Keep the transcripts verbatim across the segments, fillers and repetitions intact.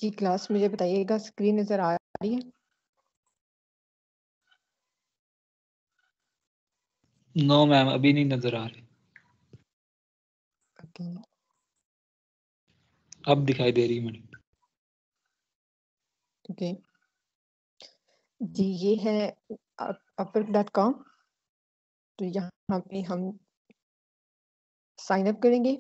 जी, class मुझे बताइएगा screen नज़र आ रही है? नो मैम, अभी नहीं नजर आ रही। ओके। अब दिखाई दे रही है मैडम। ओके। जी, ये है अ, अपवर्क डॉट कॉम। तो यहाँ पे हम साइन अप करेंगे।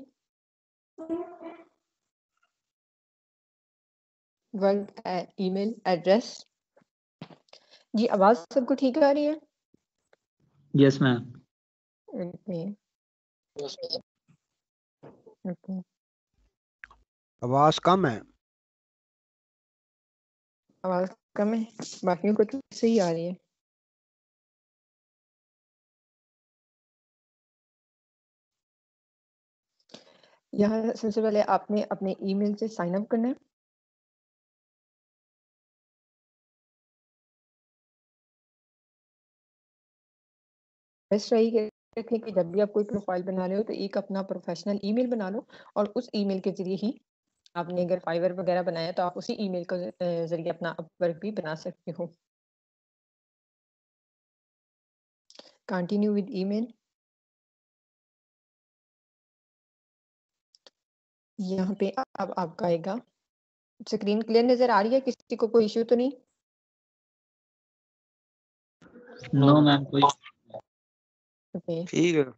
Work a email address. जी, आवाज़ सबको ठीक आ रही है? Yes ma'am. Okay, okay. आवाज कम है। आवाज़ कम है, बाकियों को तो सही आ रही है। यहाँ सबसे पहले आपने अपने ईमेल से साइन अप करना है। बेस्ट रही कि रखें कि जब भी आप कोई प्रोफाइल बना रहे हो तो एक अपना प्रोफेशनल ईमेल बना लो और उस ईमेल के ज़रिए ही आपने अगर फाइवर वगैरह बनाया है तो आप उसी ईमेल के अ, ज़रिए अपना अपवर्क भी बना सकते हो। Continue with email. यहाँ पे अब आपका आएगा। स्क्रीन क्लियर नज़र आ रही है? किसी को कोई इश्यू तो नहीं? नो मैम, कोई ओके। ठीक है।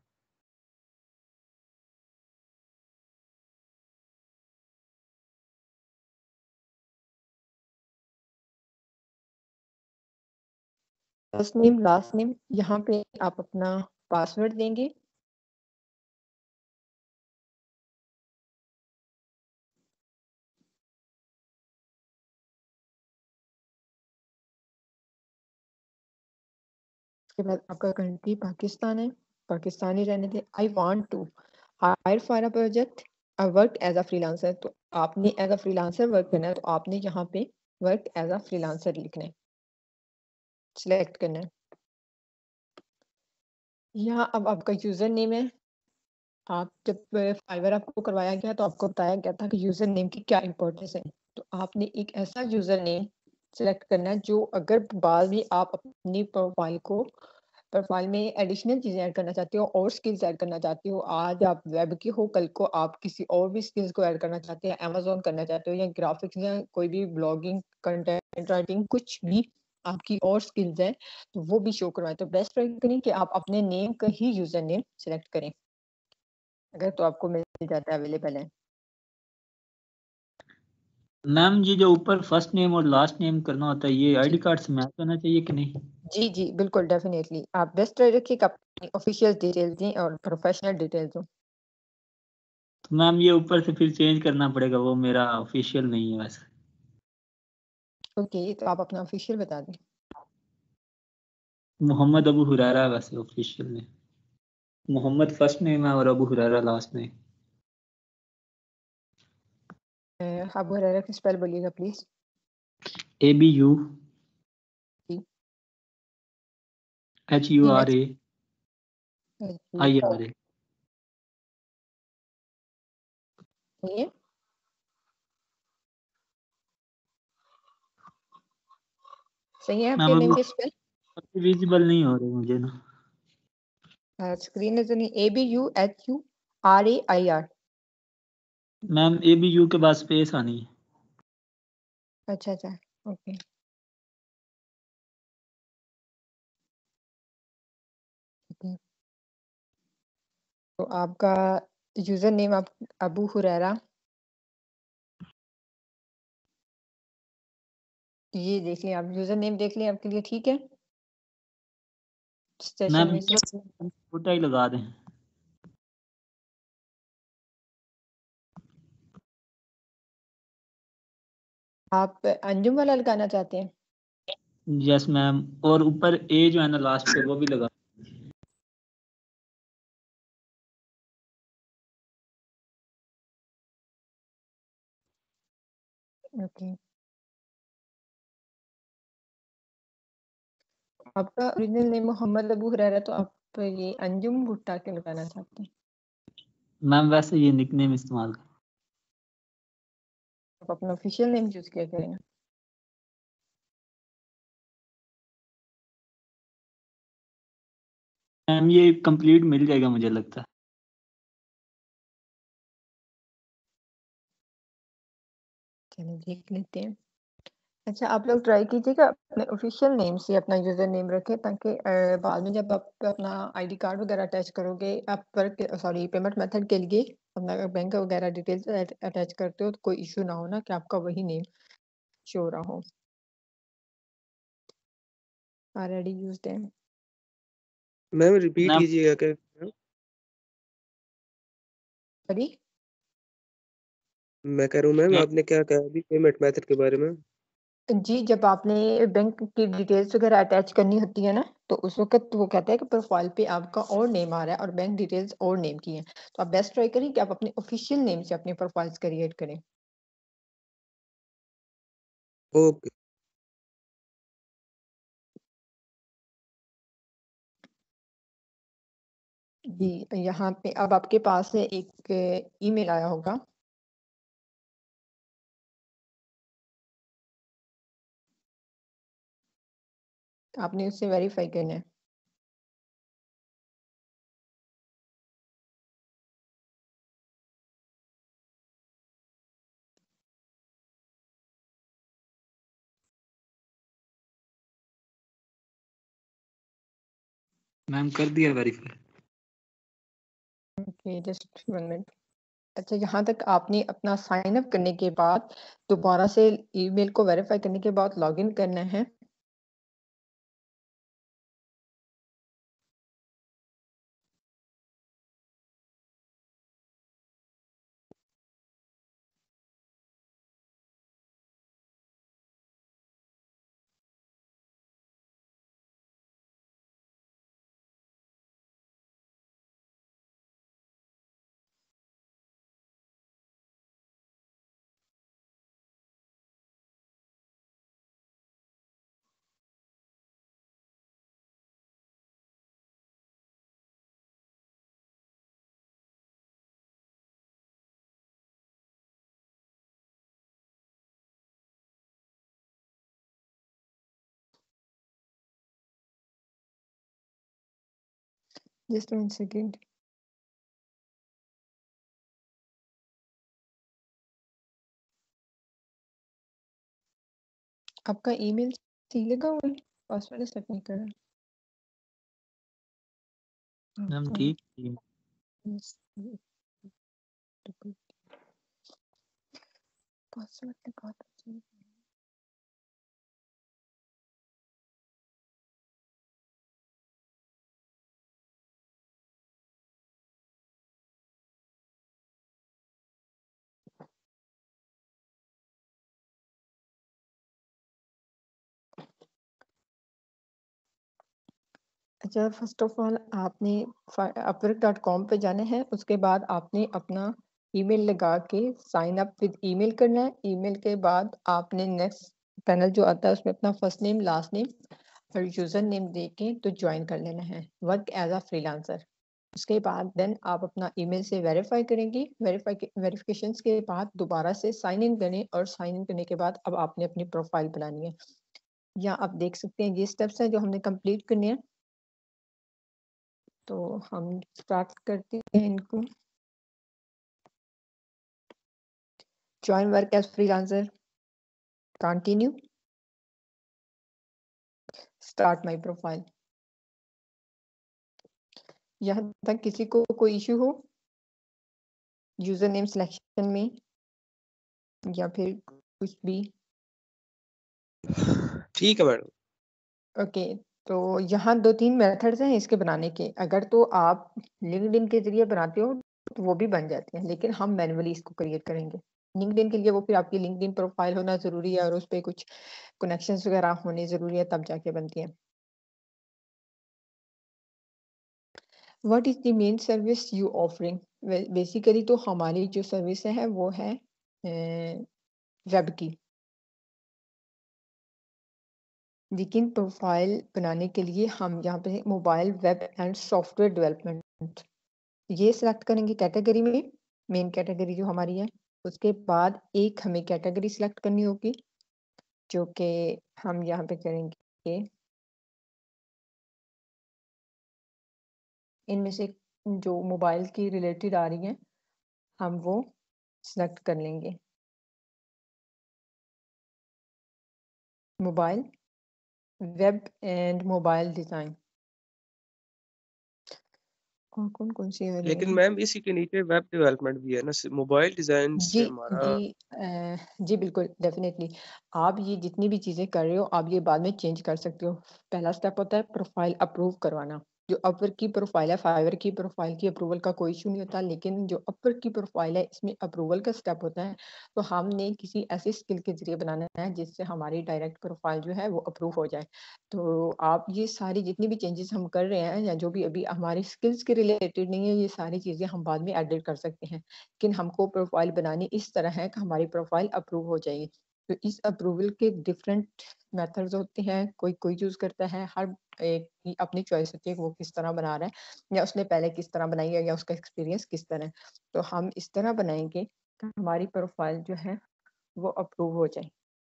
फर्स्ट नेम, लास्ट नेम, यहाँ पे आप अपना पासवर्ड देंगे। उसके बाद आपका कंट्री पाकिस्तान है, पाकिस्तानी रहने दें। I want to hire for a project I work as a freelancer. तो आपने एज अ फ्रीलांसर वर्क करना है तो आपने यहाँ पे वर्क एज अ फ्रीलांसर लिखना है, सिलेक्ट करना है। यहाँ अब आपका यूजर नेम है। आप जब फाइवर आपको करवाया गया तो आपको बताया गया था कि यूजर नेम की क्या इंपॉर्टेंस है। तो आपने एक ऐसा यूजर नेम सिलेक्ट करना है जो अगर बाद में आप अपनी प्रोफाइल को प्रोफाइल में एडिशनल चीज़ें ऐड करना चाहते हो और स्किल्स ऐड करना चाहते हो। आज आप वेब के हो, कल को आप किसी और भी स्किल्स को ऐड करना चाहते हैं, अमेज़न करना चाहते हो या ग्राफिक्स या कोई भी ब्लॉगिंग, कंटेंट राइटिंग, कुछ भी आपकी और स्किल्स है तो वो भी शो करवाएं। तो बेस्ट ट्राई करें कि आप अपने नेम का ही यूजर नेम सिलेक्ट करें अगर तो आपको मिल जाता है, अवेलेबल है। मैम, ये जो ऊपर फर्स्ट नेम और लास्ट नेम करना होता है ये आईडी कार्ड से मैच होना चाहिए कि नहीं? जी, जी, बिल्कुल डेफिनिटली। आप बेस्ट ट्राई रखिए कि अपनी ऑफिशियल डिटेल्स दें और प्रोफेशनल डिटेल्स हों। तो मैम ये ऊपर से फिर चेंज करना पड़ेगा, वो मेरा ऑफिशियल नहीं है वैसे। ओके, तो आप अपना ऑफिशियल बता दें। मोहम्मद अबू हुरैरा है वैसे ऑफिशियल में। मोहम्मद फर्स्ट नेम है और अबू हुरैरा लास्ट नेम। अबू हुरैरा की स्पेल बोलिएगा प्लीज। ए बी यू जी, H U R A I R A. ये सही है आपके मैम नेम अभी के स्पेल? विजिबल नहीं हो रही मुझे ना। स्क्रीन नजर नहीं। A B U H U R A I R. Ma'am A B U के बाद स्पेस आनी है। अच्छा, अच्छा, ओके। ओके, तो आपका यूजर नेम आप अबू हुरैरा, ये देख लिया आप, यूजर नेम देख लिया आपके लिए ठीक है सेशन मैम में से। छोटा ही लगा दें। आप अंजुम वाला लगाना चाहते हैं? यस मैम, और ऊपर ए जो है ना लास्ट पे वो भी लगा। ओके, आपका ओरिजिनल नेम मोहम्मद अबू हुरैरा तो आप ये अंजुम भुट्टा के लगाना चाहते हैं? मैम वैसे ये निकनेम इस्तेमाल कर। आप अपना ऑफिशियल नेम चूज किया करें। मैम ये कंप्लीट मिल जाएगा मुझे लगता है। चलिए देख लेते हैं। अच्छा, आप लोग ट्राई कीजिएगा अपने ऑफिशियल नेम से अपना यूजर नेम रखें, ताकि अ, बाद में जब आप अपना आईडी कार्ड वगैरह अटैच करोगे, आप वर्क सॉरी पेमेंट मेथड के लिए अपना बैंक वगैरह डिटेल्स अटैच करते हो तो कोई इशू ना हो ना, कि आपका वही नेम शो हो रहा हो। ऑलरेडी यूज्ड है। मैम रिपीट मैम कीजिएगा क्या? सॉरी, मैं कह रहा हूँ मैम, मैम आपने क्या कहा अभी पेमेंट मेथड के बारे में? जी, जब आपने बैंक की डिटेल्स वगैरह अटैच करनी होती है ना, तो उस वक़्त वो कहता है कि प्रोफाइल पे आपका और नेम आ रहा है और बैंक डिटेल्स और नेम की हैं। तो आप बेस्ट ट्राई करें कि आप अपने ऑफिशियल नेम से अपनी प्रोफाइल्स क्रिएट करें। ओके। जी, यहाँ पे अब आपके पास है एक ईमेल आया होगा। आपने उससे वेरीफाई करना है। मैम कर दिया verify. Okay, just one minute. अच्छा, यहाँ तक आपने अपना साइन अप करने के बाद दोबारा से ईमेल को वेरीफाई करने के बाद लॉगिन करना है। Just one second. आपका ईमेल सही लगा हुआ है? पासवर्ड सेट नहीं कर मैम रहा। ठीक। पासवर्ड लगा दो। अच्छा, फर्स्ट ऑफ ऑल आपने अपवर्क डॉट कॉम पे जाना है। उसके बाद आपने अपना ईमेल लगा के साइन अप विद ईमेल करना है। ईमेल के बाद आपने नेक्स्ट पैनल जो आता है उसमें अपना फर्स्ट नेम, लास्ट नेम और यूज़र नेम दे के तो ज्वाइन कर लेना है वर्क एज अ फ्रीलांसर। उसके बाद देन आप अपना ईमेल से वेरीफाई करेंगे। वेरीफाई वेरिफिकेशंस के बाद दोबारा से साइन इन करें और साइन इन करने के बाद अब आपने अपनी प्रोफाइल बनानी है। यहाँ आप देख सकते हैं ये स्टेप्स हैं जो हमने कंप्लीट करने हैं। तो हम स्टार्ट करते हैं इनको। Join work as freelancer, continue, start my profile. यहाँ तक किसी को कोई इशू हो यूजर नेम सिलेक्शन में या फिर कुछ भी? ठीक है मैडम। ओके, तो यहाँ दो तीन मेथड्स हैं इसके बनाने के। अगर तो आप लिंक्डइन के जरिए बनाते हो तो वो भी बन जाती है, लेकिन हम मैन्युअली इसको क्रिएट करेंगे। लिंक्डइन के लिए वो फिर आपकी लिंक्डइन प्रोफाइल होना जरूरी है और उस पर कुछ कनेक्शंस वगैरह होने जरूरी है, तब जाके बनती है। What is the main service you offering? Basically तो हमारी जो सर्विस है वो है वेब की, लेकिन प्रोफाइल बनाने के लिए हम यहाँ पे mobile web and software development ये सिलेक्ट करेंगे कैटेगरी में। मेन कैटेगरी जो हमारी है उसके बाद एक हमें कैटेगरी सिलेक्ट करनी होगी, जो कि हम यहाँ पे करेंगे इनमें से जो मोबाइल की रिलेटेड आ रही हैं, हम वो सिलेक्ट कर लेंगे। Mobile, web and mobile design. और कौन-कौन सी आ रही लेकिन हैं? मैम इसी के नीचे वेब डेवलपमेंट भी है ना, स मोबाइल डिज़ाइन जी, से हमारा जी अ, जी बिल्कुल, डेफ़िनेटली। आप ये जितनी भी चीज़ें कर रहे हो, आप ये बाद में चेंज कर सकते हो। पहला स्टेप होता है प्रोफ़ाइल अप्रूव करवाना। जो अपवर्क की प्रोफ़ाइल है, फाइवर की प्रोफ़ाइल की अप्रूवल का कोई इश्यू नहीं होता, लेकिन जो अपवर्क की प्रोफ़ाइल है, इसमें अप्रूवल का स्टेप होता है। तो हमने किसी ऐसे स्किल के ज़रिए बनाना है, जिससे हमारी डायरेक्ट प्रोफ़ाइल जो है, वो अप्रूव हो जाए। तो आप ये सारी जितनी भी चेंजेज़ हम कर रहे हैं या जो भी अभी हमारी स्किल्स के रिलेटेड नहीं है, ये सारी चीज़ें हम बाद में एडिट कर सकते हैं। लेकिन हमको प्रोफ़ाइल बनानी इस तरह है कि हमारी प्रोफ़ाइल अप्रूव हो जाएगी। तो इस अप्रूवल के डिफरेंट मेथड्स होते हैं, कोई कोई चूज़ करता है, हर एक की अपनी चॉइस होती है कि वो किस तरह बना रहा है या उसने पहले किस तरह बनाई है या उसका एक्सपीरियंस किस तरह है। तो हम इस तरह बनाएँगे कि हमारी प्रोफ़ाइल जो है वो अप्रूव हो जाए।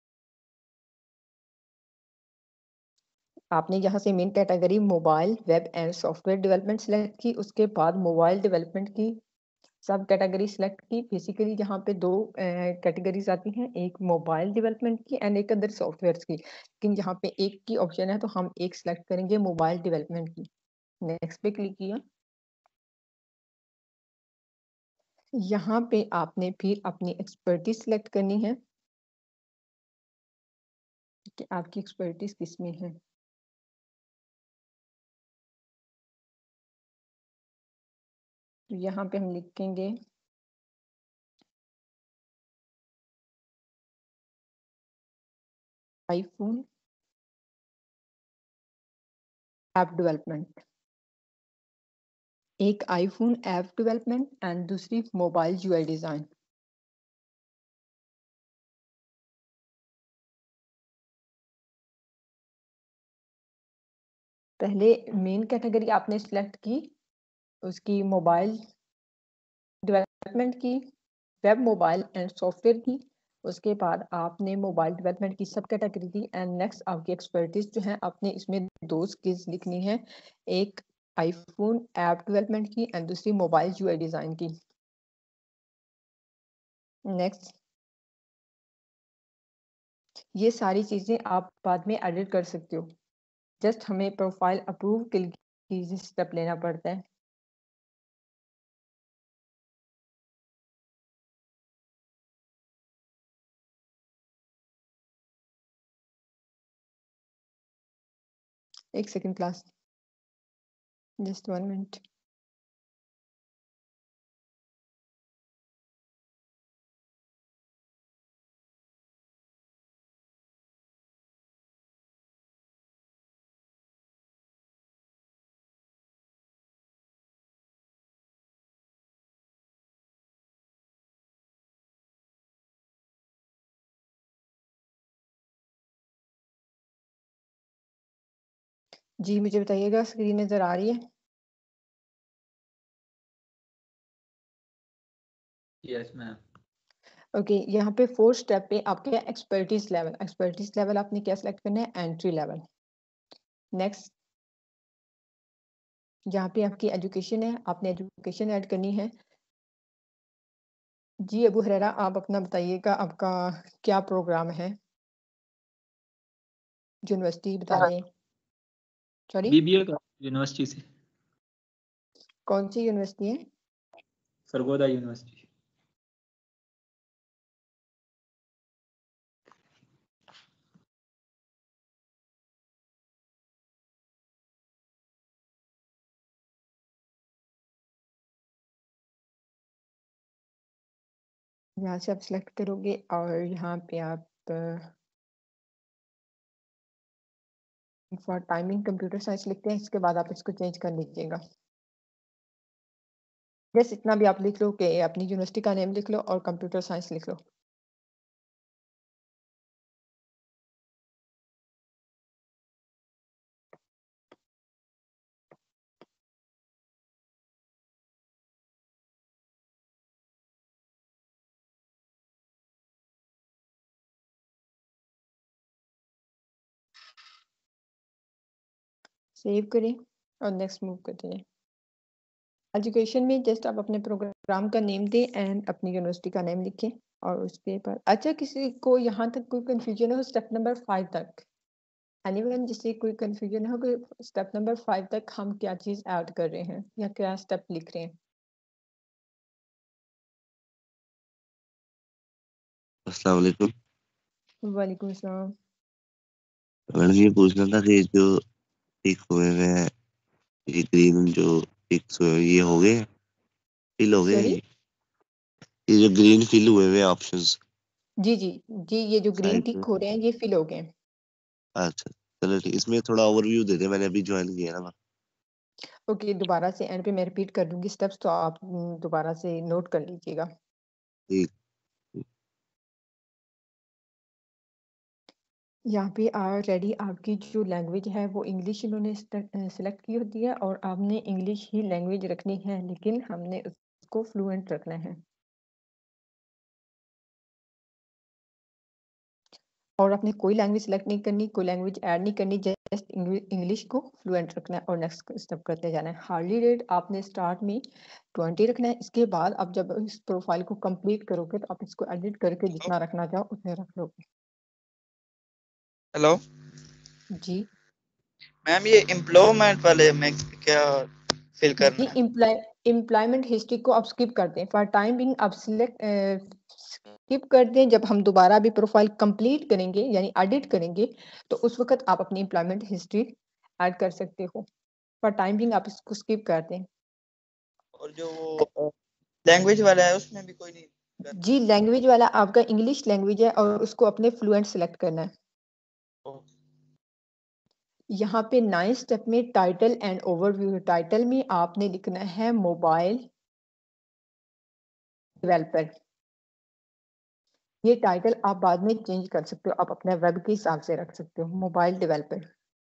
आपने यहाँ से main category mobile, web and software development select की, उसके बाद मोबाइल डेवलपमेंट की सब कैटेगरी सिलेक्ट की। बेसिकली यहाँ पे दो अ, कैटेगरीज़ आती हैं, एक मोबाइल डेवलपमेंट की एंड एक अदर सॉफ्टवेयर्स की। लेकिन यहाँ पे एक की ऑप्शन है तो हम एक सिलेक्ट करेंगे मोबाइल डेवलपमेंट की। नेक्स्ट पे क्लिक किया। यहाँ पे आपने फिर अपनी एक्सपर्टीज़ सिलेक्ट करनी है कि आपकी एक्सपर्टीज़ किसमें है। तो यहाँ पे हम लिखेंगे आईफ़ोन ऐप डेवलपमेंट। एक आईफ़ोन ऐप डेवलपमेंट एंड दूसरी मोबाइल यूआई डिज़ाइन। पहले मेन कैटेगरी आपने सिलेक्ट की, उसकी मोबाइल डेवलपमेंट की, वेब मोबाइल एंड सॉफ्टवेयर की। उसके बाद आपने मोबाइल डेवलपमेंट की सब कैटेगरी दी एंड नेक्स्ट आपकी एक्सपर्टीज जो है आपने इसमें दो स्किल्स लिखनी है, एक आईफोन ऐप डेवलपमेंट की एंड दूसरी मोबाइल यूआई डिजाइन की। नेक्स्ट, ये सारी चीजें आप बाद में एडिट कर सकते हो, जस्ट हमें प्रोफाइल अप्रूव के लिए स्टेप लेना पड़ता है। एक second class, just one minute. जी मुझे बताइएगा, स्क्रीन नजर आ रही है? Yes ma'am. ओके, यहाँ पे फोर्थ स्टेप पे आपके एक्सपर्टीज लेवल, एक्सपर्टीज लेवल आपने क्या सिलेक्ट करना है? Entry level. नेक्स्ट, यहाँ पे आपकी एजुकेशन है, आपने एजुकेशन ऐड करनी है। जी अबू हरेरा, आप अपना बताइएगा, आपका क्या प्रोग्राम है? यूनिवर्सिटी बता दें। सॉरी, बीबीए का यूनिवर्सिटी से, कौन सी यूनिवर्सिटी है? सरगोदा यूनिवर्सिटी। यहाँ से आप सिलेक्ट करोगे और यहाँ पे आप फॉर टाइमिंग कंप्यूटर साइंस लिखते हैं, इसके बाद आप इसको चेंज कर लीजिएगा। बस इतना भी आप लिख लो कि अपनी यूनिवर्सिटी का नेम लिख लो और कंप्यूटर साइंस लिख लो। सेव करें और नेक्स्ट मूव करते हैं। एजुकेशन में जस्ट आप अपने प्रोग्राम का नेम दें एंड अपनी यूनिवर्सिटी का नेम लिखें और उसके बाद अच्छा किसी को यहाँ तक कोई कंफ्यूजन हो स्टेप नंबर फाइव तक एनीवन जिससे कोई कंफ्यूजन हो कि स्टेप नंबर फाइव तक हम क्या चीज़ ऐड कर रहे हैं या क्या स्टेप लिख रहे हैं। अस्सलाम वालेकुम। वालेकुम अस्सलाम। मैडम ये पूछना था कि जो टिक हुए हुए हैं ये ग्रीन जो टिक्स हुए हैं, ये हो गए फिल हो गए सॉरी ये ये जो ग्रीन फिल हुए हुए ऑप्शंस जी जी जी ये जो ग्रीन साइड में। टिक हो रहे हैं ये फिल हो गए हैं। अच्छा चलो ठीक, इसमें थोड़ा ओवरव्यू दे दे, मैंने अभी ज्वाइन किया ना। ओके दोबारा से एंड पे मैं रिपीट कर दूंगी स्टेप्स तो आप हम्म, दोबारा से नोट कर लीजिएगा। ठीक। यहाँ पे ऑलरेडी आपकी जो लैंग्वेज है वो इंग्लिश इन्होंने सिलेक्ट की होती है और आपने इंग्लिश ही लैंग्वेज रखनी है लेकिन हमने उसको फ्लुएंट रखना है और आपने कोई लैंग्वेज सिलेक्ट नहीं करनी कोई लैंग्वेज ऐड नहीं करनी जस्ट इंग्लिश को फ्लुएंट रखना है और नेक्स्ट स्टेप करते जाना है। हार्डली रेट आपने स्टार्ट में ट्वेंटी रखना है। इसके बाद आप जब इस प्रोफाइल को कंप्लीट करोगे तो आप इसको एडिट करके जितना रखना चाहो उतने रख लोगे। हेलो जी मैम, ये एम्प्लॉयमेंट वाले में क्या फिल करना जी है? इम्प्लॉय एम्प्लॉयमेंट हिस्ट्री को आप स्किप कर दें फॉर टाइम बिंग आप सिलेक्ट स्किप कर दें। जब हम दोबारा भी प्रोफाइल कंप्लीट करेंगे यानी एडिट करेंगे तो उस वक्त आप अपनी एम्प्लॉयमेंट हिस्ट्री ऐड कर सकते हो। फॉर टाइम बिंग आप इसको स्किप कर दें। और जो वो लैंग्वेज वाला है उसमें भी कोई नहीं करना? जी लैंग्वेज वाला आपका इंग्लिश लैंग्वेज है और उसको अपने फ्लुएंट सेलेक्ट करना है। ओ, यहाँ पे नाइन स्टेप में टाइटल एंड ओवरव्यू। टाइटल में आपने लिखना है मोबाइल डेवलपर। ये टाइटल आप बाद में चेंज कर सकते हो आप अपने वेब के हिसाब से रख सकते हो मोबाइल डेवलपर।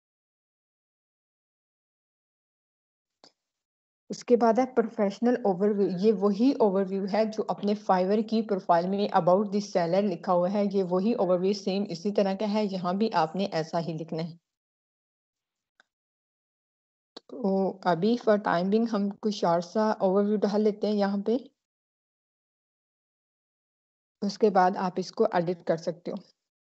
उसके बाद है प्रोफेशनल ओवरव्यू। ये वही ओवरव्यू है जो अपने फाइवर की प्रोफाइल में अबाउट दिस सेलर लिखा हुआ है। ये वही ओवरव्यू सेम इसी तरह का है यहाँ भी आपने ऐसा ही लिखना है। तो अभी फॉर टाइम बिंग हम कुछ शॉर्ट सा ओवरव्यू डाल लेते हैं यहाँ पे। उसके बाद आप इसको एडिट कर सकते हो।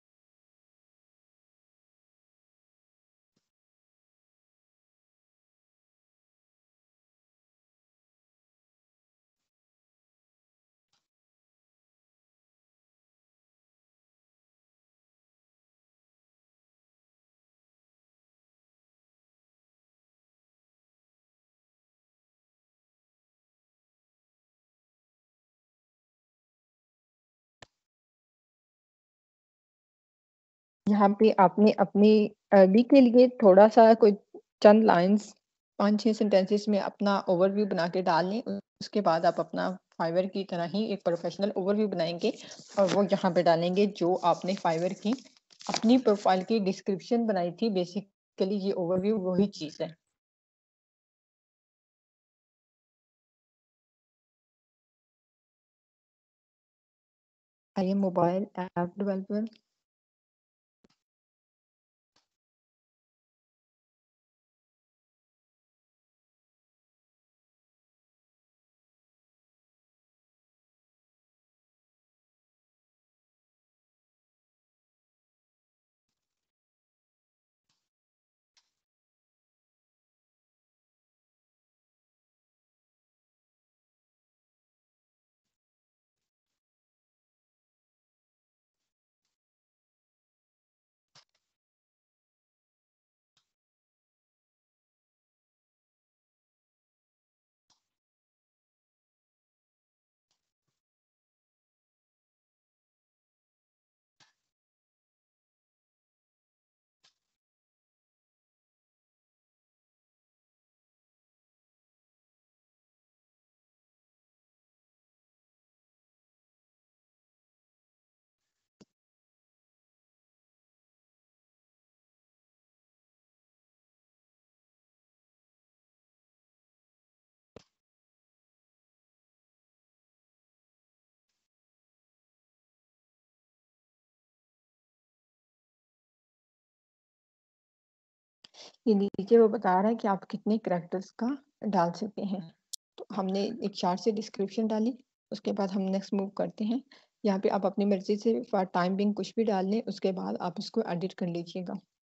यहाँ पे आपने अपनी अरबी के लिए थोड़ा सा कोई चंद लाइंस पाँच छह सेंटेंसेस में अपना ओवरव्यू बना के डाल लें। उसके बाद आप अपना फाइवर की तरह ही एक प्रोफेशनल ओवरव्यू बनाएंगे और वो यहाँ पे डालेंगे जो आपने फाइवर की अपनी प्रोफाइल की डिस्क्रिप्शन बनाई थी। बेसिकली ये ओवरव्यू वही चीज़ है। I am mobile app developer. ये नीचे वो बता रहा है कि आप कितने कैरेक्टर्स का डाल सकते हैं। तो हमने एक चार्ट से डिस्क्रिप्शन डाली, उसके बाद हम नेक्स्ट मूव करते हैं। यहाँ पे आप अपनी मर्जी से फॉर टाइम बिंग कुछ भी डाल लें, उसके बाद आप इसको एडिट कर लीजिएगा।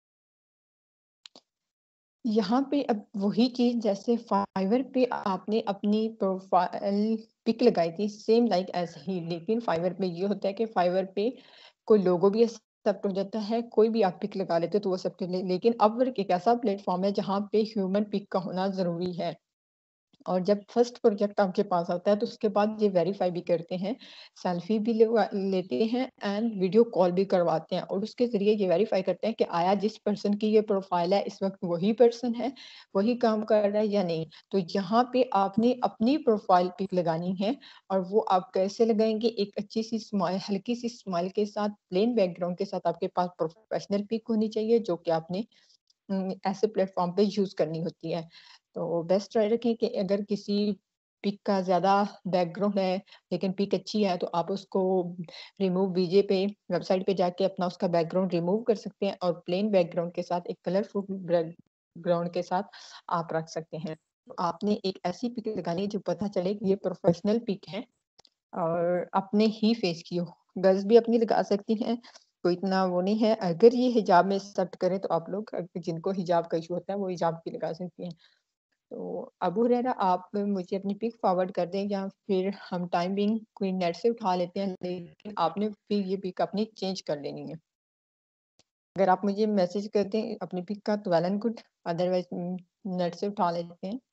यहाँ पे अब वही चीज जैसे फाइवर पे आपने अपनी प्रोफाइल पिक लगाई थी सेम लाइक एज ही, लेकिन फाइवर पे ये होता है कि फाइवर पे कोई लोगो भी एक्सेप्ट हो जाता है, कोई भी आप पिक लगा लेते हो तो वो सब ले, लेकिन अपवर्क एक ऐसा प्लेटफॉर्म है जहाँ पे ह्यूमन पिक का होना जरूरी है। और जब फर्स्ट प्रोजेक्ट आपके पास आता है तो उसके बाद ये वेरीफाई भी करते हैं, सेल्फी भी लेवा- लेते हैं एंड वीडियो कॉल भी करवाते हैं, और उसके जरिए ये वेरीफाई करते हैं कि आया जिस पर्सन की ये प्रोफाइल है इस वक्त वही पर्सन है, वही काम कर रहा है या नहीं। तो यहाँ पे आपने अपनी प्रोफाइल पिक लगानी है, और वो आप कैसे लगाएंगे, एक अच्छी सी स्माइल, हल्की सी स्माइल के साथ, प्लेन बैकग्राउंड के साथ आपके पास प्रोफेशनल पिक होनी चाहिए जो कि आपने उम, ऐसे प्लेटफ़ॉर्म पे यूज़ करनी होती है। तो बेस्ट ट्राई रखें कि अगर किसी पिक का ज़्यादा बैकग्राउंड है, लेकिन पिक अच्छी है, तो आप उसको रिमूव वीजे पे, वेबसाइट पे जाके अपना उसका बैकग्राउंड रिमूव कर सकते हैं, और प्लेन बैकग्राउंड के साथ एक कलरफुल बैकग्राउंड के साथ आप रख सकते हैं। तो आपने एक ऐसी पिक लगानी है जो पता चले कि ये प्रोफ़ेशनल पिक है और अपने ही फेस की हो। गर्ल्स भी अपनी लगा सकती हैं, कोई इतना वो नहीं है। अगर ये हिजाब में एक्सेप्ट करें तो आप लोग, अ, जिनको हिजाब का इश्यू होता है वो हिजाब की लगा सकती हैं। तो अबू हुरैरा आप मुझे अपनी पिक फॉरवर्ड कर दें, या फिर हम टाइम बिंग कोई नेट से उठा लेते हैं, लेकिन आपने फिर ये पिक अपनी चेंज कर लेनी है। अगर आप मुझे मैसेज कर दें अपनी पिक का तो well and good, otherwise um, net से उठा लेते हैं।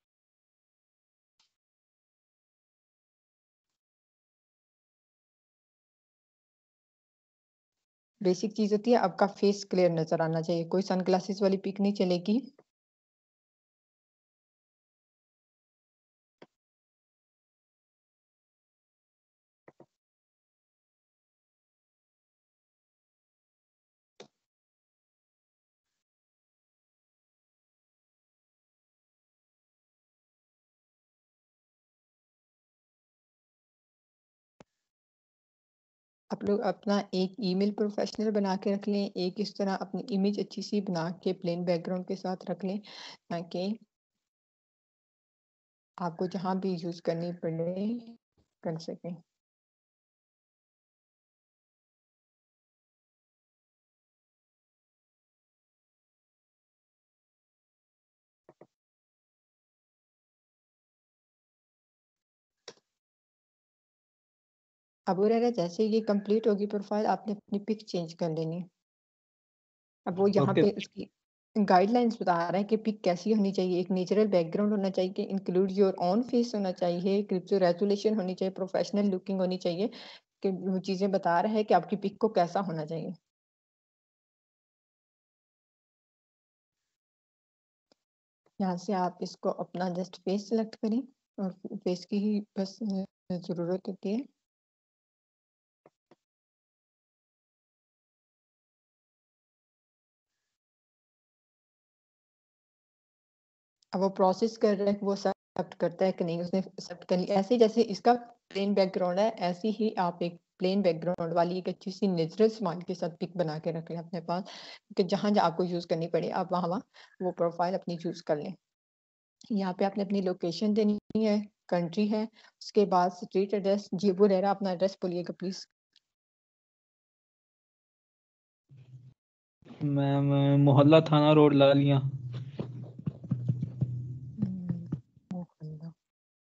बेसिक चीज़ होती है आपका फेस क्लियर नज़र आना चाहिए, कोई सनग्लासेस वाली पिक नहीं चलेगी। आप लोग अपना एक ईमेल प्रोफेशनल बना के रख लें, एक इस तरह अपनी इमेज अच्छी सी बना के प्लेन बैकग्राउंड के साथ रख लें, ताकि आपको जहाँ भी यूज़ करनी पड़े कर सकें। अब वो रह रहा जैसे ये कंप्लीट होगी प्रोफाइल, आपने अपनी पिक चेंज कर लेनी। अब वो यहाँ ओके पे उसकी गाइडलाइंस बता रहा है कि पिक कैसी होनी चाहिए, एक नेचुरल बैकग्राउंड होना चाहिए, इंक्लूड योर ऑन फेस होना चाहिए, क्रिप्टो रेजोल्यूशन होनी चाहिए, प्रोफेशनल लुकिंग होनी चाहिए, कि वो चीज़ें बता रहा है कि आपकी पिक को कैसा होना चाहिए। यहाँ से आप इसको अपना जस्ट फेस सेलेक्ट करें, और फेस की ही बस ज़रूरत होती है। अब वो प्रोसेस कर रहा है कि वो एक्सेप्ट करता है कि नहीं, उसने एक्सेप्ट कर लिया। ऐसे ही जैसे इसका प्लेन बैकग्राउंड है, ऐसे ही आप एक प्लेन बैकग्राउंड वाली एक अच्छी सी नेचुरल स्माइल के साथ पिक बना के रख लें अपने पास, कि जहाँ जहाँ आपको यूज़ करनी पड़े आप वहाँ वहाँ वो प्रोफाइल अपनी चूज़ कर लें। यहाँ पे आपने अपनी लोकेशन देनी है, कंट्री है, उसके बाद स्ट्रीट एड्रेस, जी वो रह रहा अपना एड्रेस बोलिएगा प्लीज़। मैम मोहल्ला थाना रोड लालियां। हम्म, मोहल्ला।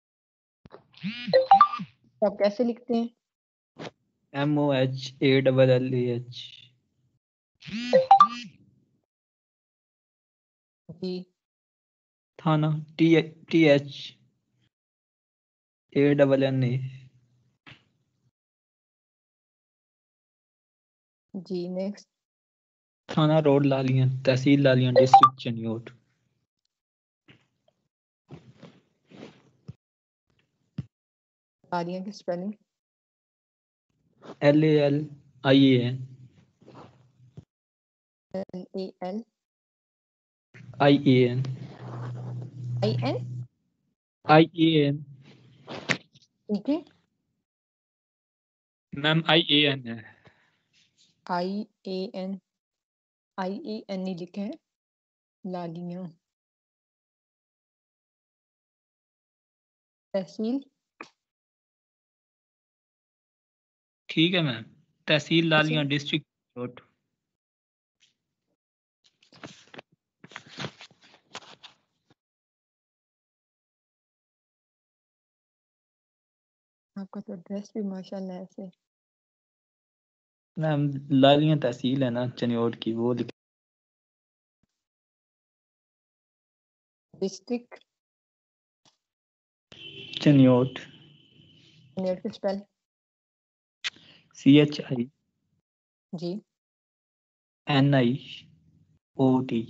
आप कैसे लिखते हैं? M O H A double L A H. जी Thana T T H A double N A. जी next. Thana road Lalian, tehsil Lalian, district Chiniot. Aliya की spelling? L A L I A N. L A L I A N. I N. I A N. ठीक है, ma'am I A N है। आई A N, I A N नहीं लिखे हैं। लालियां, तहसील ठीक है ma'am. Tehsil Lalian, tehsil district road. आपका तो ड्रेस भी माशाल्लाह ऐसे मैम लालियां तहसील है ना चनियोट की, वो लिख डिस्ट्रिक्ट चनियोट। नेट के spell C H I G N I O T.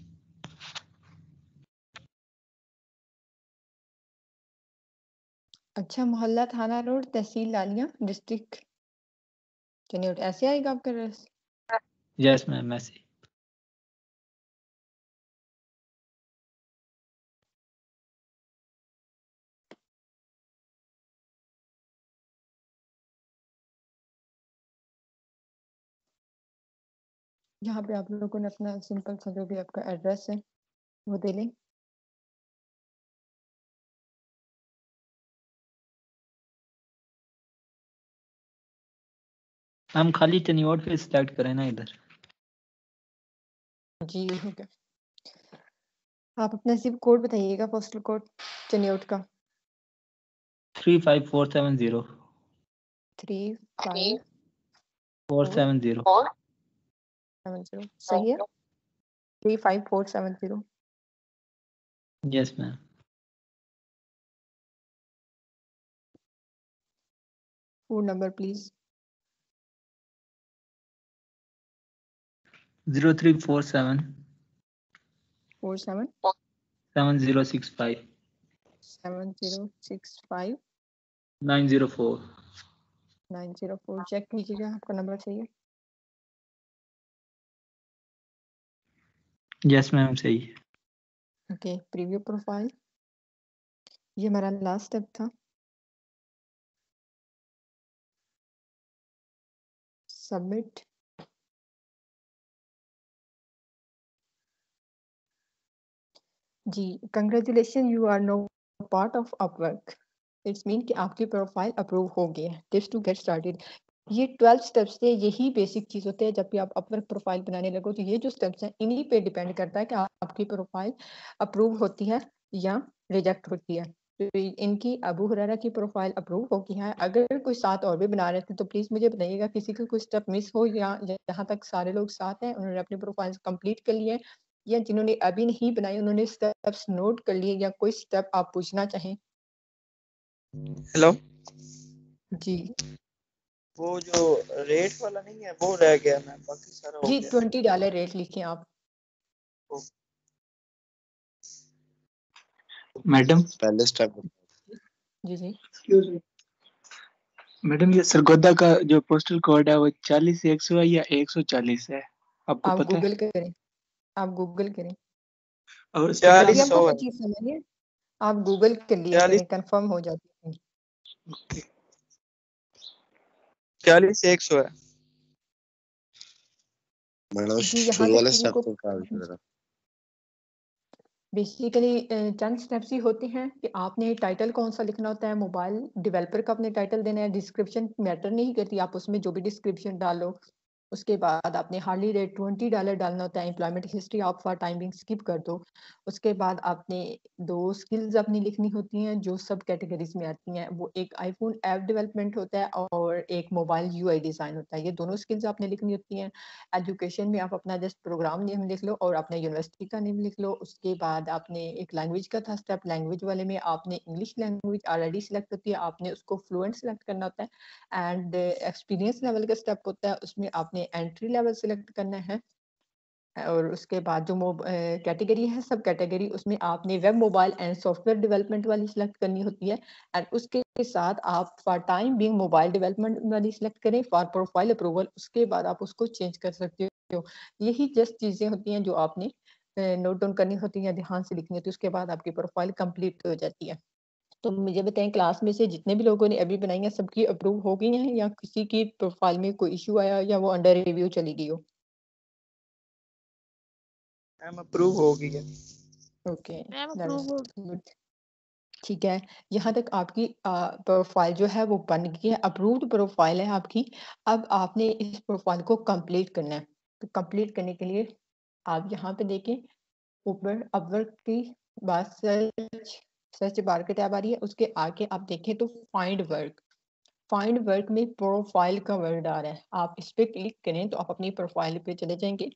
अच्छा मोहल्ला थाना रोड तहसील लालियां डिस्ट्रिक्ट चनियोट, ऐसे आएगा आपका ड्रेस? यस मैम ऐसे। यहाँ पे आप लोगों ने अपना सिंपल सा जो भी आपका एड्रेस है वो दे लें। हम खाली चनियोट पे सिलेक्ट करें ना इधर। जी हो गया। आप अपना जिप कोड बताइएगा, पोस्टल कोड चनियोट का। Three five four seven zero. Three five four four seven zero. Seven zero सही है। Three five four seven zero. Yes ma'am. Phone number please. Zero three four seven four seven seven zero six five seven zero six five nine zero four. Nine zero four. Check कीजिएगा आपका number सही है। Yes ma'am सही है। Okay preview profile, ये हमारा last step था। Submit. जी congratulation, you are no part of Upwork. It's mean कि आपकी प्रोफाइल अप्रूव हो गई है। टिप्स टू गेट स्टार्टेड, ये ट्वेल्व स्टेप्स से यही बेसिक चीज होते हैं। जब भी आप अपवर्क प्रोफाइल बनाने लगो तो ये जो स्टेप्स हैं इन्हीं पे डिपेंड करता है कि आपकी प्रोफाइल अप्रूव होती है या रिजेक्ट होती है। तो इनकी अबू हुरैरा की प्रोफाइल अप्रूव हो गई है। अगर कोई साथ और भी बना रहे थे तो प्लीज मुझे बताइएगा, किसी का कोई स्टेप मिस हो या जहाँ तक सारे लोग साथ हैं उन्होंने अपनी प्रोफाइल कंप्लीट कर लिए, या जिन्होंने अभी नहीं बनाई उन्होंने स्टेप्स नोट कर लिए, या कोई स्टेप आप पूछना चाहें। हेलो, जी वो जो रेट वाला नहीं है वो रह गया मैम, बाकी सारा हो जी गया। ट्वेंटी डॉलर रेट लिखें आप। मैडम पहले स्टेप जी जी मैडम ये सरगोदा का जो पोस्टल कोड है वो चालीस एक सौ है या एक सौ चालीस है, आपको आप पता है? गूगल करें, आप गूगल करें। और उसके अभी चालीस हमको सौ कोई है, चीज समझ है, आप गूगल कर लिया चालीस करें, कंफर्म हो जाती है। चालीस एक सौ है। मैडम जी यहाँ शुरू तक वाले किसी स्टेप को को क्या विषय जरा? बेसिकली चंद स्टेप्स ही होते हैं कि आपने टाइटल कौन सा लिखना होता है। मोबाइल डेवलपर का अपने टाइटल देना है। डिस्क्रिप्शन मैटर नहीं करती, आप उसमें जो भी डिस्क्रिप्शन डालो। उसके बाद आपने हार्डली रेट ट्वेंटी डॉलर डालना होता है। एम्प्लॉयमेंट हिस्ट्री आप फॉर टाइमिंग स्किप कर दो। उसके बाद आपने दो स्किल्स अपनी लिखनी होती हैं जो सब कैटेगरीज में आती हैं। वो एक आईफोन ऐप डेवलपमेंट होता है और एक मोबाइल यूआई डिज़ाइन होता है। ये दोनों स्किल्स आपने लिखनी होती हैं। एजुकेशन में आप अपना जस्ट प्रोग्राम नेम लिख लो और अपने यूनिवर्सिटी का नेम लिख लो। उसके बाद आपने एक लैंग्वेज का था स्टेप, लैंग्वेज वाले में आपने इंग्लिश लैंग्वेज ऑलरेडी सिलेक्ट होती है, आपने उसको फ्लुएंट सिलेक्ट करना होता है। एंड एक्सपीरियंस लेवल का स्टेप होता है, उसमें आपने एंट्री लेवल सिलेक्ट करना है। और उसके बाद जो कैटेगरी है सब कैटेगरी, उसमें आपने web mobile and software development वाली सिलेक्ट करनी होती है। एंड उसके साथ आप for time being mobile development वाली सिलेक्ट करें फॉर प्रोफाइल अप्रूवल। उसके बाद आप उसको चेंज कर सकते हो। यही जस्ट चीजें होती हैं जो आपने नोट डाउन करनी होती है, ध्यान से लिखनी होती है। उसके बाद आपकी प्रोफाइल कंप्लीट हो जाती है। तो मुझे बताएं, क्लास में से जितने भी लोगों ने अभी बनाई है सबकी अप्रूव हो गई हैं या किसी की प्रोफाइल में कोई इशू आया या वो अंडर रिव्यू चली गई हो? मैम अप्रूव हो गया। Okay, ma'am that approve is हो गुड। ठीक है, यहाँ तक आपकी प्रोफाइल जो है वो बन गई है, अप्रूव्ड प्रोफाइल है आपकी। अब आपने इस प्रोफाइल को कंप्लीट करना है। तो कंप्लीट करने के लिए आप यहाँ पे देखें, ऊपर अपवर्क की बात सर्च सर्च बार की टैब आ रही है, उसके आगे आप देखें तो फाइंड वर्क। फाइंड वर्क में प्रोफाइल का वर्ड आ रहा है, आप इस पे क्लिक करें तो आप अपनी प्रोफाइल पे चले जाएंगे।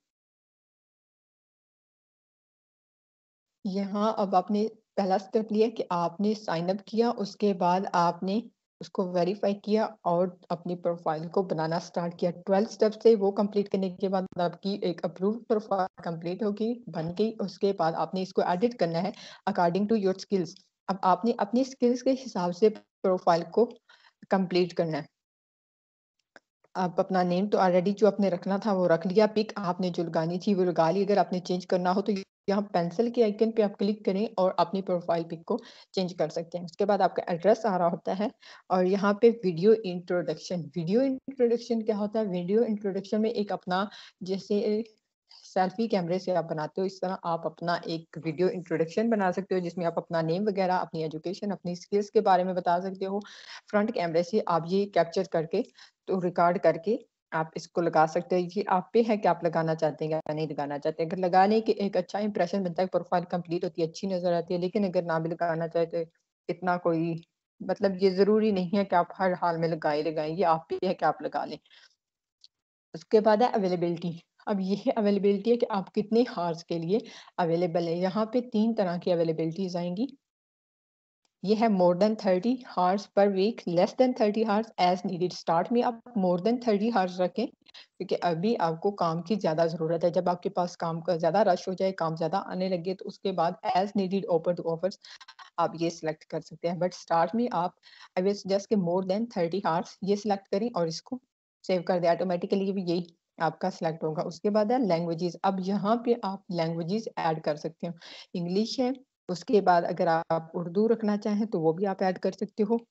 यहाँ अब आपने पहला स्टेप लिया कि आपने साइन अप किया, उसके बाद आपने उसको वेरीफाई किया और अपनी प्रोफाइल को बनाना स्टार्ट किया। ट्वेल्व स्टेप से वो कंप्लीट करने के बाद आपकी एक अप्रूव प्रोफाइल कंप्लीट होगी, बन गई। उसके बाद आपने इसको एडिट करना है अकॉर्डिंग टू योर स्किल्स। अब आपने अपनी स्किल्स के हिसाब से प्रोफाइल को कंप्लीट करना है। आप अपना नेम तो ऑलरेडी जो आपने रखना था वो रख लिया, पिक आपने जो लगानी थी वो लगा ली। अगर आपने चेंज करना हो तो यहाँ पेंसिल के आइकन पे आप क्लिक करें और अपनी प्रोफाइल पिक को चेंज कर सकते हैं। उसके बाद आपका एड्रेस आ रहा होता है और यहाँ पे वीडियो इंट्रोडक्शन। वीडियो इंट्रोडक्शन क्या होता है? वीडियो इंट्रोडक्शन में एक अपना, जैसे सेल्फी कैमरे से आप बनाते हो, इस तरह आप अपना एक वीडियो इंट्रोडक्शन बना सकते हो जिसमें आप अपना नेम वगैरह, अपनी एजुकेशन, अपनी स्किल्स के बारे में बता सकते हो। फ्रंट कैमरे से आप ये कैप्चर करके तो रिकॉर्ड करके आप इसको लगा सकते हो। ये आप पे है कि आप लगाना चाहते हैं या नहीं लगाना चाहते हैं। अगर लगाने के एक अच्छा इंप्रेशन बनता है, प्रोफाइल कंप्लीट होती है, अच्छी नजर आती है। लेकिन अगर ना भी लगाना चाहते, इतना कोई मतलब ये जरूरी नहीं है कि आप हर हाल में लगाए लगाएं, ये आप पे है कि आप लगा लें। उसके बाद है अवेलेबिलिटी। अब ये है अवेलेबिलिटी है कि आप कितने हार्स के लिए अवेलेबल है। यहाँ पे तीन तरह की अवेलेबिलिटीज आएंगी। ये है more than thirty hours per week, less than thirty hours as needed. Start में आप मोर देन थर्टी हार्स रखें क्योंकि अभी आपको काम की ज्यादा जरूरत है। जब आपके पास काम का ज्यादा रश हो जाए, काम ज्यादा आने लगे, तो उसके बाद as needed open to offers आप ये सिलेक्ट कर सकते हैं। बट स्टार्ट में आप आई विल सजेस्ट कि मोर देन थर्टी हार्स ये सिलेक्ट करें और इसको सेव कर दें। ऑटोमेटिकली भी यही आपका सिलेक्ट होगा। उसके बाद है लैंग्वेजेस। अब यहाँ पे आप लैंग्वेजेस ऐड कर सकते हो। इंग्लिश है, उसके बाद अगर आप उर्दू रखना चाहें तो वो भी आप ऐड कर सकते हो,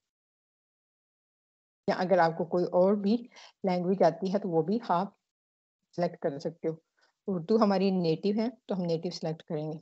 या अगर आपको कोई और भी लैंग्वेज आती है तो वो भी आप सेलेक्ट कर सकते हो। उर्दू हमारी नेटिव है तो हम नेटिव सेलेक्ट करेंगे।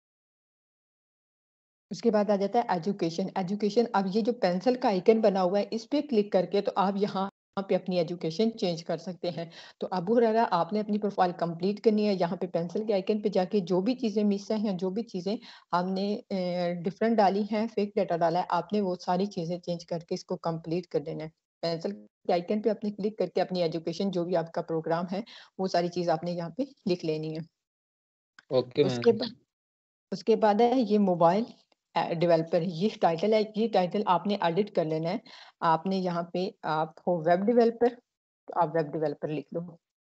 उसके बाद आ जाता है एजुकेशन। एजुकेशन, अब ये जो पेंसिल का आइकन बना हुआ है इस पे क्लिक करके तो आप यहाँ पे अपनी एजुकेशन चेंज कर सकते हैं। तो अबू हुरैरा आपने अपनी प्रोफाइल कंप्लीट करनी है, यहाँ पे पेंसिल के आइकन पे जाके जो भी चीज़ें मिस हैं या जो भी चीज़ें हमने डिफरेंट डाली हैं, फेक डाटा डाला है, आपने वो सारी चीज़ें चेंज करके इसको कंप्लीट कर देना है। पेंसिल के आइकन पे आपने क्लिक करके अपनी एजुकेशन जो भी आपका प्रोग्राम है वो सारी चीज़ आपने यहाँ पे लिख लेनी है। ओके उसके मैम। बाद उसके बाद है ये मोबाइल डेवलपर। ये टाइटल है, ये टाइटल आपने एडिट कर लेना है। आपने यहाँ पे आप हो वेब डेवलपर तो आप वेब डेवलपर लिख लो,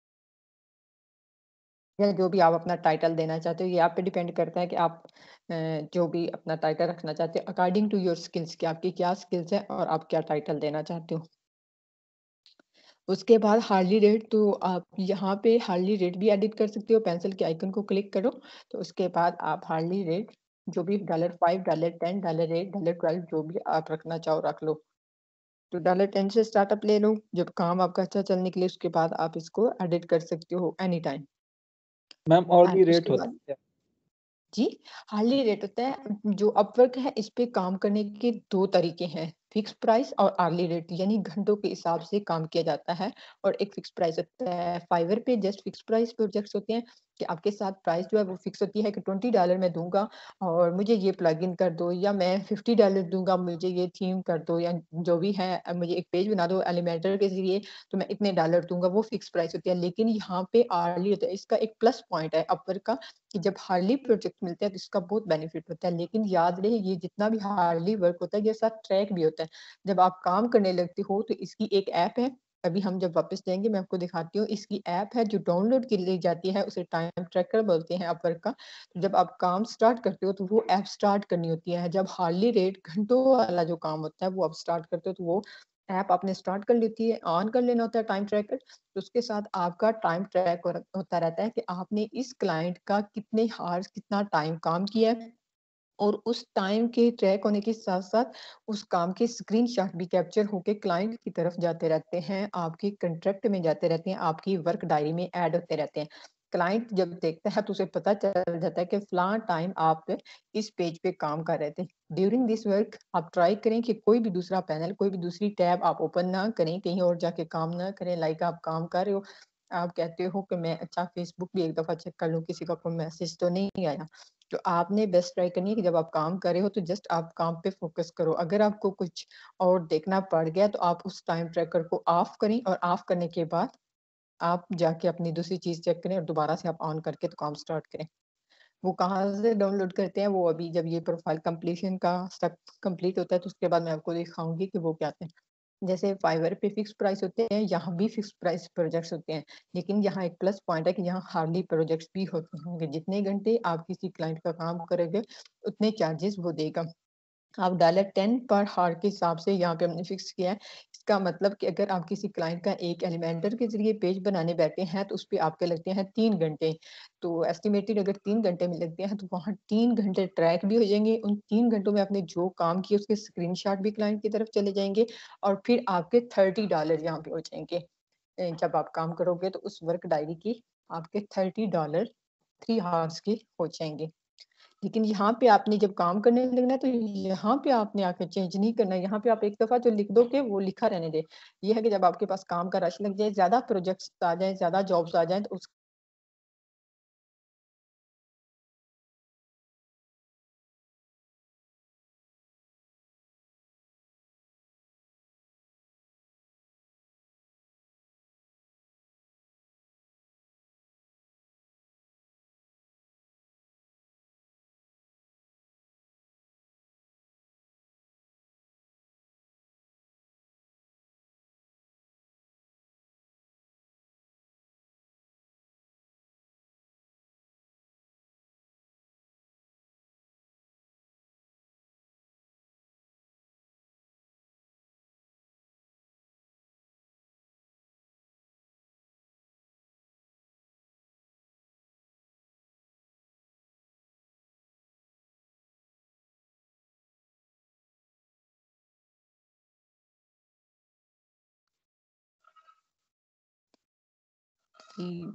या जो भी आप अपना टाइटल देना चाहते हो। ये आप पे डिपेंड करता है कि आप अ, जो भी अपना टाइटल रखना चाहते हो अकॉर्डिंग टू योर स्किल्स, कि आपकी क्या स्किल्स है और आप क्या टाइटल देना चाहते हो। उसके बाद हार्डली रेट, तो आप यहाँ पे हार्डली रेट भी एडिट कर सकते हो। पेंसिल के आइकन को क्लिक करो तो उसके बाद आप हार्डली रेट जो भी dollar five, dollar ten, dollar eight, dollar twelve जो भी आप रखना चाहो रख लो। तो डॉलर टेन से स्टार्टअप ले लो। जब काम आपका अच्छा चलने के लिए उसके बाद आप इसको एडिट कर सकते हो एनी टाइम। मैम और भी एंड रेट उसके होता बाद है? जी, हार्डली रेट होता है। जो अपवर्क है इस पे काम करने के दो तरीके हैं, फिक्स प्राइस और आर्ली रेट, यानी घंटों के हिसाब से काम किया जाता है। और एक फिक्स प्राइस होता है। फाइवर पे जस्ट फिक्स प्राइस प्रोजेक्ट्स होते हैं कि आपके साथ प्राइस जो है वो फिक्स होती है कि ट्वेंटी डॉलर मैं दूंगा और मुझे ये प्लग इन कर दो, या मैं फिफ्टी डॉलर दूंगा मुझे ये थीम कर दो, या जो भी है अ, मुझे एक पेज बना दो एलिमेंटर के जरिए तो मैं इतने डॉलर दूंगा। वो फिक्स प्राइस होती है। लेकिन यहाँ पे आर्ली होता है। इसका एक प्लस पॉइंट है अपवर्क का कि जब हार्डली प्रोजेक्ट मिलते हैं तो इसका बहुत बेनिफिट होता है। लेकिन याद रहे ये जितना भी हार्डली वर्क होता है ये साथ ट्रैक भी होता है। जब आप काम करने लगते हो तो इसकी एक ऐप है, अभी हम जब वापस जाएंगे मैं आपको दिखाती हूँ। इसकी ऐप है जो डाउनलोड की ली जाती है, उसे टाइम ट्रैकर बोलते हैं अपवर्क का। तो जब आप काम स्टार्ट करते हो तो वो ऐप स्टार्ट करनी होती है। जब हार्डली रेट घंटों वाला जो काम होता है वो आप स्टार्ट करते हो तो वो ऐप आपने स्टार्ट कर लेती है, ऑन कर लेना होता है टाइम ट्रैकर। तो उसके साथ आपका टाइम ट्रैक होता रहता है कि आपने इस क्लाइंट का कितने हार्स, कितना टाइम काम किया है। और उस टाइम के ट्रैक होने के साथ साथ उस काम के स्क्रीनशॉट भी कैप्चर होके क्लाइंट की तरफ जाते रहते हैं, आपके कंट्रैक्ट में जाते रहते हैं, आपकी वर्क डायरी में ऐड होते रहते हैं। क्लाइंट जब देखता है तो उसे पता चल जाता है कि फलां टाइम आप इस पेज पे काम कर रहे थे। ड्यूरिंग दिस वर्क आप ट्राई करें कि कोई भी दूसरा पैनल, कोई भी दूसरी टैब आप ओपन ना करें, कहीं और जाके काम ना करें। लाइक आप काम कर रहे हो, आप कहते हो कि मैं अच्छा फेसबुक भी एक दफ़ा चेक कर लूँ, किसी का कोई मैसेज तो नहीं आया। तो आपने बेस्ट ट्राई करनी है कि जब आप काम कर रहे हो तो जस्ट आप काम पे फ़ोकस करो। अगर आपको कुछ और देखना पड़ गया तो आप उस टाइम ट्रैकर को ऑफ करें और ऑफ करने के बाद आप जाके अपनी दूसरी चीज़ चेक करें और दोबारा से आप ऑन करके तो काम स्टार्ट करें। वो कहाँ से डाउनलोड करते हैं, वो अभी जब ये प्रोफाइल कंप्लीशन का स्टेप कंप्लीट होता है तो उसके बाद मैं आपको दिखाऊँगी कि वो क्या है। जैसे फाइवर पे फिक्स प्राइस होते हैं, यहाँ भी फिक्स प्राइस प्रोजेक्ट्स होते हैं, लेकिन यहाँ एक प्लस पॉइंट है कि यहाँ हार्डली प्रोजेक्ट्स भी होते होंगे। जितने घंटे आप किसी क्लाइंट का काम करोगे, उतने चार्जेस वो देगा। आप डॉलर टेन पर हावर के हिसाब से यहाँ पे हमने फिक्स किया है। इसका मतलब कि अगर आप किसी क्लाइंट का एक एलिमेंटर के ज़रिए पेज बनाने बैठे हैं, तो उसपे आपके लगते हैं तीन घंटे। तो एस्टिमेटेड अगर तीन घंटे में लगते हैं, तो वहाँ तीन घंटे ट्रैक भी हो जाएँगे। उन तीन घंटों में आपने जो काम किया, उसके स्क्रीनशॉट भी क्लाइंट की तरफ चले जाएँगे और फिर आपके थर्टी डॉलर यहाँ पे हो जाएँगे। अ, जब आप काम करोगे तो उस वर्क डायरी की आपके थर्टी डॉलर थ्री हावर्स के हो जाएँगे। लेकिन यहाँ पे आपने जब काम करने लगना है तो यहाँ पे आपने आके चेंज नहीं करना है। यहाँ पे आप एक दफ़ा जो लिख दोगे वो लिखा रहने दें। ये है कि जब आपके पास काम का रश लग जाए, ज़्यादा प्रोजेक्ट्स आ जाएँ, ज़्यादा जॉब्स आ जाएँ तो उस कि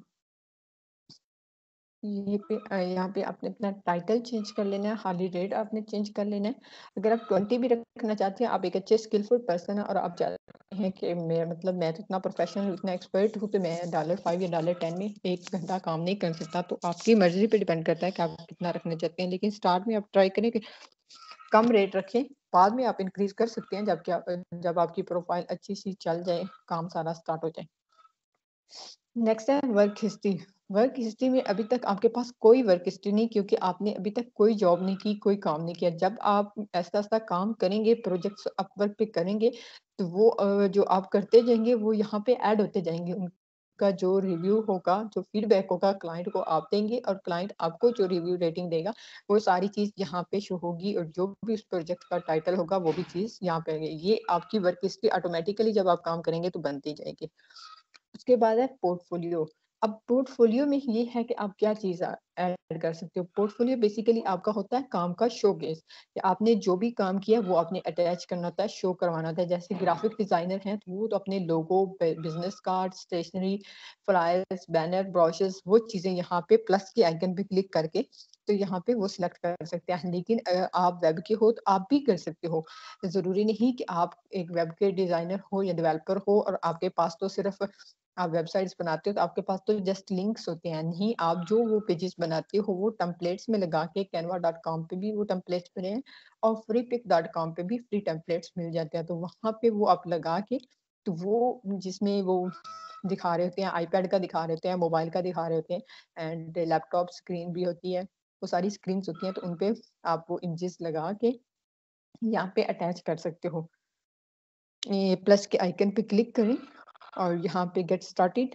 ये पे अ, यहाँ पे आपने अपना टाइटल चेंज कर लेना है, हार्डली रेट आपने चेंज कर लेना है। अगर आप ट्वेंटी भी रखना चाहते हैं, आप एक अच्छे स्किलफुल पर्सन हैं और आप चाहते हैं कि मैं मतलब मैं तो इतना प्रोफेशनल हूँ, इतना एक्सपर्ट हूँ कि मैं डॉलर फाइव या डॉलर टेन में एक घंटा काम नहीं कर सकता, तो आपकी मर्ज़ी पे डिपेंड करता है कि आप कितना रखना चाहते हैं। लेकिन स्टार्ट में आप ट्राई करें कि कम रेट रखें, बाद में आप इंक्रीज़ कर सकते हैं जबकि आप जब आपकी प्रोफाइल अच्छी-सी चल जाए, काम सारा स्टार्ट हो जाए। नेक्स्ट है वर्क हिस्ट्री। वर्क हिस्ट्री में अभी तक आपके पास कोई वर्क हिस्ट्री नहीं, क्योंकि आपने अभी तक कोई जॉब नहीं की, कोई काम नहीं किया। जब आप ऐसा-ऐसा काम करेंगे, प्रोजेक्ट्स अपवर्क पे करेंगे, तो वो अ, जो आप करते जाएँगे, वो यहाँ पे ऐड होते जाएँगे। उनका जो रिव्यू होगा, जो फीडबैक होगा, क्लाइंट को आप देंगे और क्लाइंट आपको जो रिव्यू रेटिंग देगा, वो सारी चीज़ यहाँ पे शो होगी और जो भी उस प्रोजेक्ट का टाइटल होगा, वो भी चीज़ यहाँ पे आएगी। ये आपकी वर्क हिस्ट्री ऑटोमैटिकली जब आप काम करेंगे, तो बनती जाएगी। उसके बाद है पोर्टफोलियो। अब पोर्टफोलियो में ये है कि आप क्या चीज़ अ, ऐड कर सकते हो। पोर्टफोलियो बेसिकली आपका होता है काम का शोकेस, कि आपने जो भी काम किया वो आपने अटैच करना होता है, शो करवाना होता है। जैसे ग्राफिक डिज़ाइनर हैं तो वो तो अपने लोगो, बि business card, stationery, flyers, banner, brochures वो चीज़ें यहाँ पे प्लस के आइकन पे क्लिक करके तो यहाँ पे वो सिलेक्ट कर सकते हैं। लेकिन अ, आप वेब के हो तो आप भी कर सकते हो। ज़रूरी नहीं कि आप एक वेब के डिज़ाइनर हो या डेवलपर हो और आपके पास तो सिर्फ़ आप वेबसाइट्स बनाते हो तो आपके पास तो जस्ट लिंक्स होते हैं। नहीं, आप जो वो पेजेस बनाते हो वो टेम्पलेट्स में लगा के कैनवा डॉट कॉम पे भी वो टेम्पलेट्स बने हैं और फ्री पिक डॉट कॉम पे भी फ्री टेम्पलेट्स मिल जाते हैं। तो वहाँ पे वो आप लगा के तो वो जिसमें वो दिखा रहे होते हैं, आईपैड का दिखा रहे होते हैं, मोबाइल का दिखा रहे होते हैं एंड लैपटॉप स्क्रीन भी होती है। वो सारी स्क्रीन्स होती हैं तो उनपे आप वो इमेजेस लगा के यहाँ पे अटैच कर सकते हो। ये प्लस के आइकन पे क्लिक करें और यहाँ पे गेट स्टार्टेड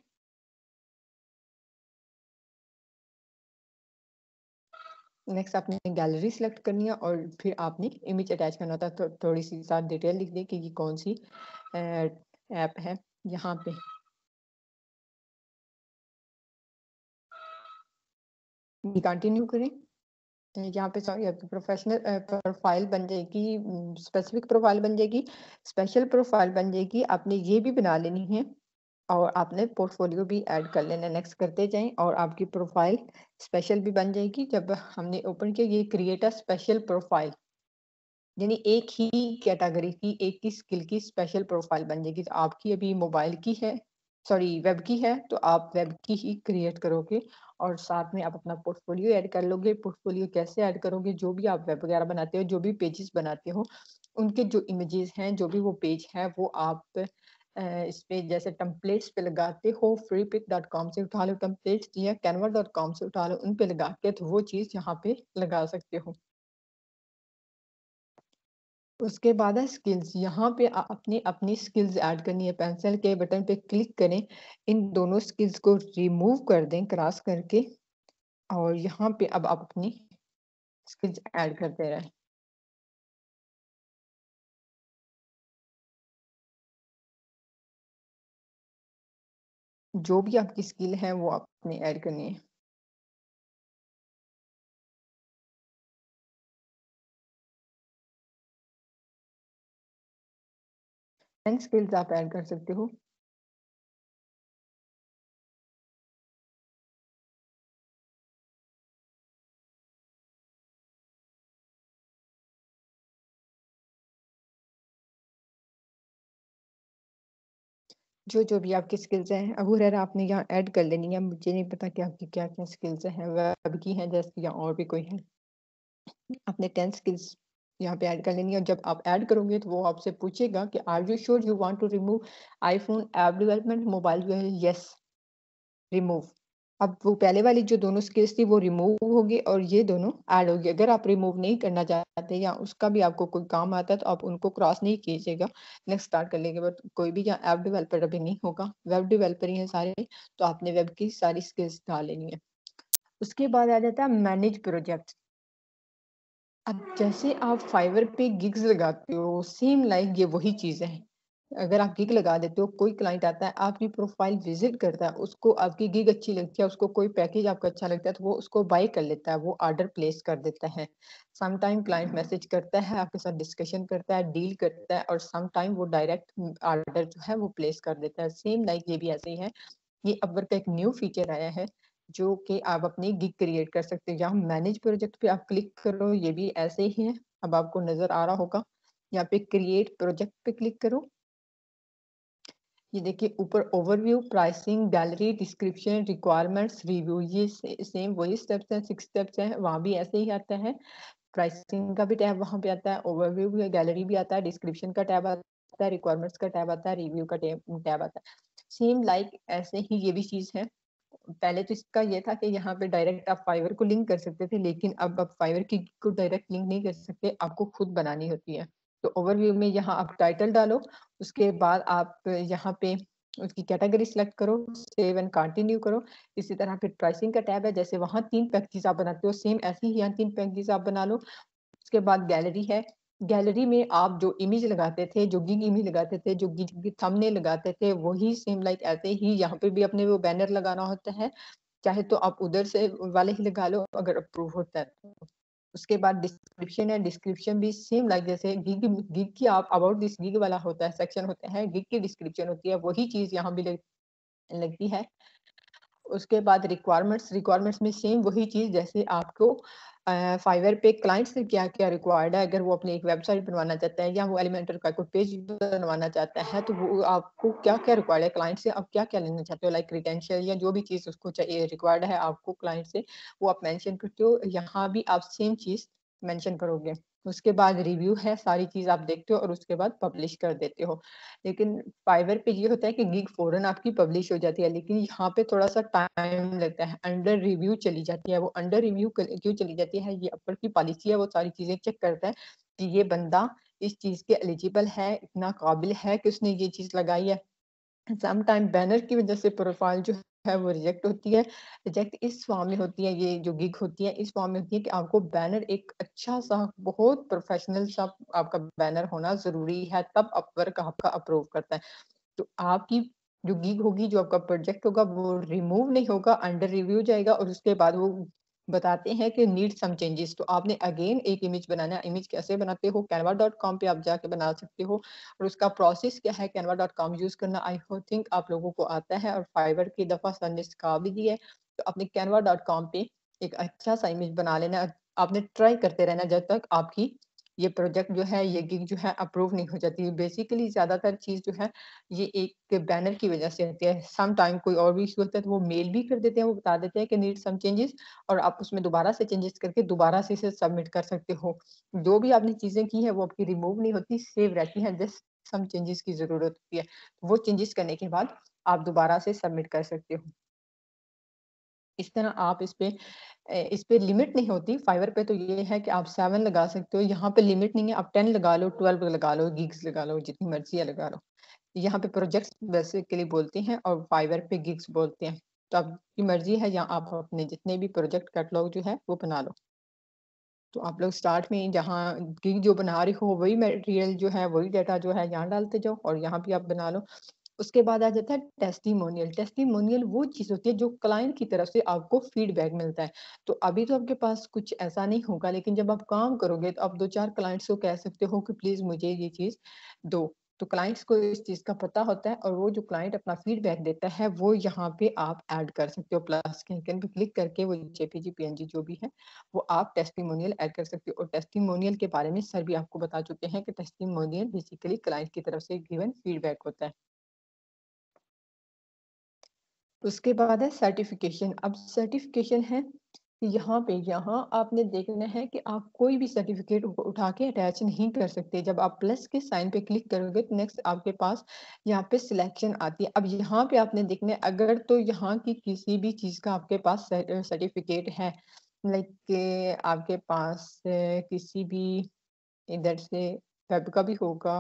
नेक्स्ट आपने गैलरी सेलेक्ट करनी है और फिर आपने इमेज अटैच करना होता है। तो थोड़ी सी साथ डिटेल लिख दें कि ये कौन सी ऐप है। यहाँ पे कंटिन्यू करें। यहाँ पे सॉरी आपकी प्रोफेशनल प्रोफाइल बन जाएगी, स्पेसिफिक प्रोफाइल बन जाएगी, स्पेशल प्रोफाइल बन जाएगी। आपने ये भी बना लेनी है और आपने पोर्टफोलियो भी ऐड कर लेना, नेक्स्ट करते जाएं और आपकी प्रोफाइल स्पेशल भी बन जाएगी। जब हमने ओपन किया ये क्रिएट अ स्पेशल प्रोफाइल, यानी एक ही कैटेगरी की एक ही स्किल की स्पेशल प्रोफाइल बन जाएगी। तो आपकी अभी मोबाइल की है, सॉरी वेब की है, तो आप वेब की ही क्रिएट करोगे और साथ में आप अपना पोर्टफोलियो ऐड कर लोगे। पोर्टफोलियो कैसे ऐड करोगे? जो भी आप वेब वगैरह बनाते हो, जो भी पेजेस बनाते हो, उनके जो इमेजेस हैं, जो भी वो पेज है, वो आप अ, इस पे जैसे टेम्पलेट्स पे लगाते हो, फ्री पिक डॉट कॉम से उठा लो टेम्पलेट्स, या कैनवा डॉट कॉम से उठा लो, उन पे लगा के तो वो चीज़ यहाँ पे लगा सकते हो। उसके बाद है स्किल्स, यहाँ पे आ- अपनी अपनी स्किल्स ऐड करनी है। पेंसिल के बटन पे क्लिक करें, इन दोनों स्किल्स को रिमूव कर दें क्रॉस करके, और यहाँ पे अब आप अपनी स्किल्स ऐड करते रहें। जो भी आपकी स्किल है वो आपने ऐड करनी है। टेन स्किल्स आप ऐड कर सकते हो। जो जो भी आपकी स्किल्स हैं, अबू हुरैरा आपने यहाँ ऐड कर लेनी है। मुझे नहीं पता कि आपकी क्या क्या स्किल्स हैं, वेब की हैं जैसे, या और भी कोई है। आपने टेन स्किल्स यहाँ पे ऐड कर लेनी है, और जब आप ऐड करोगे तो वो आपसे पूछेगा कि are you sure you want to remove iPhone app development mobile? Yes, remove. अब वो पहले वाली जो दोनों स्किल्स थी वो रिमूव होगी और ये दोनों ऐड होगी। अगर आप रिमूव नहीं करना चाहते या उसका भी आपको कोई काम आता है तो आप उनको क्रॉस नहीं कीजिएगा, नेक्स्ट स्टार्ट कर लेंगे। बट कोई भी यहाँ ऐप डेवलपर अभी नहीं होगा, वेब डेवलपर ही है सारे, तो आपने वेब की सारी स्किल्स डाल लेनी है। उसके बाद आ जाता है मैनेज प्रोजेक्ट। अब जैसे आप फाइवर पे गिग्स लगाते हो, सेम लाइक ये वही चीज़ है। अगर आप गिग लगा देते हो, कोई क्लाइंट आता है, आपकी प्रोफाइल विजिट करता है, उसको आपकी गिग अच्छी लगती है, उसको कोई पैकेज आपका अच्छा लगता है, तो वो उसको बाय कर लेता है, वो ऑर्डर प्लेस कर देता है। सम टाइम क्लाइंट मैसेज करता है, आपके साथ डिस्कशन करता है, डील करता है, और सम टाइम वो डायरेक्ट ऑर्डर जो है वो प्लेस कर देता है। सेम लाइक ये भी ऐसे ही है। ये अपवर्क का एक न्यू फीचर आया है जो कि आप अपनी गिग क्रिएट कर सकते हो। यहाँ मैनेज प्रोजेक्ट पे आप क्लिक करो, ये भी ऐसे ही है, अब आपको नजर आ रहा होगा। यहाँ पे क्रिएट प्रोजेक्ट पे क्लिक करो, ये देखिए ऊपर overview, pricing, gallery, description, requirements, review, ये से, सेम वही स्टेप्स हैं, सिक्स स्टेप्स हैं, वहाँ भी ऐसे ही आता है। प्राइसिंग का भी टैब वहाँ पे आता है, ओवरव्यू भी, गैलरी भी आता है, डिस्क्रिप्शन का टैब आता है, रिक्वायरमेंट्स का टैब आता है, रिव्यू का टैब आता है। सेम लाइक ऐसे ही ये भी चीज है। पहले तो इसका ये था कि यहाँ पे डायरेक्ट आप फाइवर को लिंक कर सकते थे, लेकिन अब आप फाइवर की को डायरेक्ट लिंक नहीं कर सकते, आपको खुद बनानी होती है। तो ओवरव्यू में यहाँ आप टाइटल डालो, उसके बाद आप यहाँ पे उसकी कैटेगरी सिलेक्ट करो, सेव एंड कंटिन्यू करो। इसी तरह फिर प्राइसिंग का टैब है, जैसे वहाँ तीन पैकेजेस आप बनाते हो, सेम ऐसे ही यहाँ तीन पैकेजेस आप बना लो। उसके बाद गैलरी है, गैलरी में आप जो इमेज लगाते थे, जो गिग इमेज लगाते थे, जो गिग थंबनेल लगाते थे, वही सेम लाइक ऐसे ही यहाँ पे भी अपने वो बैनर लगाना होता है। चाहे तो आप उधर से वाले ही लगा लो अगर अप्रूव होता है तो। उसके बाद डिस्क्रिप्शन है, डिस्क्रिप्शन भी सेम लाइक जैसे गिग गिग की आप अबाउट दिस गिग वाला होता है, सेक्शन होता है, गिग की डिस्क्रिप्शन होती है, वही चीज यहाँ भी लग, लगती है। उसके बाद रिक्वायरमेंट्स, रिक्वायरमेंट्स में सेम वही चीज़ जैसे आपको फाइवर पे क्लाइंट से क्या क्या रिक्वायर्ड है। अगर वो अपनी एक वेबसाइट बनवाना चाहता है या वो एलिमेंटर का कोई पेज बनवाना चाहता है, तो वो आपको क्या क्या रिक्वायर्ड है क्लाइंट से, आप क्या क्या लेना चाहते हो, लाइक क्रीडेंशियल या जो भी चीज़ उसको चाहिए रिक्वायर्ड है आपको क्लाइंट से, वो आप मेंशन करते हो। यहाँ भी आप सेम चीज़ मेंशन करोगे। उसके बाद रिव्यू है, सारी चीज़ आप देखते हो और उसके बाद पब्लिश कर देते हो। लेकिन फाइवर पे ये होता है कि गिग फौरन आपकी पब्लिश हो जाती है, लेकिन यहाँ पे थोड़ा सा टाइम लगता है, अंडर रिव्यू चली जाती है। वो अंडर रिव्यू क्यों चली जाती है? ये अपर की पॉलिसी है, वो सारी चीजें चेक करता है कि ये बंदा इस चीज के एलिजिबल है, इतना काबिल है कि उसने ये चीज लगाई है। सम टाइम बैनर की वजह से प्रोफाइल जो है वो रिजेक्ट होती है। रिजेक्ट इस फॉर्म में होती है, ये जो गिग होती है इस फॉर्म में होती है कि आपको बैनर एक अच्छा सा बहुत प्रोफेशनल सा आपका बैनर होना जरूरी है, तब अपवर्क आपका अप्रूव करता है। तो आपकी जो गिग होगी, जो आपका प्रोजेक्ट होगा, वो रिमूव नहीं होगा, अंडर रिव्यू जाएगा और उसके बाद वो बताते हैं कि नीड सम चेंजेस। तो आपने अगेन एक इमेज बनाना है। इमेज कैसे बनाते हो? canva डॉट कॉम पे आप जाके बना सकते हो और उसका प्रोसेस क्या है? canva डॉट कॉम यूज़ करना आई हो थिंक आप लोगों को आता है और फाइवर की दफ़ा सर ने सिखा भी दी है। तो अपने canva डॉट कॉम पे एक अच्छा-सा इमेज बना लेना है। आपने ट्राई करते रहना जब तक आपकी ये प्रोजेक्ट जो है, ये गिग जो है अप्रूव नहीं हो जाती। बेसिकली ज़्यादातर चीज़ जो है ये एक बैनर की वजह से होती है। सम टाइम कोई और भी इश्यू होता है तो वो मेल भी कर देते हैं, वो बता देते हैं कि नीड सम चेंजेस और आप उसमें दोबारा से चेंजेस करके दोबारा से इसे सबमिट कर सकते हो। जो भी आपने चीज़ें की हैं वो आपकी रिमूव नहीं होती, सेव रहती हैं, जस्ट सम चेंजेस की ज़रूरत होती है। वो चेंजेस करने के बाद आप दोबारा से सबमिट कर सकते हो। इस तरह आप इस पे अ, इस पे लिमिट नहीं होती, फाइवर पे तो ये है कि आप सेवन लगा सकते हो, यहाँ पे लिमिट नहीं है, आप टेन लगा लो, ट्वेल्व लगा लो, गिग्स लगा लो, जितनी मर्ज़ी है लगा लो। यहाँ पे प्रोजेक्ट्स बेसिकली बोलते हैं और फाइवर पे गिग्स बोलते हैं। तो आपकी मर्ज़ी है या आप अपने जितने भी प्रोजेक्ट कैटलॉग जो है वो बना लो। तो आप लोग स्टार्ट में जहाँ गिग जो बना रहे हो वही मटेरियल जो है, वही डाटा जो है यहाँ डालते जाओ और यहाँ भी आप बना लो। उसके बाद आ जाता है टेस्टिमोनियल। टेस्टिमोनियल वो चीज़ होती है जो क्लाइंट की तरफ से आपको फीडबैक मिलता है। तो अभी तो आपके पास कुछ ऐसा नहीं होगा, लेकिन जब आप काम करोगे तो आप दो चार क्लाइंट्स को कह सकते हो कि प्लीज़ मुझे ये चीज़ दो। तो क्लाइंट्स को इस चीज़ का पता होता है और वो जो क्लाइंट अपना फीडबैक देता है वो यहाँ पे आप ऐड कर सकते हो। प्लस के आइकन पे क्लिक करके वो जेपीजी, पीएनजी जो भी है वो आप टेस्टिमोनियल ऐड कर सकते हो और टेस्टिमोनियल के बारे में सर भी आपको बता चुके हैं कि टेस्टिमोनियल बेसिकली क्लाइंट की तरफ से गिवन फीडबैक होता है। उसके बाद है सर्टिफिकेशन। अब सर्टिफिकेशन है कि यहाँ पे यहाँ आपने देखना है कि आप कोई भी सर्टिफिकेट उ उठा के अटैच नहीं कर सकते। जब आप प्लस के साइन पे क्लिक करोगे तो नेक्स्ट आपके पास यहाँ पे सिलेक्शन आती है। अब यहाँ पे आपने देखना है अगर तो यहाँ की किसी भी चीज़ का आपके पास स सर्टिफिकेट है, लाइक आपके पास अ, किसी भी इधर से वेब का भी होगा,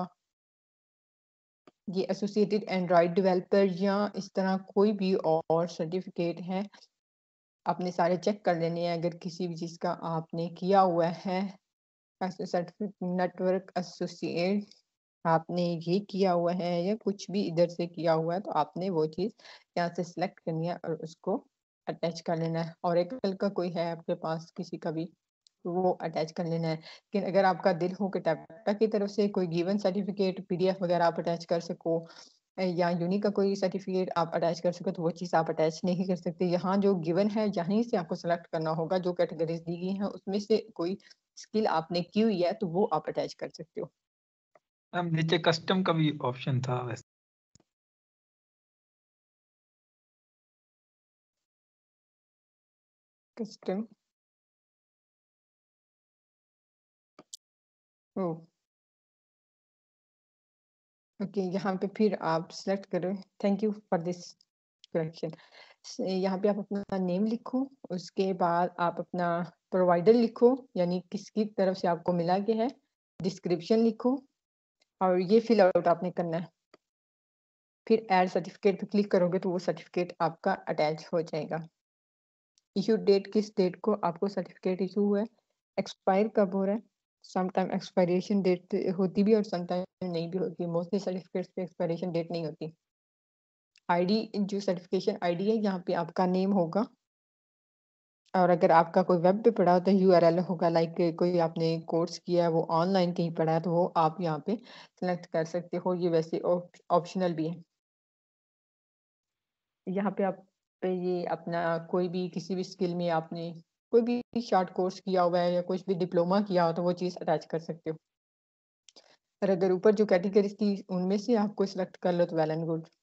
ये एसोसिएटेड एंड्रॉयड डेवलपर या इस तरह कोई भी और सर्टिफिकेट है, आपने सारे चेक कर लेने हैं। अगर किसी भी चीज़ का आपने किया हुआ है ऐसे सर्टिफिकेट नेटवर्क एसोसिएट आपने ये किया हुआ है या कुछ भी इधर से किया हुआ है तो आपने वो चीज़ यहाँ से सिलेक्ट करनी है और उसको अटैच कर लेना है। ओरेकल का कोई है आपके पास किसी का भी तो वो अटैच कर लेना है। लेकिन अगर आपका दिल हो कि टाटा की तरफ से कोई गिवन सर्टिफिकेट पीडीएफ वगैरह आप अटैच कर सको अ, या यूनी का कोई सर्टिफिकेट आप अटैच कर सको तो वो चीज़ आप अटैच नहीं कर सकते। यहाँ जो गिवन है यहीं से आपको सेलेक्ट करना होगा, जो कैटेगरीज दी गई हैं उसमें से कोई स्किल आपने की हुई है तो वो आप अटैच कर सकते हो। मैम नीचे कस्टम का भी ऑप्शन था वैसे। कस्टम ओह! ओके, यहाँ पे फिर आप सेलेक्ट करो। Thank you for this correction. स यहाँ पे आप अपना नेम लिखो, उसके बाद आप अपना प्रोवाइडर लिखो, यानी किसकी तरफ से आपको मिला गया है, डिस्क्रिप्शन लिखो और ये फिल आउट आपने करना है। फिर ऐड सर्टिफिकेट पे क्लिक करोगे तो वो सर्टिफिकेट आपका अटैच हो जाएगा। इश्यू डेट किस डेट को आपको सर्टिफिकेट इश्यू हुआ है, एक्सपायर कब हो रहा है, सम टाइम एक्सपायरेशन डेट होती भी है और सम टाइम नहीं भी होती। मोस्टली सर्टिफिकेट्स पे एक्सपायरेशन डेट नहीं होती। आईडी जो सर्टिफिकेशन आईडी है यहाँ पे आपका नेम होगा और अगर आपका कोई वेब पे पढ़ा हो तो यूआरएल होगा, लाइक कोई आपने कोर्स किया है वो ऑनलाइन कहीं पढ़ा है तो वो आप यहाँ पे सेलेक्ट कर सकते हो। ये वैसे ऑप्शनल भी है। यहाँ पे आप पे ये अपना कोई भी किसी भी स्किल में आपने कोई भी शॉर्ट कोर्स किया हुआ है या कुछ भी डिप्लोमा किया हो तो वो चीज़ अटैच कर सकते हो। और अगर ऊपर जो कैटेगरीज थी उनमें से आपको सिलेक्ट कर लो तो वेल एंड गुड।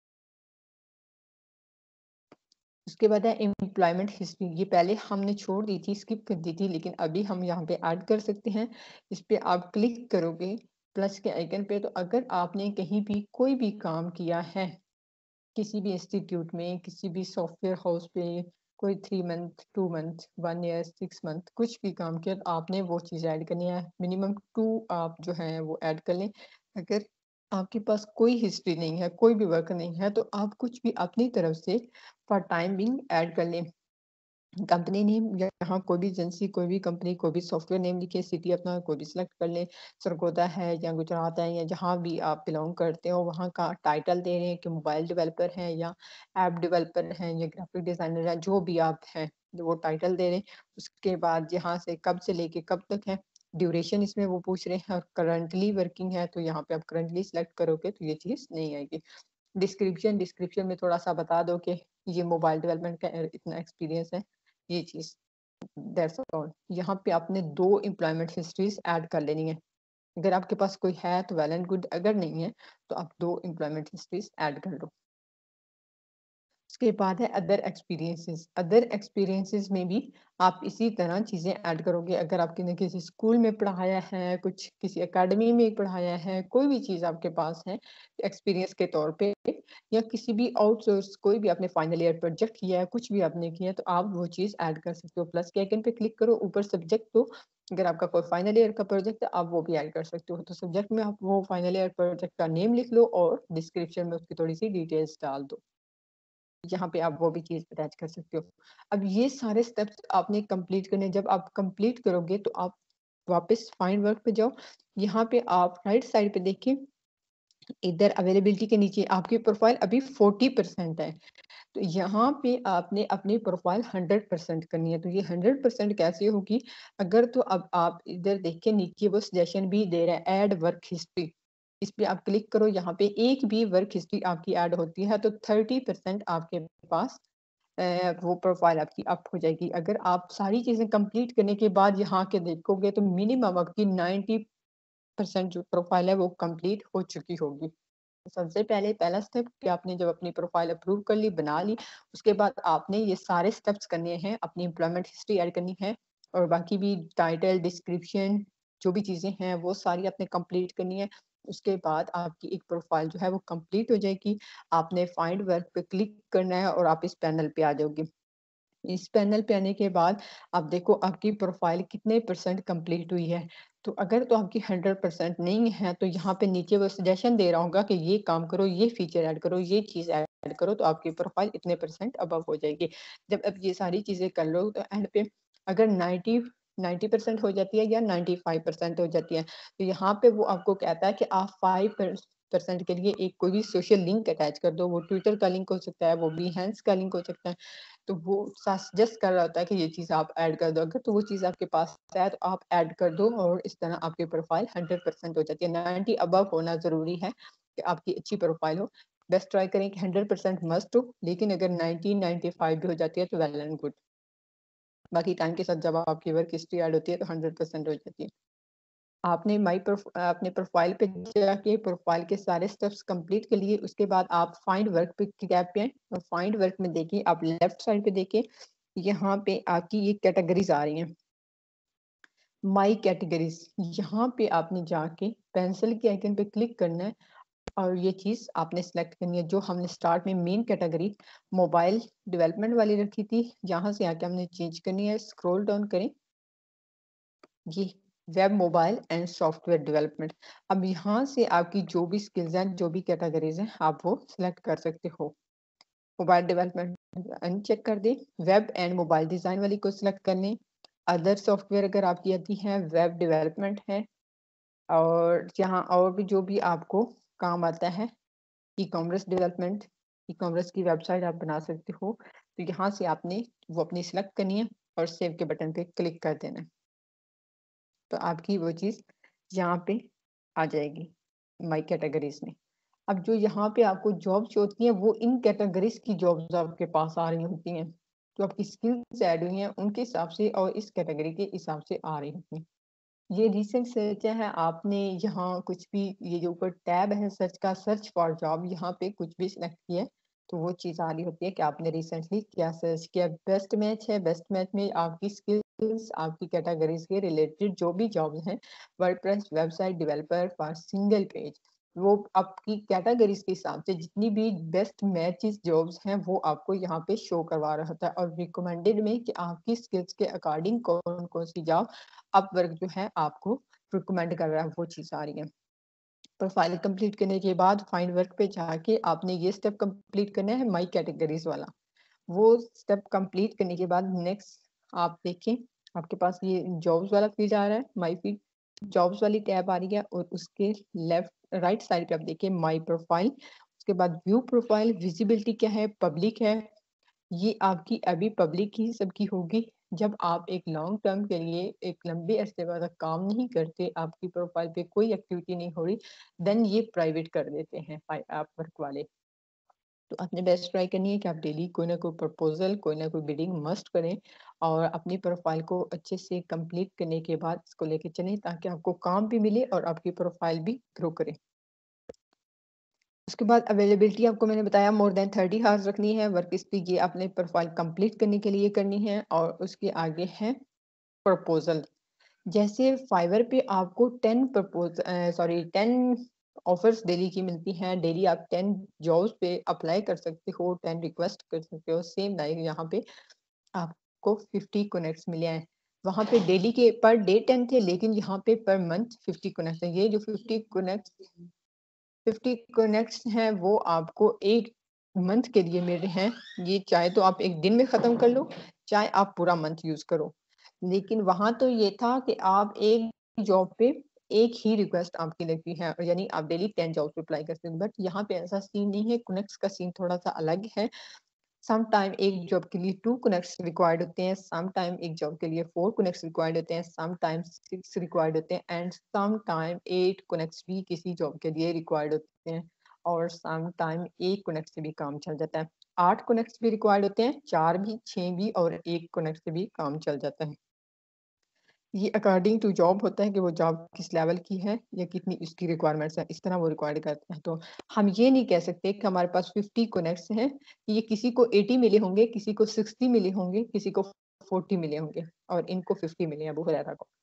उसके बाद है एम्प्लॉयमेंट हिस्ट्री। ये पहले हमने छोड़ दी थी, स्किप कर दी थी, लेकिन अभी हम यहाँ पे ऐड कर सकते हैं। इस पे आप क्लिक करोगे प्लस के आइकन पे तो अगर आपने कहीं भी कोई भी काम किया है किसी भी इंस्टीट्यूट में, किसी भी सॉफ्टवेयर हाउस पे, कोई three month, two month, one year, six month कुछ भी काम किया तो आपने वो चीज़ ऐड करनी है। मिनिमम टू आप जो है वो ऐड कर लें। अगर आपके पास कोई हिस्ट्री नहीं है, कोई भी वर्क नहीं है तो आप कुछ भी अपनी तरफ से फॉर टाइम बीइंग ऐड कर लें। कंपनी नेम यहाँ कोई भी एजेंसी, कोई भी कंपनी, कोई भी सॉफ्टवेयर नेम लिखिए, सिटी अपना कोई भी सिलेक्ट कर लें, सरगोदा है या गुजरात है या जहाँ भी आप बिलोंग करते हो वहाँ का टाइटल दे रहे हैं कि मोबाइल डेवलपर हैं या ऐप डेवलपर हैं या ग्राफिक डिज़ाइनर हैं, जो भी आप हैं वो टाइटल दे रहे हैं, उसके बाद यहाँ से कब से लेके कब तक है, ड्यूरेशन इसमें वो पूछ रहे हैं, और करंटली वर्किंग है तो यहाँ पे आप करंटली सिलेक्ट करोगे तो ये चीज़ नहीं आएगी। डिस्क्रिप्शन डिस्क्रिप्शन में थोड़ा सा बता दो कि ये मोबाइल डेवलपमेंट का इतना एक्सपीरियंस है, ये चीज़, दैट्स ऑल। यहाँ पे आपने दो एम्प्लॉयमेंट हिस्ट्रीज ऐड कर लेनी है, अगर आपके पास कोई है तो वेल एंड गुड, अगर नहीं है तो आप दो एम्प्लॉयमेंट हिस्ट्रीज ऐड कर लो। उसके बाद है अदर एक्सपीरियंसेस। अदर एक्सपीरियंसेस में भी आप इसी तरह चीज़ें ऐड करोगे। अगर आपने ने किसी स्कूल में पढ़ाया है, कुछ किसी एकेडमी में पढ़ाया है, कोई भी चीज़ आपके पास है एक्सपीरियंस के तौर पे, या किसी भी आउटसोर्स कोई भी आपने फाइनल ईयर प्रोजेक्ट किया है, कुछ भी आपने किया है, तो आप वो चीज़ ऐड कर सकते हो। प्लस के आइकन पे क्लिक करो, ऊपर सब्जेक्ट तो अगर आपका कोई फाइनल ईयर का प्रोजेक्ट है आप वो भी ऐड कर सकते हो। तो सब्जेक्ट में आप वो फाइनल ईयर प्रोजेक्ट का नेम लिख लो और डिस्क्रिप्शन में उसकी थोड़ी सी डिटेल्स डाल दो, यहाँ पे आप वो भी चीज़ अटैच कर सकते हो। अब ये सारे स्टेप्स आपने कंप्लीट करने, जब आप कंप्लीट करोगे तो आप वापस फाइंड वर्क पे जाओ। यहाँ पे आप राइट साइड पे देखिए, इधर अवेलेबिलिटी के नीचे आपकी प्रोफाइल अभी फोर्टी परसेंट है, तो यहाँ पे आपने अपनी प्रोफाइल हंड्रेड परसेंट करनी है। तो ये हंड्रेड परसेंट कैसे होगी, अगर तो अब आप इधर देखिए नीचे वो सजेशन भी दे रहा है ऐड वर्क हिस्ट्री, इस पे आप क्लिक करो, यहाँ पे एक भी वर्क हिस्ट्री आपकी ऐड होती है तो थर्टी परसेंट आपके पास अ, वो प्रोफाइल आपकी अप हो जाएगी। अगर आप सारी चीजें कंप्लीट करने के बाद यहाँ के देखोगे तो मिनिमम आपकी नाइन्टी परसेंट जो प्रोफाइल है वो कंप्लीट हो चुकी होगी। तो सबसे पहले पहला स्टेप कि आपने जब अपनी प्रोफाइल अप्रूव कर ली, बना ली, उसके बाद आपने ये सारे स्टेप्स करने हैं, अपनी एम्प्लॉयमेंट हिस्ट्री ऐड करनी है और बाकी भी टाइटल, डिस्क्रिप्शन, जो भी चीज़ें हैं वो सारी आपने कंप्लीट करनी है। उसके बाद आपकी एक प्रोफाइल जो है वो कंप्लीट हो जाएगी। आपने फाइंड वर्क पे क्लिक करना है और आप इस पैनल पे आ जाओगे। इस पैनल पे आने के बाद आप देखो आपकी प्रोफाइल कितने परसेंट कंप्लीट हुई है। तो अगर तो आपकी हंड्रेड परसेंट नहीं है तो यहाँ पे नीचे वो सजेशन दे रहा होगा कि ये काम करो, ये फीचर ऐड करो, ये चीज़ ऐड करो, तो आपकी प्रोफाइल इतने परसेंट अबव हो जाएगी। जब अब ये सारी चीज़ें कर लो तो एंड पे अगर नाइन्टी नाइन्टी परसेंट हो जाती है या नाइन्टी फाइव परसेंट हो जाती है, तो यहाँ पे वो आपको कहता है कि आप फाइव परसेंट के लिए एक कोई भी सोशल लिंक अटैच कर दो। वो ट्विटर का लिंक हो सकता है, वो बिहेंस का लिंक हो सकता है, तो वो सजेस्ट कर रहा होता है कि ये चीज़ आप ऐड कर दो। अगर तो वो चीज़ आपके पास है तो आप ऐड कर दो और इस तरह आपकी प्रोफाइल हंड्रेड परसेंट हो जाती है। नाइन्टी अबव होना ज़रूरी है कि आपकी अच्छी प्रोफाइल हो। बेस्ट ट्राई करें कि हंड्रेड परसेंट मस्ट हो, लेकिन अगर नाइन्टी नाइन्टी फाइव भी हो जाती है तो वेल एंड गुड। बाकी टाइम के साथ जब आपकी वर्क हिस्ट्री ऐड होती है तो हंड्रेड परसेंट हो जाती है। आपने माई प्रोफ अपने प्रोफाइल पे जाके प्रोफाइल के सारे स्टेप्स कंप्लीट कर लिए। उसके बाद आप फाइंड वर्क पे टैब पे आए और फाइंड वर्क में देखिए, आप लेफ्ट साइड पे देखिए, यहाँ पे आपकी ये कैटेगरीज आ रही हैं, माई कैटेगरीज। यहाँ पे आपने जाके पेंसिल के आइकन पे क्लिक करना है और ये चीज़ आपने सेलेक्ट करनी है। जो हमने स्टार्ट में मेन कैटेगरी मोबाइल डेवलपमेंट वाली रखी थी, यहाँ से आके हमने चेंज करनी है। स्क्रॉल डाउन करें, ये web mobile and software development. अब यहाँ से आपकी जो भी स्किल्स हैं, जो भी कैटेगरीज हैं, आप वो सिलेक्ट कर सकते हो। मोबाइल डेवलपमेंट अनचेक कर दें, वेब एंड मोबाइल डिजाइन वाली को सिलेक्ट कर लें। अदर सॉफ्टवेयर अगर आपकी आती है, वेब डेवलपमेंट है, और यहाँ और भी जो भी आपको काम आता है, e commerce development, e commerce की वेबसाइट आप बना सकते हो। तो यहाँ से आपने वो अपनी सिलेक्ट करनी है और सेव के बटन पे क्लिक कर देना है, तो आपकी वो चीज़ यहाँ पे आ जाएगी माई कैटेगरीज में। अब जो यहाँ पे आपको जॉब्स होती हैं वो इन कैटेगरीज की जॉब्स आपके पास आ रही होती हैं, जो आपकी स्किल्स ऐड हुई हैं उनके हिसाब से और इस कैटेगरी के हिसाब से आ रही होती हैं। ये रिसेंट सर्च है, आपने यहाँ कुछ भी, ये जो ऊपर टैब है सर्च का, सर्च फॉर जॉब, यहाँ पे कुछ भी सिलेक्ट किया है तो वो चीज़ आ रही होती है कि आपने रिसेंटली क्या सर्च किया। बेस्ट मैच है, बेस्ट मैच में आपकी स्किल्स, आपकी कैटेगरीज के रिलेटेड जो भी जॉब्स हैं, WordPress website developer for single page, वो आपकी कैटेगरीज के हिसाब से जितनी भी बेस्ट मैचेस जॉब्स हैं वो आपको यहाँ पे शो करवा रहा होता है। और रिकमेंडेड में कि आपकी स्किल्स के अकॉर्डिंग कौन कौन सी जॉब अपवर्क जो है आपको रिकमेंड कर रहा है, वो चीज़ आ रही है। प्रोफाइल कंप्लीट करने के बाद फाइंड वर्क पे जाके आपने ये स्टेप कंप्लीट करना है, माई कैटेगरीज वाला। वो स्टेप कंप्लीट करने के बाद नेक्स्ट आप देखें, आपके पास ये जॉब्स वाला फील्ड आ रहा है, माई फील्ड जॉब्स वाली टैब आ रही है, और उसके लेफ्ट राइट साइड पे आप देखिए माई प्रोफाइल। उसके बाद व्यू प्रोफाइल, विजिबिलिटी क्या है, पब्लिक है ये आपकी अभी पब्लिक ही सबकी होगी। जब आप एक लॉन्ग टर्म के लिए एक लंबे अरसे तक काम नहीं करते, आपकी प्रोफाइल पे कोई एक्टिविटी नहीं हो रही, देन ये प्राइवेट कर देते हैं अपवर्क वाले। तो आपने बेस्ट ट्राई करनी है कि आप डेली कोई ना कोई प्रपोजल, कोई ना कोई बिडिंग मस्ट करें और अपनी प्रोफाइल को अच्छे से कंप्लीट करने के बाद इसको लेके चलें, ताकि आपको काम भी मिले और आपकी प्रोफाइल भी ग्रो करे। उसके बाद अवेलेबिलिटी आपको मैंने बताया मोर देन थर्टी हावर्स रखनी है। वर्क स्पीड ये अपने प्रोफाइल कंप्लीट करने के लिए करनी है। और उसके आगे है प्रपोजल। जैसे फाइवर पे आपको ten propose sorry ten offers daily की मिलती हैं। डेली आप टेन जॉब्स पे अप्लाई कर सकते हो, टेन रिक्वेस्ट कर सकते हो। सेम लाइक यहाँ पे आपको फिफ्टी कनेक्ट्स मिले हैं। वहाँ पे डेली के पर डे टेन थे, लेकिन यहाँ पे पर मंथ फिफ्टी कनेक्ट्स हैं। ये जो फिफ्टी कनेक्ट्स फिफ्टी कनेक्ट्स हैं वो आपको एक मंथ के लिए मिल रहे हैं। ये चाहे तो आप एक दिन में खत्म कर लो, चाहे आप पूरा मंथ यूज करो। लेकिन वहां तो ये था कि आप एक जॉब पे एक ही रिक्वेस्ट आपकी लगती है, यानी आप डेली टेन जॉब पे अप्लाई कर सकते हैं। बट यहाँ पे ऐसा सीन नहीं है, कनेक्ट्स का सीन थोड़ा सा अलग है। सम टाइम एक जॉब के लिए टू कनेक्ट्स रिक्वायर्ड होते हैं, सम टाइम एक जॉब के लिए फोर कनेक्ट्स रिक्वायर्ड होते हैं, सम टाइम सिक्स रिक्वायर्ड होते हैं, and some time eight connects भी किसी जॉब के लिए रिक्वायर्ड होते हैं। और सम टाइम एक कनेक्ट से भी काम चल जाता है। आठ कनेक्ट्स भी रिक्वायर्ड होते हैं, चार भी, छह भी, और एक कनेक्ट से भी काम चल जाता है। ये अकॉर्डिंग टू जॉब होता है कि वो जॉब किस लेवल की है या कितनी इसकी रिक्वायरमेंट्स है, इस तरह वो रिक्वायर्ड करते हैं। तो हम ये नहीं कह सकते कि हमारे पास फिफ्टी कनेक्ट्स हैं, ये किसी को एटी मिले होंगे, किसी को सिक्सटी मिले होंगे, किसी को फोर्टी मिले होंगे, और इनको फिफ्टी मिले हैं अबू हुरैरा को।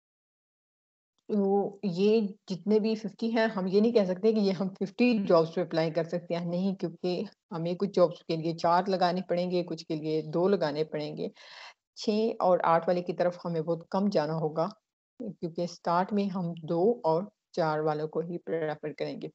तो ये जितने भी फिफ्टी हैं, हम ये नहीं कह सकते कि ये हम फिफ्टी जॉब्स पे अप्लाई कर सकते हैं, नहीं, क्योंकि हमें कुछ जॉब्स के लिए चार लगाने पड़ेंगे, कुछ के लिए दो लगाने पड़ेंगे। छह और आठ वाले की तरफ हमें बहुत कम जाना होगा, क्योंकि स्टार्ट में हम दो और चार वालों को ही प्रेफर करेंगे।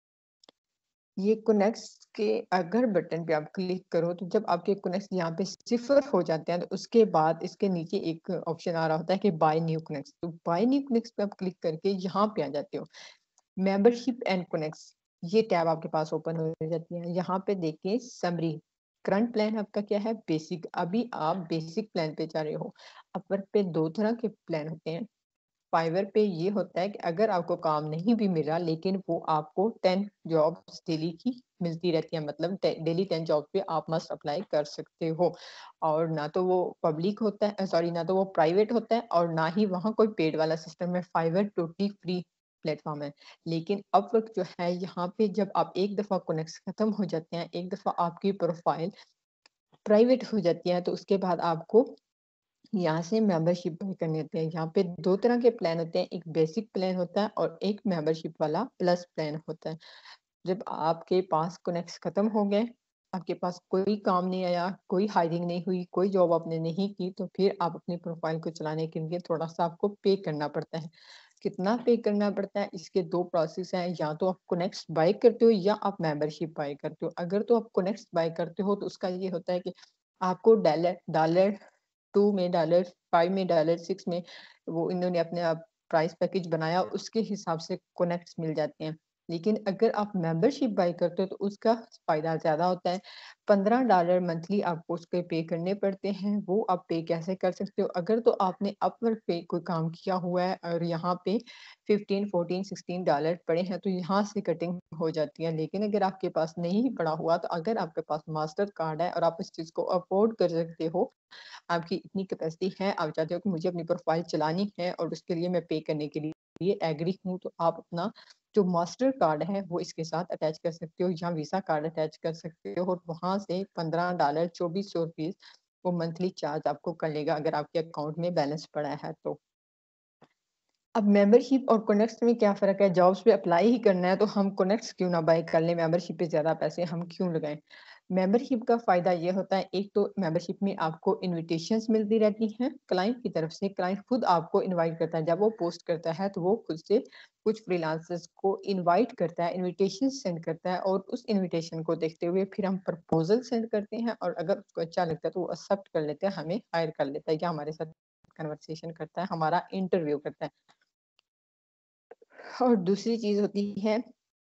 ये कनेक्ट्स के अगर बटन पे आप क्लिक करो, तो जब आपके कनेक्ट्स यहाँ पे सिफर हो जाते हैं, तो उसके बाद इसके नीचे एक ऑप्शन आ रहा होता है कि बाय न्यू कनेक्ट्स। तो बाय न्यू कनेक्ट्स पे आप क्लिक करके यहाँ पे आ जाते हो। मेंबरशिप एंड कनेक्ट्स, ये टैब आपके पास ओपन हो जाती है। यहाँ पे देखिए समरी, करंट प्लान आपका क्या है, बेसिक। अभी आप बेसिक प्लान पे जा रहे हो। अपवर्क पे दो तरह के प्लान होते हैं। फाइवर पे ये होता है कि अगर आपको काम नहीं भी मिला, लेकिन वो आपको टेन जॉब्स डेली की मिलती रहती है, मतलब डेली टेन जॉब पे आप मस्ट अप्लाई कर सकते हो। और ना तो वो पब्लिक होता है, सॉरी, ना तो वो प्राइवेट होता है, और ना ही वहाँ कोई पेड वाला सिस्टम है। फाइवर टोटली फ्री प्लेटफॉर्म है। लेकिन अपवर्क जो है, यहाँ पे जब आप एक दफा कनेक्ट खत्म हो जाते हैं, एक दफा आपकी प्रोफाइल प्राइवेट हो जाती है, तो उसके बाद आपको यहाँ से मेंबरशिप बाय करनी होती है। यहाँ पे दो तरह के प्लान होते हैं, एक बेसिक प्लान होता है और एक मेंबरशिप वाला प्लस प्लान होता है। जब आपके पास कनेक्ट्स खत्म हो गए, आपके पास कोई काम नहीं आया, कोई हायरिंग नहीं हुई, कोई जॉब आपने नहीं की, तो फिर आप अपनी प्रोफाइल को चलाने के लिए थोड़ा सा आपको पे करना पड़ता है। कितना पे करना पड़ता है, इसके दो प्रोसेस हैं। या तो आप कनेक्ट्स बाय करते हो या आप मेंबरशिप बाय करते हो। अगर तो आप कनेक्ट्स बाय करते हो, तो उसका ये होता है कि आपको डॉलर डॉलर टू में, डॉलर फाइव में, डॉलर सिक्स में, वो इन्होंने अपने आप प्राइस पैकेज बनाया, उसके हिसाब से कनेक्ट्स मिल जाते हैं। लेकिन अगर आप मेंबरशिप बाय करते हो, तो उसका फायदा ज्यादा होता है। पंद्रह डॉलर मंथली आपको उसके पे करने पड़ते हैं। वो आप पे कैसे कर सकते हो, अगर तो आपने अपवर्क पे कोई काम किया हुआ है और यहाँ पे फिफ्टीन फोर्टीन सिक्सटीन डॉलर पड़े हैं, तो यहाँ से कटिंग हो जाती है। लेकिन अगर आपके पास नहीं पड़ा हुआ, तो अगर आपके पास मास्टर कार्ड है और आप इस चीज को अफोर्ड कर सकते हो, आपकी इतनी कैपेसिटी है, आप चाहते हो कि मुझे अपनी प्रोफाइल चलानी है और उसके लिए मैं पे करने के लिए एग्री हूँ, तो आप अपना जो मास्टर कार्ड है वो इसके साथ अटैच कर सकते हो, या वीसा कार्ड अटैच कर सकते हो, और वहां से पंद्रह डॉलर चौबीस सौ रुपीज वो मंथली चार्ज आपको कर लेगा, अगर आपके अकाउंट में बैलेंस पड़ा है तो। अब मेंबरशिप और कनेक्ट्स में क्या फ़र्क है? जॉब्स पे अप्लाई ही करना है, तो हम कनेक्ट्स क्यों ना बाय कर लें, मेंबरशिप पे ज़्यादा पैसे हम क्यों लगाएँ? मेंबरशिप का फ़ायदा ये होता है, एक तो मेंबरशिप में आपको इन्विटेशंस मिलती रहती हैं क्लाइंट की तरफ से। क्लाइंट खुद आपको इनवाइट करता है, जब वो पोस्ट करता है तो वो खुद से कुछ फ्रीलांसर्स को इनवाइट करता है, इन्विटेशन सेंड करता है, और उस इन्विटेशन को देखते हुए फिर हम प्रपोजल सेंड करते हैं, और अगर उसको अच्छा लगता है तो वो एक्सेप्ट कर लेते हैं, हमें हायर कर लेता है, या हमारे साथ कन्वर्सेशन करता है, हमारा इंटरव्यू करता है। और दूसरी चीज़ होती है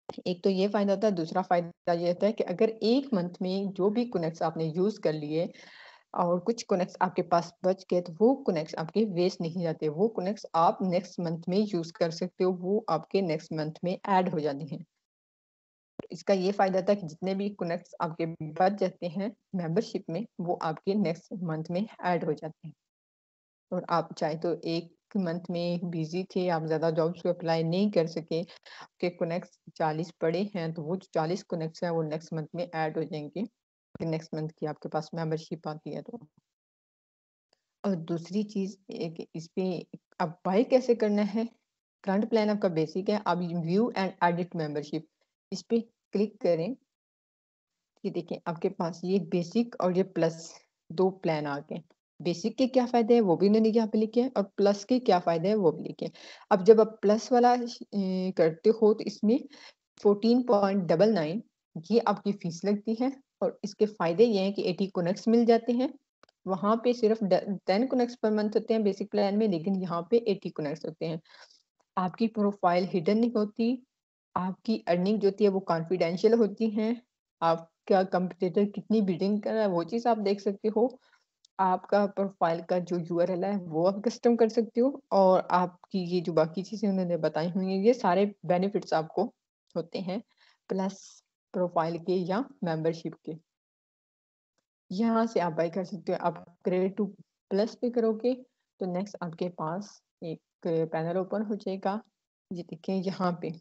एक तो ये फ़ायदा होता है, दूसरा फ़ायदा ये होता है कि अगर एक मंथ में जो भी कनेक्ट्स आपने यूज़ कर लिए और कुछ कनेक्ट्स आपके पास बच गए, तो वो कनेक्ट्स आपके वेस्ट नहीं जाते। वो कनेक्ट्स आप नेक्स्ट मंथ में यूज़ कर सकते हो, वो आपके नेक्स्ट मंथ में ऐड हो जाते हैं। इसका ये फ़ायदा था कि जितने भी कनेक्ट्स आपके बच जाते हैं मेंबरशिप में, वो आपके नेक्स्ट मंथ में ऐड हो जाते हैं। और आप चाहे तो एक मंथ में बिज़ी थे, आप ज़्यादा जॉब्स पे अप्लाई नहीं कर सके, आपके कनेक्ट्स चालीस पड़े हैं, तो वो जो चालीस कनेक्ट्स हैं, वो नेक्स्ट मंथ में ऐड हो जाएँगे, फिर नेक्स्ट मंथ की आपके पास मेंबरशिप आती है तो। और दूसरी चीज़ एक इस पे अब बाय कैसे करना है? करंट प्लान आपका बेसिक है, अब व्यू एंड एडिट मेंबरशिप इस पे क्लिक करें। ये देखिए आपके पास ये बेसिक और ये प्लस दो प्लान आ गए। बेसिक के क्या फ़ायदे हैं वो भी उन्होंने यहाँ पे लिखे हैं और प्लस के क्या फ़ायदे हैं वो भी लिखे हैं। अब जब आप प्लस वाला श अ, करते हो तो इसमें फ़ोर्टीन पॉइंट नाइन नाइन ये आपकी फ़ीस लगती है और इसके फ़ायदे ये हैं कि अस्सी कनेक्ट्स मिल जाते हैं। वहाँ पे सिर्फ़ ड टेन कनेक्ट्स पर मंथ होते हैं बेसिक प्लान में, लेकिन यहाँ पे अस्सी कनेक्ट्स होते हैं। आपकी प्रोफ़ाइल हिडन नहीं होती, आपकी अर्निंग जो होती है वो कॉन्फिडेंशियल होती हैं। आपका कंपटीटर कितनी बिडिंग कर रहा है वो चीज़ आप देख सकते हो। आपका प्रोफ़ाइल का जो यूआरएल है वो आप कस्टम कर सकते हो और आपकी ये जो बाकी चीज़ें उन्होंने बताई हुई हैं, ये सारे बेनिफिट्स आपको होते हैं प्लस प्रोफ़ाइल के या मेंबरशिप के। यहाँ से आप बाय कर सकते हो। आप अपग्रेड टू प्लस पे करोगे तो नेक्स्ट आपके पास एक पैनल ओपन हो जाएगा। ये देखिए यहाँ पे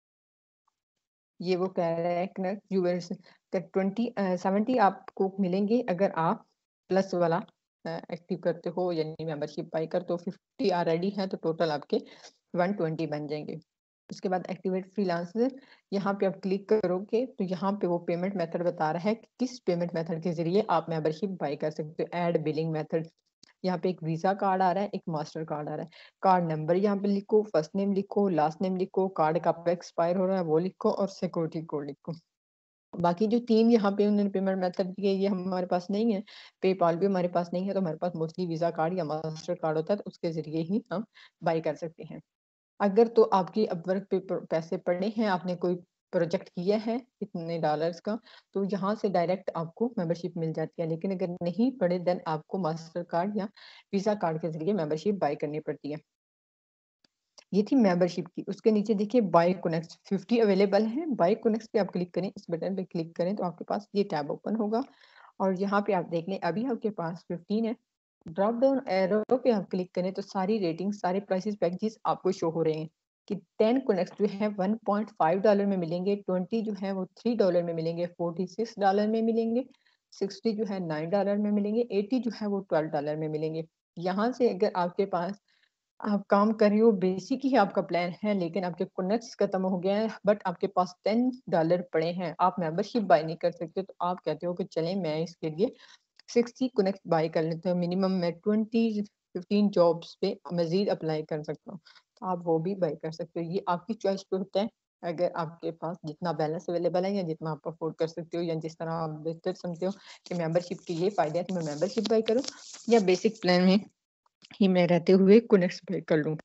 ये वो कह रहा है कनेक्ट व्यूअर्स का ट्वेंटी अ, सेवेंटी आपको मिलेंगे अगर आप प्लस वाला अ, एक्टिव करते हो यानी मेंबरशिप बाय करते हो। फिफ्टी ऑलरेडी है तो टोटल आपके वन ट्वेंटी बन जाएँगे। उसके बाद एक्टिवेट फ्रीलांसर यहाँ पे आप क्लिक करोगे तो यहाँ पे वो पेमेंट मेथड बता रहा है कि किस पेमेंट मेथड के ज़रिए आप मेंबरशिप बाय कर सकते हो। ऐड बिलिंग मेथड यहाँ पे एक वीज़ा कार्ड आ रहा है, एक मास्टर कार्ड आ रहा है। कार्ड नंबर यहाँ पे लिखो, फर्स्ट नेम लिखो, लास्ट नेम लिखो, कार्ड कब एक्सपायर हो रहा है वो लिखो और सिक्योरिटी कोड लिखो। बाकी जो तीन यहाँ पे उन्होंने पेमेंट मेथड दिए ये हमारे पास नहीं है। पेपाल भी हमारे पास नहीं है तो हमारे पास मोस्टली वीज़ा कार्ड या मास्टर कार्ड होता है तो उसके ज़रिए ही हम बाय कर सकते हैं। अगर तो आपकी अपवर्क पे प पैसे पड़े हैं, आपने कोई प्रोजेक्ट किया है इतने डॉलर्स का, तो यहाँ से डायरेक्ट आपको मेंबरशिप मिल जाती है। लेकिन अगर नहीं पड़े देन आपको मास्टर कार्ड या वीज़ा कार्ड के ज़रिए मेंबरशिप बाय करनी पड़ती है। ये थी मेंबरशिप की। उसके नीचे देखिए बाय कनेक्ट्स फिफ्टी अवेलेबल हैं। बाय कनेक्ट्स पे आप क्लिक करें, इस बटन पे क्लिक करें तो आपके पास ये टैब ओपन होगा और यहाँ पे आप देख लें अभी आपके पास फ़िफ़्टीन है। ड्रॉप डाउन एरो पे आप क्लिक करें तो सारी रेटिंग, सारे प्राइसेस पैकेजेस आपको शो हो रहे हैं कि टेन कनेक्ट्स जो है वन पॉइंट फ़ाइव डॉलर में मिलेंगे, ट्वेंटी जो है वो थ्री डॉलर में मिलेंगे, फ़ोर्टी सिक्स डॉलर में मिलेंगे, सिक्सटी जो है नाइन डॉलर में मिलेंगे, एटी जो है वो ट्वेल्व डॉलर में मिलेंगे। यहाँ से अगर आपके पास आप काम कर रही हो, बेसिक ही आपका प्लान है लेकिन आपके कनेक्ट्स खत्म हो गए हैं बट आपके पास टेन डॉलर पड़े हैं, आप मेंबरशिप बाय नहीं कर सकते तो आप कहते हो कि चलें मैं इसके लिए सिक्सटी कनेक्ट बाय कर लेते हैं। मिनिमम मैं ट्वेंटी फ़िफ़्टीन जॉब्स पे मज़ीद अप्लाई कर सकता हूँ, तो आप वो भी बाय कर सकते हो। ये आपकी चॉइस पे होता है, अगर आपके पास जितना बैलेंस अवेलेबल है या जितना आप अफ़ोर्ड कर सकते हो या जिस तरह आप बेहतर समझते हो कि मेंबरशिप के ये फ़ायदे हैं तो मैं मेंबरशिप बाय करूँ या बेसिक प्लान में ही मैं रहते हुए कनेक्ट्स बाय कर लूँ।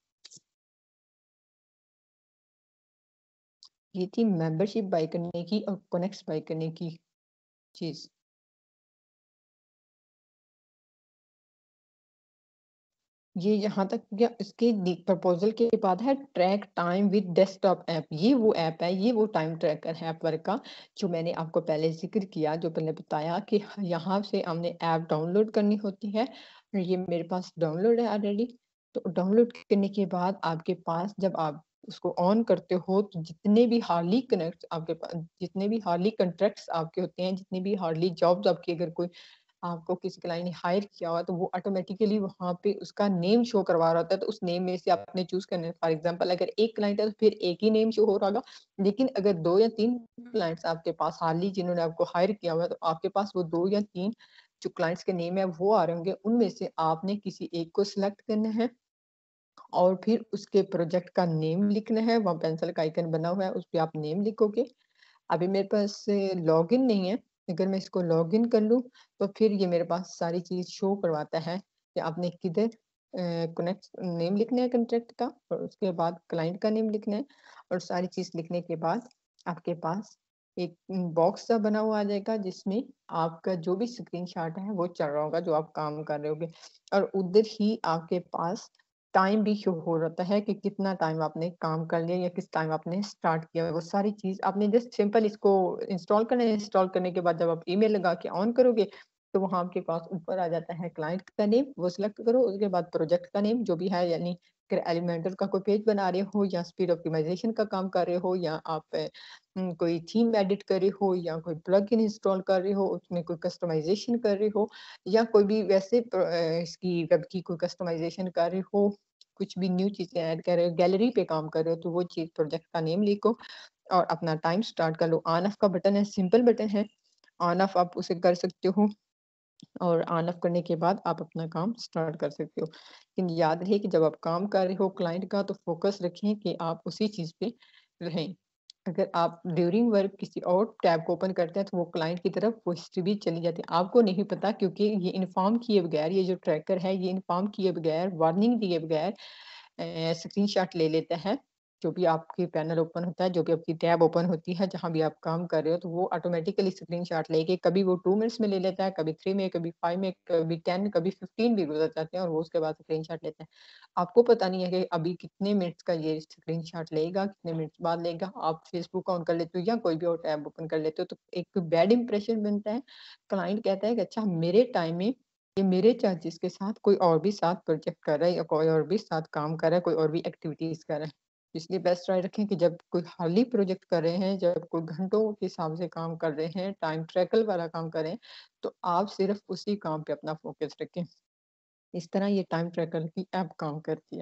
ये थी मेंबरशिप बाय करने की और कनेक्ट्स बाय करने की चीज़। ये यहाँ तक हो गया। इसके दी प्रपोज़ल के बाद है track time with desktop app. ये वो ऐप है, ये वो टाइम ट्रैकर है अपवर्क का जो मैंने आपको पहले ज़िक्र किया, जो पहले बताया कि यहाँ से हमने ऐप डाउनलोड करनी होती है। और ये मेरे पास डाउनलोड है ऑलरेडी। तो डाउनलोड करने के बाद आपके पास जब आप उसको ऑन करते हो तो जितने भी हार्डली कनेक्ट्स आपके पास जितने भी हार्डली कॉन्ट्रैक्ट्स आपके होते हैं, जितनी भी हार्डली जॉब्स आपकी अगर कोई आपको किसी क्लाइंट ने हायर किया हुआ तो वो ऑटोमेटिकली वहाँ पे उसका नेम शो करवा रहा होता है तो उस नेम में से आपने चूज करना है। फॉर एग्जांपल अगर एक क्लाइंट है तो फिर एक ही नेम शो हो रहा होगा, लेकिन अगर दो या तीन क्लाइंट्स आपके पास हाल ही जिन्होंने आपको हायर किया हुआ है तो आपके पास वो दो या तीन जो क्लाइंट्स के नेम है वो आ रहे होंगे, उनमें से आपने किसी एक को सिलेक्ट करना है और फिर उसके प्रोजेक्ट का नेम लिखना है। वहाँ पेंसिल का आइकन बना हुआ है, उस पे आप नेम लिखोगे। अभी मेरे पास लॉगिन नहीं है, अगर मैं इसको लॉगिन कर लूँ तो फिर ये मेरे पास सारी चीज़ शो करवाता है कि आपने किधर अ, कनेक्ट नेम लिखना है कॉन्ट्रैक्ट का और उसके बाद क्लाइंट का नेम लिखना है और सारी चीज़ लिखने के बाद आपके पास एक बॉक्स सा बना हुआ आ जाएगा जिसमें आपका जो भी स्क्रीनशॉट है वो चल रहा होगा जो आप काम कर रहे होगे, और उधर ही आपके पास टाइम भी शो हो रहता है कि कितना टाइम आपने काम कर लिया या किस टाइम आपने स्टार्ट किया। वो सारी चीज़ आपने जस्ट सिंपल इसको इंस्टॉल करना है। इंस्टॉल करने के बाद जब आप ईमेल लगा के ऑन करोगे तो वहाँ आपके पास ऊपर आ जाता है क्लाइंट का नेम, वो सिलेक्ट करो। उसके बाद प्रोजेक्ट का नेम जो भी है, यानी अगर एलिमेंटर का कोई पेज बना रहे हो या स्पीड ऑप्टिमाइजेशन का काम कर रहे हो या आप उम, कोई थीम एडिट कर रहे हो या कोई प्लगइन इंस्टॉल कर रहे हो, उसमें कोई कस्टमाइजेशन कर रहे हो या कोई भी वैसे प्र अ, इसकी वेब की कोई कस्टमाइजेशन कर रहे हो, कुछ भी न्यू चीज़ें ऐड कर रहे हो, गैलरी पे काम कर रहे हो, तो वो चीज़ प्रोजेक्ट का नेम लिखो और अपना टाइम स्टार्ट कर लो। ऑन ऑफ का बटन है, सिंपल बटन है, ऑन ऑफ आप उसे कर सकते हो और ऑन ऑफ करने के बाद आप अपना काम स्टार्ट कर सकते हो। लेकिन याद रहे कि जब आप काम कर रहे हो क्लाइंट का, तो फोकस रखें कि आप उसी चीज़ पे रहें। अगर आप ड्यूरिंग वर्क किसी और टैब को ओपन करते हैं तो वो क्लाइंट की तरफ वो हिस्ट्री भी चली जाती है। आपको नहीं पता क्योंकि ये इन्फॉर्म किए बगैर, ये जो ट्रैकर है ये इन्फॉर्म किए बगैर, वार्निंग दिए बगैर अ, स्क्रीनशॉट ले लेता है। जो भी आपकी पैनल ओपन होता है, जो भी आपकी टैब ओपन होती है, जहाँ भी आप काम कर रहे हो, तो वो ऑटोमेटिकली स्क्रीनशॉट लेके कभी वो टू मिनट्स में ले लेता है, कभी थ्री में, कभी फाइव में, कभी टेन, कभी फिफ्टीन भी गुज़र जाते हैं और वो उसके बाद स्क्रीनशॉट लेता है। आपको पता नहीं है कि अभी कितने मिनट्स का ये स्क्रीनशॉट लेगा, कितने मिनट्स बाद लेगा। आप फेसबुक ऑन कर लेते हो या कोई भी और टैब ओपन कर लेते हो, तो एक बैड इंप्रेशन बनता है। क्लाइंट कहता है कि अच्छा, मेरे टाइम में ये मेरे चार्जेस के साथ कोई और भी साथ प्रोजेक्ट कर रहा है या कोई और भी साथ काम कर रहा है, कोई और भी एक्टिविटीज़ कर रहा है। इसलिए बेस्ट ट्राई रखें कि जब कोई हार्डली प्रोजेक्ट कर रहे हैं, जब कोई घंटों के हिसाब से काम कर रहे हैं, टाइम ट्रैकल वाला काम कर रहे हैं, तो आप सिर्फ़ उसी काम पे अपना फ़ोकस रखें। इस तरह ये टाइम ट्रैकर की ऐप काम करती है।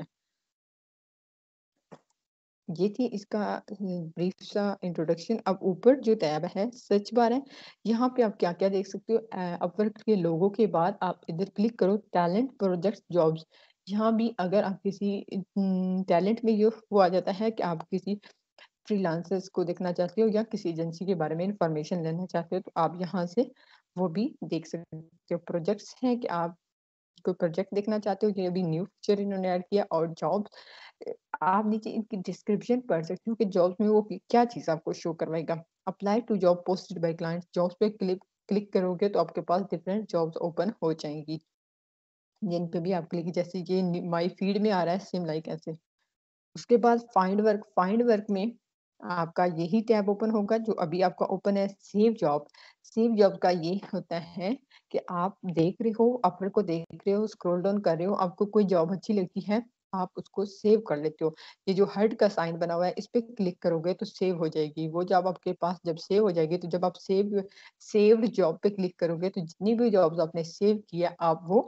ये थी इसका ब्रीफ सा इंट्रोडक्शन। अब ऊपर जो टैब है सर्च बार है, यहाँ पे आप क्या-क्या देख सकते हो। अ, अपवर्क के लोगो के बाद आप इधर क्लिक करो टैलेंट, प्रोजेक्ट्स, जॉब्स। यहाँ भी अगर आप किसी उम, टैलेंट में ये वो आ जाता है कि आप किसी फ्रीलांसर्स को देखना चाहते हो या किसी एजेंसी के बारे में इन्फॉर्मेशन लेना चाहते हो, तो आप यहाँ से वो भी देख सकते हो। प्रोजेक्ट्स हैं कि आप कोई प्रोजेक्ट देखना चाहते हो, ये अभी न्यू फीचर इन्होंने ऐड किया। और जॉब्स, अ, आप नीचे इनकी डिस्क्रिप्शन पढ़ सकते हो कि जॉब्स में वो कि क्या चीज़ आपको शो करवाएगा। Apply to job posted by clients, jobs पे क्लिक क्लिक करोगे तो आपके पास डिफरेंट जॉब्स ओपन हो जाएँगी। जिन पे भी आप क्लिक, जैसे ये नी माय फीड में आ रहा है सेम लाइक ऐसे। उसके बाद फाइंड वर्क, फाइंड वर्क में आपका यही टैब ओपन होगा जो अभी आपका ओपन है। सेव जॉब, सेव जॉब का ये होता है कि आप देख रहे हो, अपने को देख रहे हो, स्क्रॉल डाउन कर रहे हो, आपको कोई जॉब अच्छी लगती है, आप उसको सेव कर लेते हो। ये जो हर्ट का साइन बना हुआ है, इस पे क्लिक करोगे तो सेव हो जाएगी। वो जॉब आपके पास जब सेव हो जाएगी, तो जब आप सेव सेव्ड जॉब पे क्लिक करोगे तो जितनी भी जॉब्स आपने सेव किया, आप वो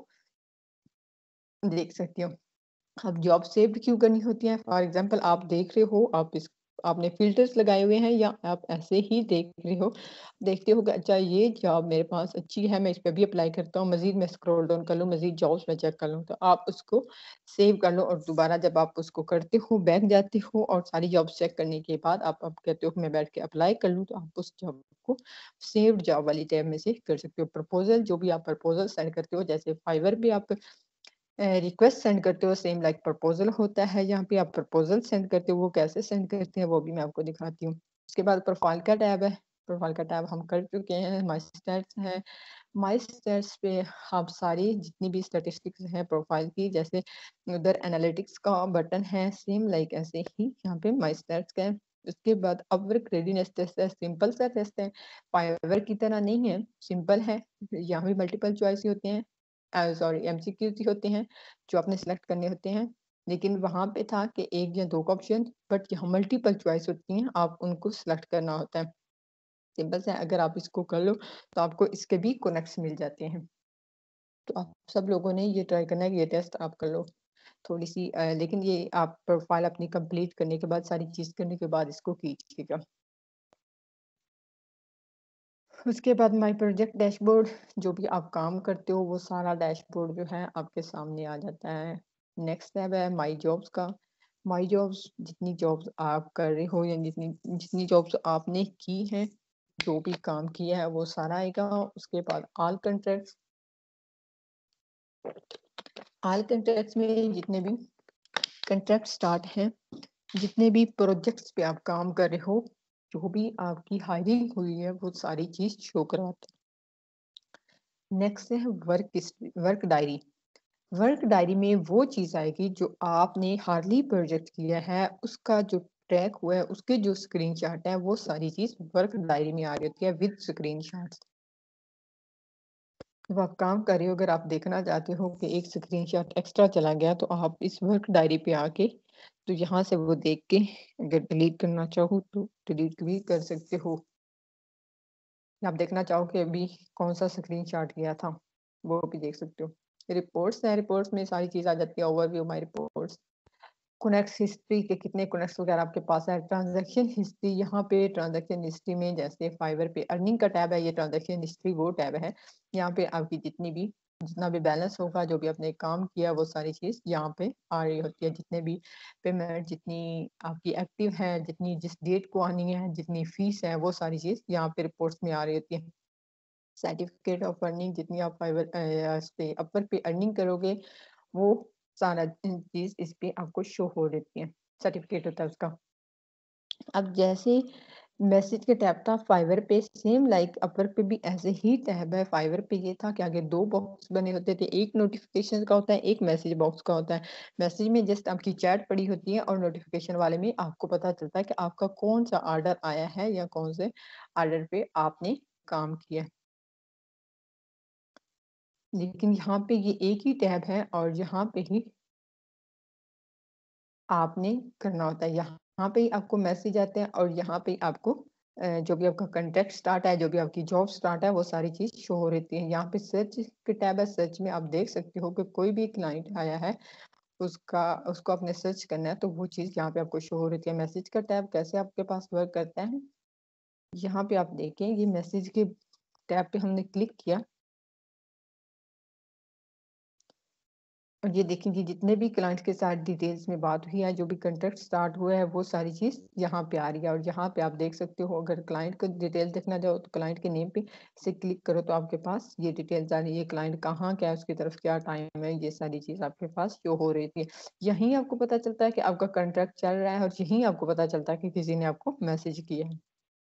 देख सकते हो। अब जॉब सेव्ड क्यों करनी होती है? फॉर एग्ज़ाम्पल आप देख रहे हो, आप इस आपने फ़िल्टर्स लगाए हुए हैं या आप ऐसे ही देख रहे हो, देखते हो कि अच्छा, ये जॉब मेरे पास अच्छी है, मैं इस पे भी अप्लाई करता हूँ, मज़ीद मैं स्क्रॉल डाउन कर लूँ, मज़ीद जॉब्स मैं चेक कर लूँ, तो आप उसको सेव कर लो और दोबारा जब आप उसको करते हो, बैक जाते हो और सारी जॉब्स चेक करने के बाद आप आप कहते हो कि मैं बैठ के अप्लाई कर लूँ, तो आप उस जॉब को सेव्ड जॉब वाली टैब में से कर सकते हो। प्रपोज़ल, जो भी आप प्रपोज़ल सेंड करते हो, जैसे फाइवर पे आप अ, रिक्वेस्ट सेंड करते हो, सेम लाइक प्रपोज़ल होता है, यहाँ पे आप प्रपोज़ल सेंड करते हो, वो कैसे सेंड करते हैं वो भी मैं आपको दिखाती हूँ। उसके बाद प्रोफ़ाइल का टैब है, प्रोफ़ाइल का टैब हम कर चुके हैं। माय स्टैट्स है, माय स्टैट्स पे आप सारी जितनी भी स्टैटिस्टिक्स हैं प्रोफ़ाइल की, जैसे उधर एनालिटिक्स का बटन है, सेम लाइक ऐसे ही यहाँ पे माय स्टैट्स का है। उसके बाद अपवर्क रेडीनेस टेस्ट है, सिंपल सा टेस्ट है, फाइवर की तरह नहीं है, सिंपल है। यहाँ भी मल्टीपल चॉइस ही होते हैं, अ, सॉरी एमसीक्यूज़ ही होते हैं, जो आपने सेलेक्ट करने होते हैं। लेकिन वहाँ पे था कि एक या दो का ऑप्शन, बट यहाँ मल्टीपल चॉइस होती हैं, आप उनको सेलेक्ट करना होता है। सिंपल सा है, अगर आप इसको कर लो, तो आपको इसके भी कनेक्ट्स मिल जाते हैं। तो आप सब लोगों ने ये ट्राई करना है कि ये टेस्ट आप कर लो। थोड़ी-सी अ, लेकिन ये आप प्रोफ़ाइल अपनी कंप्लीट करने के बाद, सारी चीज़ करने के बाद इसको कीजिएगा। उसके बाद माय प्रोजेक्ट डैशबोर्ड, जो भी आप काम करते हो वो सारा डैशबोर्ड जो है आपके सामने आ जाता है। नेक्स्ट टैब है माय जॉब्स का। माय जॉब्स, जितनी जॉब्स आप कर रहे हो या जितनी जितनी जॉब्स आपने की हैं, जो भी काम किया है वो सारा आएगा। उसके बाद ऑल कॉन्ट्रैक्ट्स, ऑल कॉन्ट्रैक्ट्स में जितने भी कॉन्ट्रैक्ट स्टार्ट हैं, जितने भी प्रोजेक्ट्स पे आप काम कर रहे हो, जो भी आपकी हायरिंग हुई है वो सारी चीज शो करवाता है। नेक्स्ट है work history, work diary. Work diary में वो चीज आएगी जो आपने हार्डली प्रोजेक्ट किया है, उसका जो ट्रैक हुआ है, उसके जो स्क्रीनशॉट है, वो सारी चीज वर्क डायरी में आ रही होती है विद स्क्रीनशॉट्स। जब आप काम कर रहे हो, अगर आप देखना चाहते हो कि एक स्क्रीनशॉट एक्स्ट्रा चला गया, तो आप इस वर्क डायरी पे आके तो यहाँ से वो देख के अगर डिलीट करना चाहो तो डिलीट भी कर सकते हो। आप देखना चाहो कि अभी कौन सा स्क्रीनशॉट गया था, वो भी देख सकते हो। रिपोर्ट्स है, रिपोर्ट्स में सारी चीज आ जाती है, overview my reports. Connect history के कितने कनेक्ट्स वगैरह आपके पास है। ट्रांजैक्शन हिस्ट्री, यहाँ पे ट्रांजैक्शन हिस्ट्री में जैसे फाइवर पे अर्निंग का टैब है, ये ट्रांजैक्शन हिस्ट्री वो टैब है। यहाँ पे आपकी जितनी भी जितना भी बैलेंस होगा, जो भी आपने काम किया, वो सारी चीज यहाँ पे आ रही होती है। जितने भी पेमेंट, जितनी आपकी एक्टिव है, जितनी जिस डेट को आनी है, जितनी फीस है, वो सारी चीज यहाँ पे रिपोर्ट्स में आ रही होती है। सर्टिफिकेट ऑफ अर्निंग, जितनी आप फाइवर पे अपर पे अर्निंग करोगे, वो सारा चीज इस पे आपको शो हो देती है, सर्टिफिकेट होता है उसका। अब जैसे मैसेज के टैब था फाइवर पे, सेम लाइक अपर पे भी ऐसे ही टैब है। फाइवर पे ये था कि आगे दो बॉक्स बने होते थे, एक नोटिफिकेशन का होता है, एक मैसेज बॉक्स का होता है। मैसेज में जस्ट आपकी चैट पड़ी होती है, और नोटिफिकेशन वाले में आपको पता चलता है कि आपका कौन सा ऑर्डर आया है या कौन से ऑर्डर पे आपने काम किया है। लेकिन यहाँ पे ये एक ही टैब है, और यहाँ पे ही आपने करना होता है। यहाँ पे ही आपको मैसेज आते हैं, और यहाँ पे ही आपको अ, जो भी आपका कंटेक्ट स्टार्ट है, जो भी आपकी जॉब स्टार्ट है, वो सारी चीज शो हो रहती है। यहाँ पे सर्च के टैब है, सर्च में आप देख सकते हो कि कोई भी क्लाइंट आया है, उसका उसको आपने सर्च करना है, तो वो चीज यहाँ पे आपको शो हो रहती है। मैसेज का टैब कैसे आपके पास वर्क करता है, यहाँ पे आप देखें, ये मैसेज के टैब पे हमने क्लिक किया, और ये देखेंगे जितने भी क्लाइंट के साथ डिटेल्स में बात हुई है, जो भी कंटेक्ट स्टार्ट हुआ है, वो सारी चीज यहाँ पे आ रही है। और यहाँ पे आप देख सकते हो, अगर क्लाइंट को डिटेल देखना चाहो तो क्लाइंट के नेम पे से क्लिक करो, तो आपके पास ये डिटेल्स आ रही है, क्लाइंट कहाँ, क्या है, उसकी तरफ क्या टाइम है, ये सारी चीज आपके पास शो हो रही थी। यहीं आपको पता चलता है कि आपका कंट्रैक्ट चल रहा है, और यहीं आपको पता चलता है कि किसी ने आपको मैसेज किया है।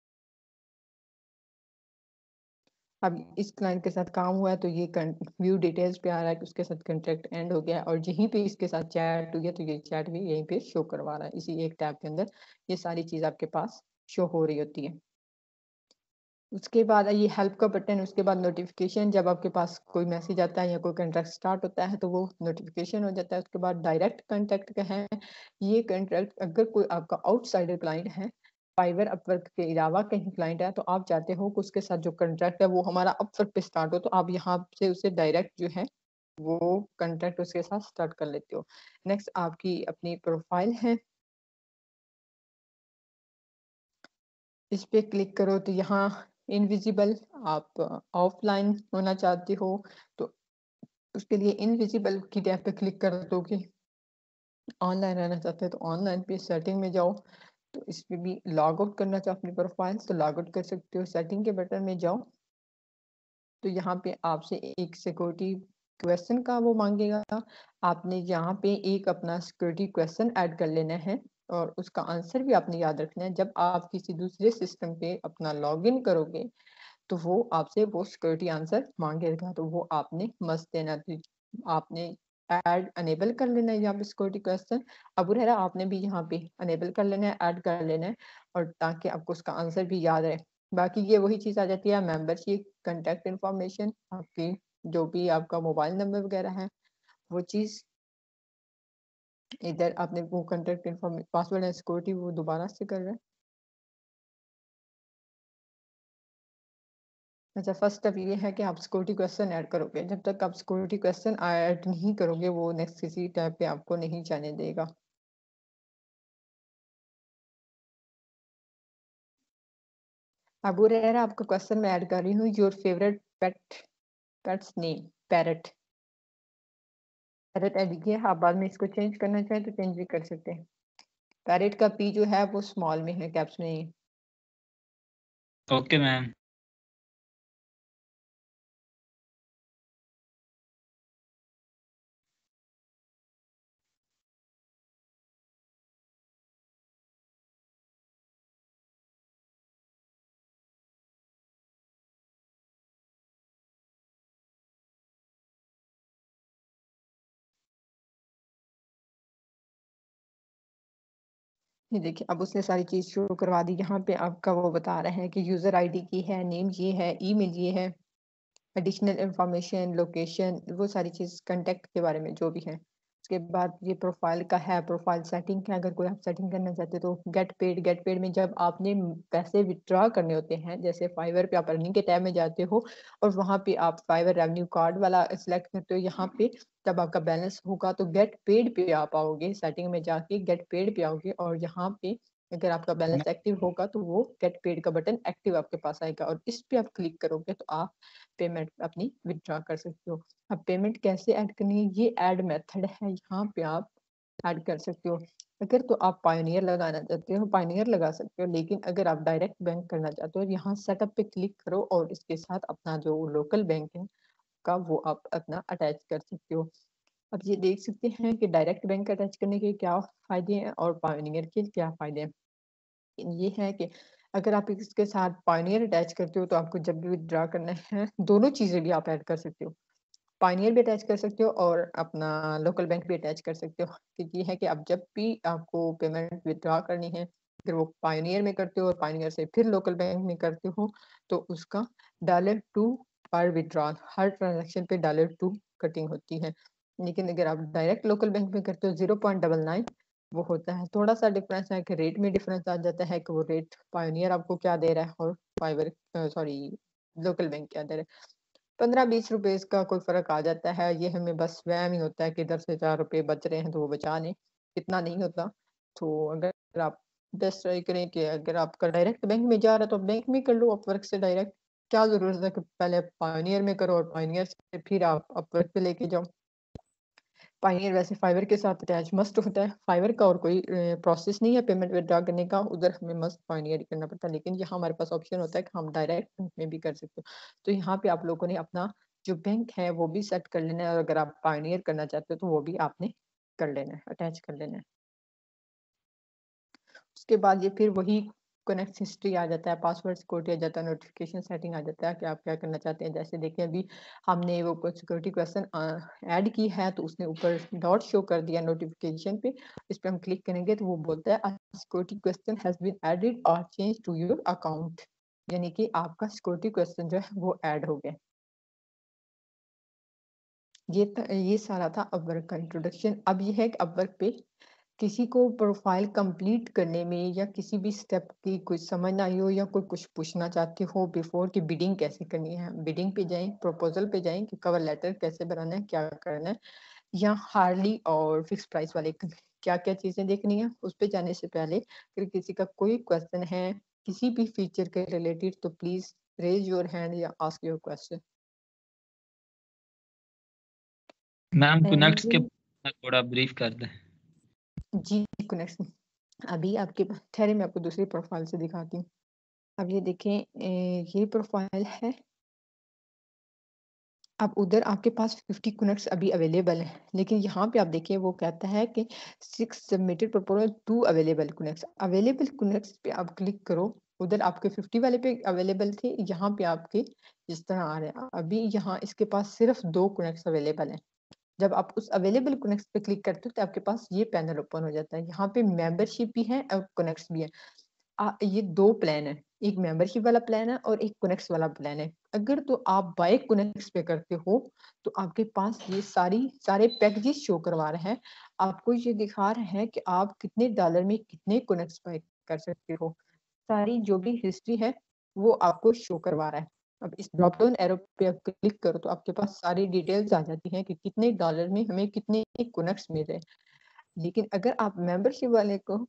अब इस क्लाइंट के साथ काम हुआ है, तो ये व्यू डिटेल्स पे आ रहा है कि उसके साथ कंट्रैक्ट एंड हो गया है, और यहीं पे इसके साथ चैट हो गया, तो ये चैट भी यहीं पे शो करवा रहा है। इसी एक टैब के अंदर ये सारी चीज आपके पास शो हो रही होती है। उसके बाद ये हेल्प का बटन, उसके बाद नोटिफिकेशन। जब आपके पास कोई मैसेज आता है या कोई कंट्रैक्ट स्टार्ट होता है, तो वो नोटिफिकेशन हो जाता है। उसके बाद डायरेक्ट कंटेक्ट का है, ये कंट्रैक्ट अगर कोई आपका आउटसाइडर क्लाइंट है, फाइवर अपवर्क के अलावा कहीं क्लाइंट है, तो आप चाहते हो कि उसके साथ जो कंट्रैक्ट है वो हमारा अपवर्क पे स्टार्ट हो, तो आप यहाँ से उसे डायरेक्ट जो है वो कंट्रैक्ट उसके साथ स्टार्ट कर लेते हो। नेक्स्ट आपकी अपनी प्रोफाइल है, इस पे क्लिक करो, तो यहाँ इनविजिबल, आप ऑफलाइन होना चाहते हो तो उसके लिए इनविजिबल की टैब पे क्लिक कर दोगे। ऑनलाइन रहना चाहते हैं तो ऑनलाइन पे सेटिंग में जाओ, तो इस पे भी लॉग आउट करना चाहो अपनी प्रोफाइल तो लॉग आउट कर सकते हो। सेटिंग के बटन में जाओ, तो यहाँ पे आपसे एक सिक्योरिटी क्वेश्चन का वो मांगेगा, आपने यहाँ पे एक अपना सिक्योरिटी क्वेश्चन ऐड कर लेना है, और उसका आंसर भी आपने याद रखना है। जब आप किसी दूसरे सिस्टम पे अपना लॉगिन करोगे, तो वो आपसे वो सिक्योरिटी आंसर मांगेगा, तो वो आपने मस्त देना। तो आपने ऐड अनेबल कर लेना है यहाँ पे सिक्योरिटी क्वेश्चन। अब रहा आपने भी यहाँ पे अनेबल कर लेना है, ऐड कर लेना है, और ताकि आपको उसका आंसर भी याद रहे। बाकी ये वही चीज आ जाती है, मेंबरशिप, कांटेक्ट इन्फॉर्मेशन, आपकी जो भी आपका मोबाइल नंबर वगैरह है, वो चीज इधर आपने वो contact information, password and security वो दोबारा से कर रहे हैं। अच्छा, फर्स्ट स्टेप ये है कि आप सिक्योरिटी क्वेश्चन ऐड करोगे। जब तक आप सिक्योरिटी क्वेश्चन ऐड नहीं करोगे, वो नेक्स्ट किसी टैब पे आपको नहीं जाने देगा। अब वो रह रहा आपका क्वेश्चन मैं ऐड कर रही हूँ, your favourite pet, pets name, parrot. Parrot add किया, आप बाद में इसको चेंज करना चाहें तो चेंज भी कर सकते हैं। पैरट का पी जो है वो स्मॉल में है, कैप्स में नहीं है। Okay ma'am. ये देखिए अब उसने सारी चीज़ शो करवा दी। यहाँ पे आपका वो बता रहा है कि यूज़र आईडी की है, नेम ये है, ईमेल ये है, एडिशनल इन्फॉर्मेशन, लोकेशन, वो सारी चीज़ कॉन्टैक्ट के बारे में जो भी है। उसके बाद ये प्रोफाइल का है, प्रोफाइल सेटिंग है, अगर कोई आप सेटिंग करना चाहते हो तो गेट पेड गेट पेड में जब आपने पैसे विथड्रॉ करने होते हैं, जैसे फाइवर पे आप अर्निंग के टैब में जाते हो और वहाँ पे आप फाइवर रेवेन्यू कार्ड वाला सिलेक्ट करते हो। यहाँ पे जब आपका बैलेंस होगा तो गेट पेड पे आप आओगे, सेटिंग में जाके गेट पेड पे आओगे और यहाँ पे अगर आपका बैलेंस एक्टिव होगा तो वो गेट पेड का बटन एक्टिव आपके पास आएगा और इस पे आप क्लिक करोगे तो आप पेमेंट अपनी विथड्रॉ कर सकते हो। अब पेमेंट कैसे ऐड करनी है, ये ऐड मेथड है, यहाँ पे आप ऐड कर सकते हो। अगर तो आप पायोनियर लगाना चाहते हो पायोनियर लगा सकते हो, लेकिन अगर आप डायरेक्ट बैंक करना चाहते हो यहाँ सेटअप पे क्लिक करो और इसके साथ अपना जो लोकल बैंक है का वो आप अपना अटैच कर सकते हो। अब ये देख सकते हैं कि डायरेक्ट बैंक अटैच करने के क्या फायदे हैं और पायोनियर के क्या फायदे हैं। ये है कि अगर आप इसके साथ पायोनियर अटैच करते हो तो आपको जब भी विथड्रॉ करना है दोनों चीज़ें भी आप ऐड कर सकते हो। पायोनियर भी अटैच कर सकते हो और अपना लोकल बैंक भी अटैच कर सकते हो। कि ये है कि आप जब भी आपको पेमेंट विथड्रॉ करनी है, अगर वो पायोनियर में करते हो और पायोनियर से फिर लोकल बैंक में करते हो तो उसका डॉलर टू पर विथड्रॉल हर ट्रांजैक्शन पे डॉलर टू कटिंग होती है। लेकिन अगर आप डायरेक्ट लोकल बैंक में करते हो ज़ीरो पॉइंट नाइन नाइन वो होता है। थोड़ा-सा डिफरेंस है कि रेट में डिफरेंस आ जाता है कि वो रेट पायोनियर आपको क्या दे रहा है और Fiverr uh, sorry local bank क्या दे रहा है। पंद्रह बीस रुपए इसका कोई फ़र्क आ जाता है। ये हमें बस वहम ही होता है कि इधर से चार रुपए बच रहे हैं तो वो बचा लें, इतना नहीं होता। तो अगर आप बेस्ट ट्राई करें कि अगर आपका डायरेक्ट बैंक में जा रहा है तो आप बैंक में कर लो अपवर्क से डायरेक्ट। क्या ज़रूरत है कि पहले पायोनियर में करो और पायोनियर से फिर आप अपवर्क पे लेके जाओ। पायोनियर वैसे फाइवर के साथ अटैच मस्ट होता है। फाइवर का और कोई अ, प्रोसेस नहीं है पेमेंट विथड्रॉ करने का, उधर हमें मस्ट पायोनियर ही करना पड़ता है। लेकिन यहाँ हमारे पास ऑप्शन होता है कि हम डायरेक्ट बैंक में भी कर सकते हो। तो यहाँ पे आप लोगों ने अपना जो बैंक है वो भी सेट कर लेना है और अगर आप पायोनियर करना चाहते हो तो वो भी आपने कर लेना है, अटैच कर लेना है। उसके बाद ये फिर वही कनेक्ट हिस्ट्री आ जाता है, पासवर्ड सिक्योरिटी आ जाता है, नोटिफिकेशन सेटिंग आ जाता है कि आप क्या करना चाहते हैं। जैसे देखिए अभी हमने वो कुछ सिक्योरिटी क्वेश्चन ऐड की है तो उसने ऊपर डॉट शो कर दिया नोटिफिकेशन पे। इस पे हम क्लिक करेंगे तो वो बोलता है security question has been added और चेंज टू योर अकाउंट, यानी कि आपका सिक्योरिटी क्वेश्चन जो है वो ऐड हो गया। ये त, ये सारा था अपवर्क का इंट्रोडक्शन। अब ये है कि अपवर्क पे किसी को प्रोफाइल कंप्लीट करने में या किसी भी स्टेप की कुछ समझ ना आई हो या कोई कुछ पूछना चाहते हो बिफोर कि बिडिंग कैसे करनी है, बिडिंग पे जाएं, प्रपोजल पे जाएं कि कवर लेटर कैसे बनाना है, क्या करना है, या हार्डली और फिक्स प्राइस वाले क्या क्या चीजें देखनी है। उस पे जाने से पहले अगर किसी का कोई क्वेश्चन है किसी भी फीचर के रिलेटेड तो प्लीज रेज योर हैंड या ask your question. Ma'am connects के थोड़ा ब्रीफ कर दें। जी कनेक्ट अभी आपके ठहरे मैं आपको दूसरी प्रोफाइल से दिखाती हूँ। अब ये देखें ये प्रोफाइल है। अब उधर आपके पास फिफ्टी कनेक्ट्स अभी अवेलेबल हैं, लेकिन यहाँ पे आप देखिए वो कहता है कि six submitted proposal to available connects. Available connects पे आप क्लिक करो, उधर आपके फिफ्टी वाले पे अवेलेबल थे, यहाँ पे आपके इस तरह आ रहे हैं। अभी यहाँ इसके पास सिर्फ दो कनेक्ट्स अवेलेबल हैं। जब आप उस अवेलेबल कनेक्ट्स पे क्लिक करते हो तो आपके पास ये पैनल ओपन हो जाता है। यहाँ पे मेंबरशिप भी है और कनेक्ट्स भी है। आ, ये दो प्लान है, एक मेंबरशिप वाला प्लान है और एक कनेक्ट्स वाला प्लान है। अगर तो आप बाय कनेक्ट्स पे करते हो तो आपके पास ये सारी सारे पैकेजेस शो करवा रहे हैं, आपको ये दिखा रहे हैं कि आप कितने डॉलर में कितने कनेक्ट्स बाय कर सकते हो। सारी जो भी हिस्ट्री है वो आपको शो करवा रहा है। अब इस ड्रॉप डाउन एरो पे आप क्लिक करो तो आपके पास सारी डिटेल्स आ जाती हैं कि कितने डॉलर में हमें कितने कनेक्ट्स मिल रहे हैं। लेकिन अगर आप मेंबरशिप वाले को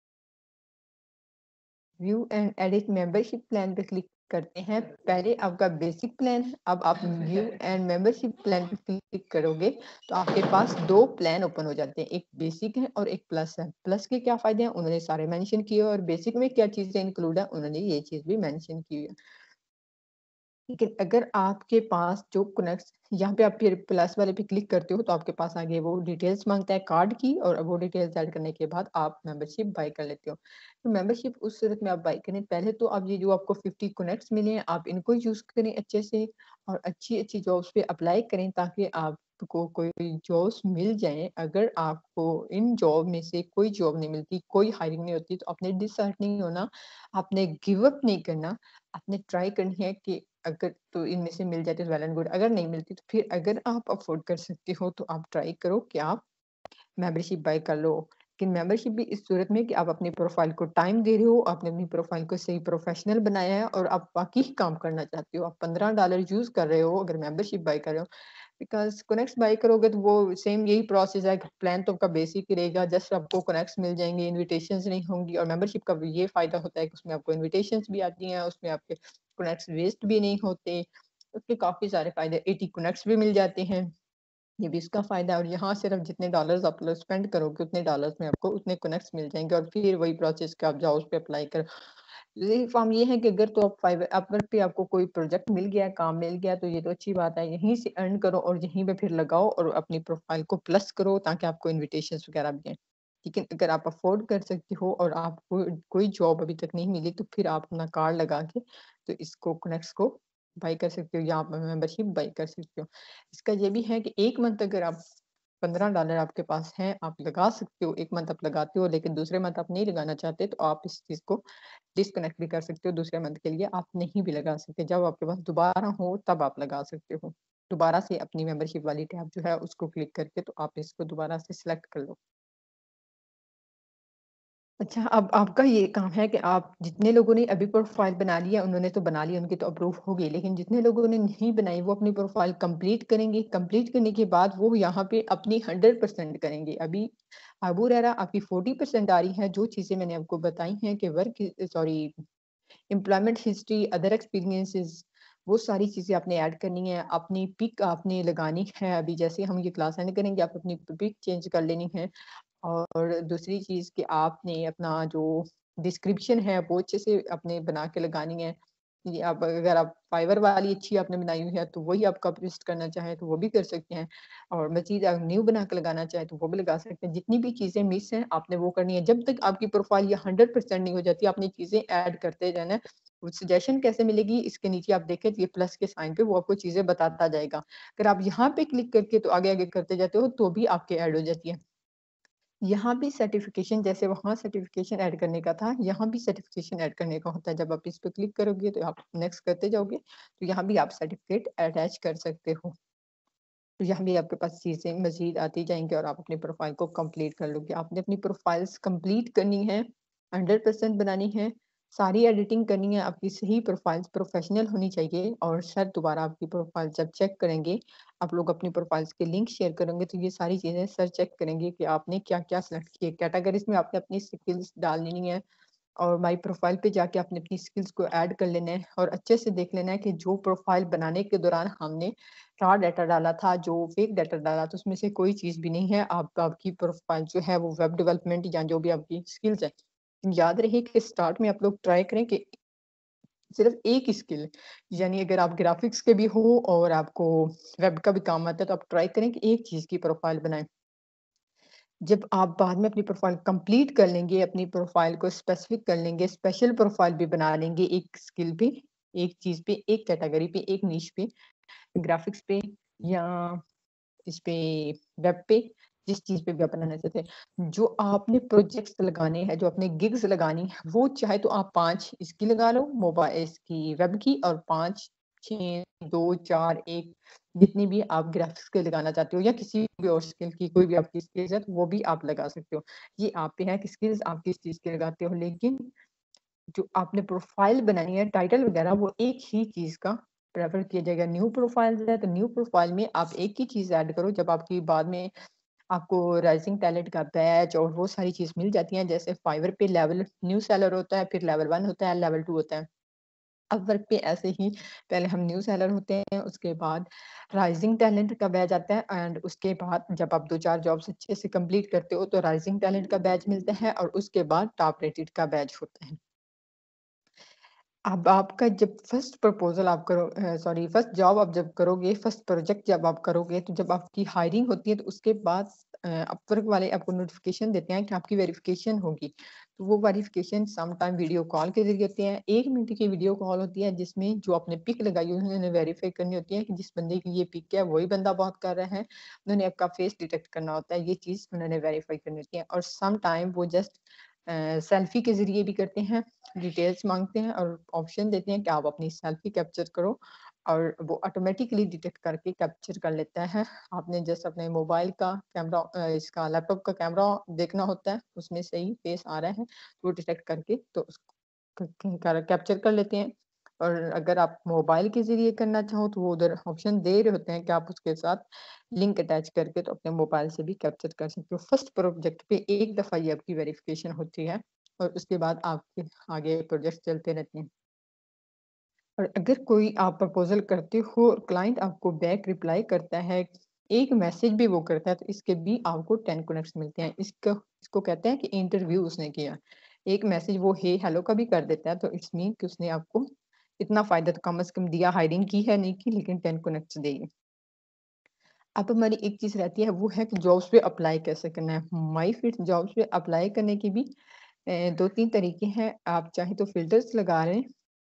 view and edit membership plan पे क्लिक करते हैं, पहले आपका बेसिक प्लान है, अब आप व्यू एंड मेंबरशिप प्लान पे क्लिक करोगे तो आपके पास दो प्लान ओपन हो जाते हैं, एक बेसिक है और एक प्लस है। प्लस के क्या फायदे हैं उन्होंने सारे मेंशन किए और बेसिक में क्या चीजें इंक्लूड है उन्होंने ये चीज भी मेंशन की है। लेकिन अगर आपके पास जो कनेक्ट यहाँ पे आप फिर प्लस वाले पे क्लिक करते हो तो आपके पास आगे वो डिटेल्स मांगता है कार्ड की, और वो डिटेल्स ऐड करने के बाद आप मेंबरशिप बाय कर लेते हो। तो मेंबरशिप उस सूरत में आप बाय करें, पहले तो आप ये जो आपको फिफ्टी कनेक्ट्स मिले हैं आप इनको यूज करें अच्छे से और अच्छी अच्छी जॉब्स पे अप्लाई करें ताकि आप आपको कोई जॉब्स मिल जाए, अगर आपको इन जॉब में से कोई जॉब नहीं मिलती, कोई हायरिंग नहीं होती, तो आपने डिसहार्ट नहीं होना, आपने गिव अप नहीं करना, आपने ट्राई करनी है कि अगर तो इनमें से मिल जाए तो वेल एंड गुड, अगर नहीं मिलती तो फिर अगर आप अफोर्ड कर सकते हो तो आप ट्राई करो कि आप मेंबरशिप बाय कर लो। लेकिन मेंबरशिप भी इस सूरत में कि आप अपनी प्रोफाइल को टाइम दे रहे हो, आपने अपनी प्रोफाइल को सही प्रोफेशनल बनाया है और आप बाकी ही काम करना चाहते हो, आप पंद्रह डॉलर यूज कर रहे हो अगर मेंबरशिप बाय कर रहे हो, बिकॉज कनेक्ट्स बाय करोगे तो वो सेम यही प्रोसेस है, प्लान तो आपका बेसिक ही रहेगा, जस्ट आपको कनेक्ट्स मिल जाएंगे, इन्विटेशंस नहीं होंगी। और मेंबरशिप का भी ये फायदा होता है कि उसमें आपको इन्विटेशंस भी आती हैं, उसमें आपके कनेक्ट्स वेस्ट भी नहीं होते, उसके काफी सारे फायदे, एटी कनेक्ट्स भी मिल जाते हैं, ये भी इसका फायदा है। और यहाँ सिर्फ जितने डॉलर्स आप लोग स्पेंड करोगे उतने डॉलर्स में आपको उतने कनेक्ट्स मिल जाएंगे और फिर वही प्रोसेस का आप जाओ उस पे अप्लाई करो। ये फॉर्म ये है कि अगर तो आप फाइवर अपवर्क पे आपको कोई प्रोजेक्ट मिल गया, काम मिल गया, तो ये तो अच्छी बात है, यहीं से अर्न करो और यहीं पे फिर लगाओ और अपनी प्रोफाइल को प्लस करो ताकि आपको इन्विटेशंस वगैरह भी आए। लेकिन अगर आप अफोर्ड कर सकते हो और आपको कोई जॉब अभी तक नहीं मिली, तो फिर आप अपना कार्ड लगा के तो इसको कनेक्ट्स को बाय कर सकते हो या आप मेंबरशिप बाय कर सकते हो। इसका ये भी है कि एक मंथ अगर आप पंद्रह डॉलर आपके पास हैं, आप लगा सकते हो, एक मंथ आप लगाते हो, लेकिन दूसरे मंथ आप नहीं लगाना चाहते, तो आप इस चीज़ को डिस्कनेक्ट भी कर सकते हो, दूसरे मंथ के लिए आप नहीं भी लगा सकते। जब आपके पास दोबारा हो तब आप लगा सकते हो। दोबारा से अपनी मेंबरशिप वाली टैब जो है उसको क्लिक करके तो आप इसको दोबारा से सिलेक्ट कर लो। अच्छा, अब आपका ये काम है कि आप जितने लोगों ने अभी प्रोफाइल बना लिया, उन्होंने तो बना लिया, उनकी तो अप्रूव हो गई, लेकिन जितने लोगों ने नहीं बनाई वो अपनी प्रोफाइल कंप्लीट करेंगे। कंप्लीट करने के बाद वो यहाँ पे अपनी हंड्रेड परसेंट करेंगे। अभी अबू हुरैरा आपकी फोर्टी परसेंट आ रही है, जो चीज़ें मैंने आपको बताई हैं कि work sorry employment history, other experiences, वो सारी चीज़ें आपने ऐड करनी है, अपनी पिक आपने लगानी है। अभी जैसे हम ये क्लास एंड करेंगे, आप अपनी पिक चेंज कर लेनी है। और दूसरी चीज़ कि आपने अपना जो डिस्क्रिप्शन है वो अच्छे से अपने बना के लगानी है। ये आप अगर आप फाइवर वाली अच्छी आपने बनाई हुई है तो वही आप कॉपी पेस्ट करना चाहें तो वो भी कर सकते हैं, और मज़ीद आप न्यू बना के लगाना चाहें तो वो भी लगा सकते हैं। जितनी भी चीज़ें मिस हैं आपने वो करनी है। जब तक आपकी प्रोफाइल ये हंड्रेड परसेंट नहीं हो जाती, आपने चीज़ें ऐड करते रहना है। वो सजेशन कैसे मिलेगी, इसके नीचे आप देखें तो ये प्लस के साइन पे वो आपको चीज़ें बताता जाएगा। अगर आप यहाँ पे क्लिक करके तो आगे-आगे करते जाते हो तो भी आपके ऐड हो जाती है। यहाँ भी सर्टिफ़िकेशन जैसे वहाँ सर्टिफ़िकेशन ऐड करने का था, यहाँ भी सर्टिफ़िकेशन ऐड करने का होता है। जब आप इस पे क्लिक करोगे तो आप नेक्स्ट करते जाओगे, तो यहाँ भी आप सर्टिफ़िकेट अटैच कर सकते हो। तो यहाँ भी आपके पास चीज़ें मज़ीद आती जाएँगी और आप अपनी प्रोफ़ाइल को कंप्लीट कर लोगे। आपने अपनी प्रोफ़ाइल्स कंप्लीट करनी है, हंड्रेड परसेंट बनानी है, सारी एडिटिंग करनी है, आपकी सही प्रोफ़ाइल्स प्रोफ़ेशनल होनी चाहिए। और सर दोबारा आपकी प्रोफ़ाइल जब चेक करेंगे, आप लोग अपनी प्रोफ़ाइल्स के लिंक शेयर करेंगे, तो ये सारी चीज़ें सर चेक करेंगे कि आपने क्या-क्या सेलेक्ट किए। कैटेगरीज़ में आपने अपनी स्किल्स डालनी है और माई प्रोफ़ाइल पे जाके आपने अपनी स्किल्स को ऐड कर लेना है और अच्छे से देख लेना है कि जो प्रोफ़ाइल बनाने के दौरान हमने रॉ डाटा डाला था, जो फेक डाटा डाला था, उसमें से कोई चीज़ भी नहीं है। आप आपकी प्रोफ़ाइल जो है वो वेब डेवलपमेंट या जो भी आपकी स्किल्स है, याद रहे कि स्टार्ट में आप लोग ट्राई करें कि सिर्फ़ एक स्किल, यानी अगर आप ग्राफ़िक्स के भी हो और आपको वेब का भी काम आता है, तो आप ट्राई करें कि एक चीज़ की प्रोफ़ाइल बनाएँ। जब आप बाद में अपनी प्रोफ़ाइल कंप्लीट कर लेंगे, अपनी प्रोफ़ाइल को स्पेसिफ़िक कर लेंगे, स्पेशल प्रोफ़ाइल भी बना लेंगे एक स्किल पे, एक चीज़ पे, एक कैटेगरी पे, एक निश पे, ग्राफ़िक्स पे या इस पे वेब पे, जिस चीज़ पे भी आप बनाना चाहते हैं। जो आपने प्रोजेक्ट्स लगाने हैं, जो आपने गिग्स लगानी है, वो चाहे तो आप पाँच इसकी लगा लो, मोबा इसकी वेब की, और पाँच, छह, दो, चार, एक जितनी भी आप ग्राफ़िक्स के लगाना चाहते हो या किसी भी और स्किल की कोई भी आपकी स्किल्स है, तो वो भी आप लगा सकते हो। ये आप पे है कि स्किल्स आप किस चीज़ की लगाते हो, लेकिन जो आपने प्रोफ़ाइल बनानी है, टाइटल वगैरह वो एक ही चीज़ का प्रेफ़र किया जाएगा। न्यू प्रोफ़ाइल्स है, तो न्यू प्रोफ़ाइल में आप एक ही चीज़ ऐड करो, जब आपकी बाद में आपको राइजिंग टैलेंट का बैच और वो सारी चीज़ मिल जाती हैं। जैसे फाइवर पे लेवल न्यू सेलर होता है, फिर लेवल वन होता है, लेवल टू होता है। अपवर्क पे ऐसे ही पहले हम न्यू सेलर होते हैं, उसके बाद राइजिंग टैलेंट का बैच आता है एंड उसके बाद जब आप दो चार जॉब्स अच्छे से कंप्लीट करते हो, तो राइजिंग टैलेंट का बैच मिलता है और उसके बाद टॉप रेटेड का बैच होता है। अब आपका जब फर्स्ट प्रपोज़ल आप करो अ, सॉरी फर्स्ट जॉब आप जब करोगे, फर्स्ट प्रोजेक्ट जब आप करोगे, तो जब आपकी हायरिंग होती है, तो उसके बाद अ, अपवर्क वाले आपको नोटिफ़िकेशन देते हैं कि आपकी वेरिफ़िकेशन होगी। तो वो verification some time video call के जरिए होती है। एक मिनट की वीडियो कॉल होती है जिसमें जो आपने पिक लगाई है उन्होंने वेरीफाई करनी होती है कि जिस बंदे की ये पिक है वही बंदा बात कर रहा है। उन्होंने आपका फेस डिटेक्ट करना होता है, ये चीज़ उन्होंने वेरीफाई करनी होती है। और सम टाइम वो जस्ट सेल्फी के जरिए भी करते हैं, डिटेल्स मांगते हैं और ऑप्शन देते हैं कि आप अपनी सेल्फी कैप्चर करो और वो ऑटोमेटिकली डिटेक्ट करके कैप्चर कर लेता है। आपने जस्ट अपने मोबाइल का कैमरा अ, इसका लैपटॉप का कैमरा देखना होता है, उसमें सही फेस आ रहा है वो डिटेक्ट करके तो उसको कैप्चर कर लेते हैं। और अगर आप मोबाइल के ज़रिए करना चाहो तो वो उधर ऑप्शन दे रहे होते हैं कि आप उसके साथ लिंक अटैच करके तो अपने मोबाइल से भी कैप्चर कर सकते हो। फर्स्ट प्रोजेक्ट पे एक दफ़ा ये आपकी वेरिफिकेशन होती है और उसके बाद आपके आगे प्रोजेक्ट चलते रहते हैं। और अगर कोई आप प्रपोज़ल करते हो और क्लाइंट आपको बैक रिप्लाई करता है, एक मैसेज भी वो करता है तो इसके भी आपको टेन कनेक्ट्स मिलते हैं। इसको इसको कहते हैं कि इंटरव्यू उसने किया। एक मैसेज वो हे हेलो का भी कर देता है तो इट्स मीन कि उसने आपको इतना फ़ायदा तो कम से कम दिया, हायरिंग की है नहीं की लेकिन टेन कनेक्ट्स दिए। अब हमारी एक चीज़ रहती है वो है कि जॉब्स पे अप्लाई कैसे करना है। माई फिट जॉब्स पे अप्लाई करने की भी अ, दो तीन तरीके हैं। आप चाहे तो फ़िल्टर्स लगा लें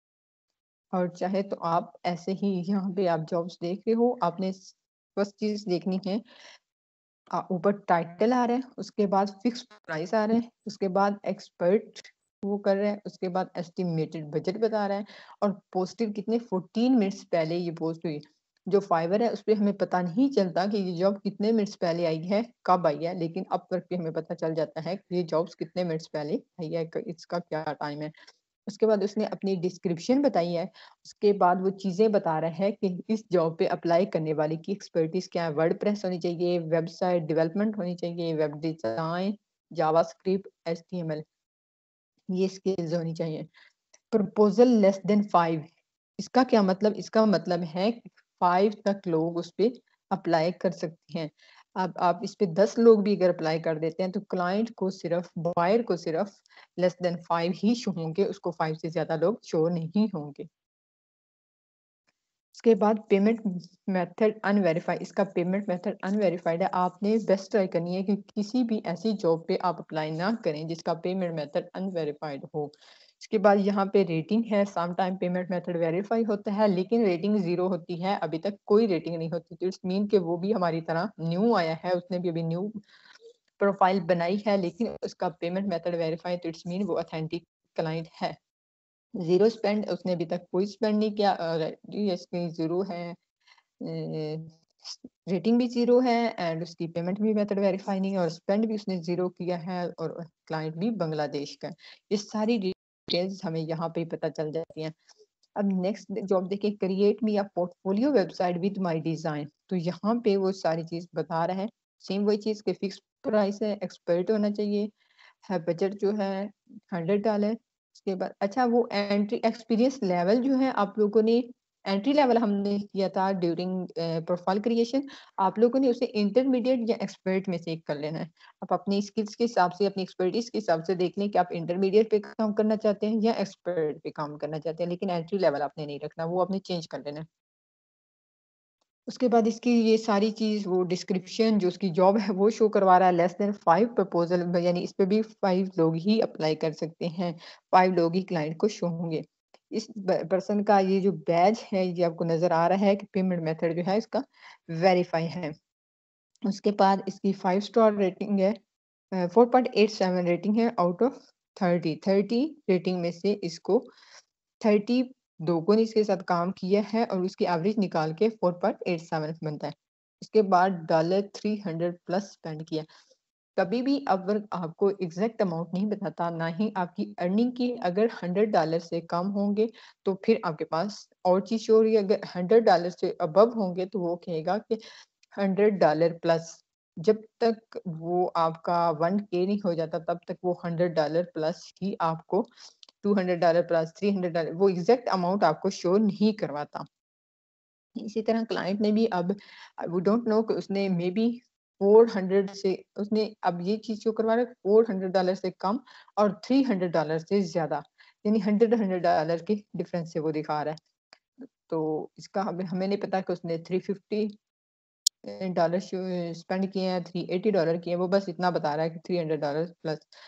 और चाहे तो आप ऐसे ही यहाँ पे आप जॉब्स देख रहे हो, आपने फर्स्ट चीज़ देखनी है अ, ऊपर टाइटल आ रहा है, उसके बाद फिक्स प्राइस आ रहा है, उसके बाद एक्सपर्ट वो कर रहा है, उसके बाद एस्टिमेटेड बजट बता रहा है और पोस्टेड कितने चौदह मिनट्स पहले ये पोस्ट हुई। जो फाइवर है उसपे हमें पता नहीं चलता कि ये जॉब कितने मिनट्स पहले आई है, कब आई है, लेकिन अपवर्क पे हमें पता चल जाता है कि ये जॉब्स कितने मिनट्स पहले आई है, क इसका क्या टाइम है। उसके बाद उसने अपनी डिस्क्रिप्शन बताई है, उसके बाद वो चीज़ें बता रहा है कि इस जॉब पे अप्लाई करने वाले की एक्सपर्टीज़ क्या है, वर्डप्रेस होनी चाहिए, वेबसाइट डेवलपमेंट होनी चाहिए, वेब डिज़ाइन, जावास्क्रिप्ट, एचटीएमएल ये स्किल्स होनी चाहिए। प्रपोज़ल लेस देन पाँच इसका क्या मतलब? इसका मतलब है पाँच तक लोग उस पे अप्लाई कर सकते हैं। अब आप इस पे दस लोग भी अगर अप्लाई कर देते हैं तो क्लाइंट को सिर्फ बायर को सिर्फ लेस देन पाँच ही शो होंगे, उसको पाँच से ज़्यादा लोग शो नहीं होंगे। उसके बाद पेमेंट मेथड अनवेरिफाइड इसका पेमेंट मेथड अनवेरिफाइड है। आपने बेस्ट ट्राई करनी है कि किसी भी ऐसी जॉब पे आप अप्लाई ना करें जिसका पेमेंट मेथड अनवेरिफाइड हो। इसके बाद यहाँ पे रेटिंग है, some time payment method verify होता है लेकिन रेटिंग ज़ीरो होती है, अभी तक कोई रेटिंग नहीं होती। तो इट्स मीन कि वो भी हमारी तरह न्यू आया है, उसने भी अभी न्यू प्रोफाइल बनाई है लेकिन उसका पेमेंट मेथड वेरीफाई तो इट्स मीन वो ऑथेंटिक क्लाइंट है। ज़ीरो स्पेंड उसने अभी तक कोई स्पेंड नहीं किया और इसकी ज़ीरो है रेटिंग भी ज़ीरो है एंड उसकी पेमेंट भी मेथड वेरीफाई नहीं है और स्पेंड भी उसने ज़ीरो किया है और क्लाइंट भी बांग्लादेश का है। ये सारी डिटेल्स हमें यहाँ पे पता चल जाती हैं। अब नेक्स्ट जॉब देखिए create me a portfolio website with my design तो यहाँ पे वो सारी चीज़ बता रहा है। सेम वही चीज़ के फिक्स प्राइस है, एक्सपर्ट होना चाहिए, है बजट जो है हंड्रेड डॉलर उसके बाद अच्छा वो एंट्री एक्सपीरियंस लेवल जो है आप लोगों ने एंट्री लेवल हमने किया था ड्यूरिंग प्रोफाइल क्रिएशन आप लोगों ने उसे इंटरमीडिएट या एक्सपर्ट में से एक कर लेना है। आप अपनी स्किल्स के हिसाब से अपनी एक्सपर्टीज के हिसाब से देख लें कि आप इंटरमीडिएट पे काम करना चाहते हैं या एक्सपर्ट पे काम करना चाहते हैं लेकिन एंट्री लेवल आपने नहीं रखना, वो आपने चेंज कर लेना है। उसके बाद इसकी ये सारी चीज़ वो डिस्क्रिप्शन जो उसकी जॉब है वो शो करवा रहा है लेस देन पाँच प्रपोज़ल यानी इस पे भी पाँच लोग ही अप्लाई कर सकते हैं, पाँच लोग ही क्लाइंट को शो होंगे। इस ब पर्सन का ये जो बैज है ये आपको नज़र आ रहा है कि पेमेंट मेथड जो है इसका वेरीफाई है। उसके बाद इसकी पाँच स्टार रेटिंग है अ, चार पॉइंट आठ सात रेटिंग है आउट ऑफ तीस तीस रेटिंग में से इसको तीस लोगों ने इसके साथ काम किया है और उसकी एवरेज निकाल के चार पॉइंट आठ सात बनता है। इसके बाद डॉलर तीन सौ प्लस स्पेंड किया। कभी भी अगर आपको एग्जैक्ट अमाउंट नहीं बताता, ना ही आपकी अर्निंग की अगर हंड्रेड डॉलर से कम होंगे तो फिर आपके पास और चीज़ शो हो रही है, अगर हंड्रेड डॉलर से अबव होंगे तो वो कहेगा कि हंड्रेड डॉलर प्लस। जब तक वो आपका वन के नहीं हो जाता तब तक वो हंड्रेड डॉलर प्लस ही आपको two hundred dollar plus three hundred dollar वो एग्जैक्ट अमाउंट आपको शो नहीं करवाता। इसी तरह क्लाइंट ने भी अब वी डोंट नो कि उसने मे बी चार सौ से उसने अब ये चीज़ शो करवा रहा है चार सौ डॉलर से कम और तीन सौ डॉलर से ज़्यादा यानी हंड्रेड हंड्रेड डॉलर के डिफरेंस से वो दिखा रहा है। तो इसका हमें हमें नहीं पता कि उसने तीन सौ पचास डॉलर स्पेंड किए हैं, तीन सौ अस्सी डॉलर किए हैं, वो बस इतना बता रहा है कि तीन सौ डॉलर प्लस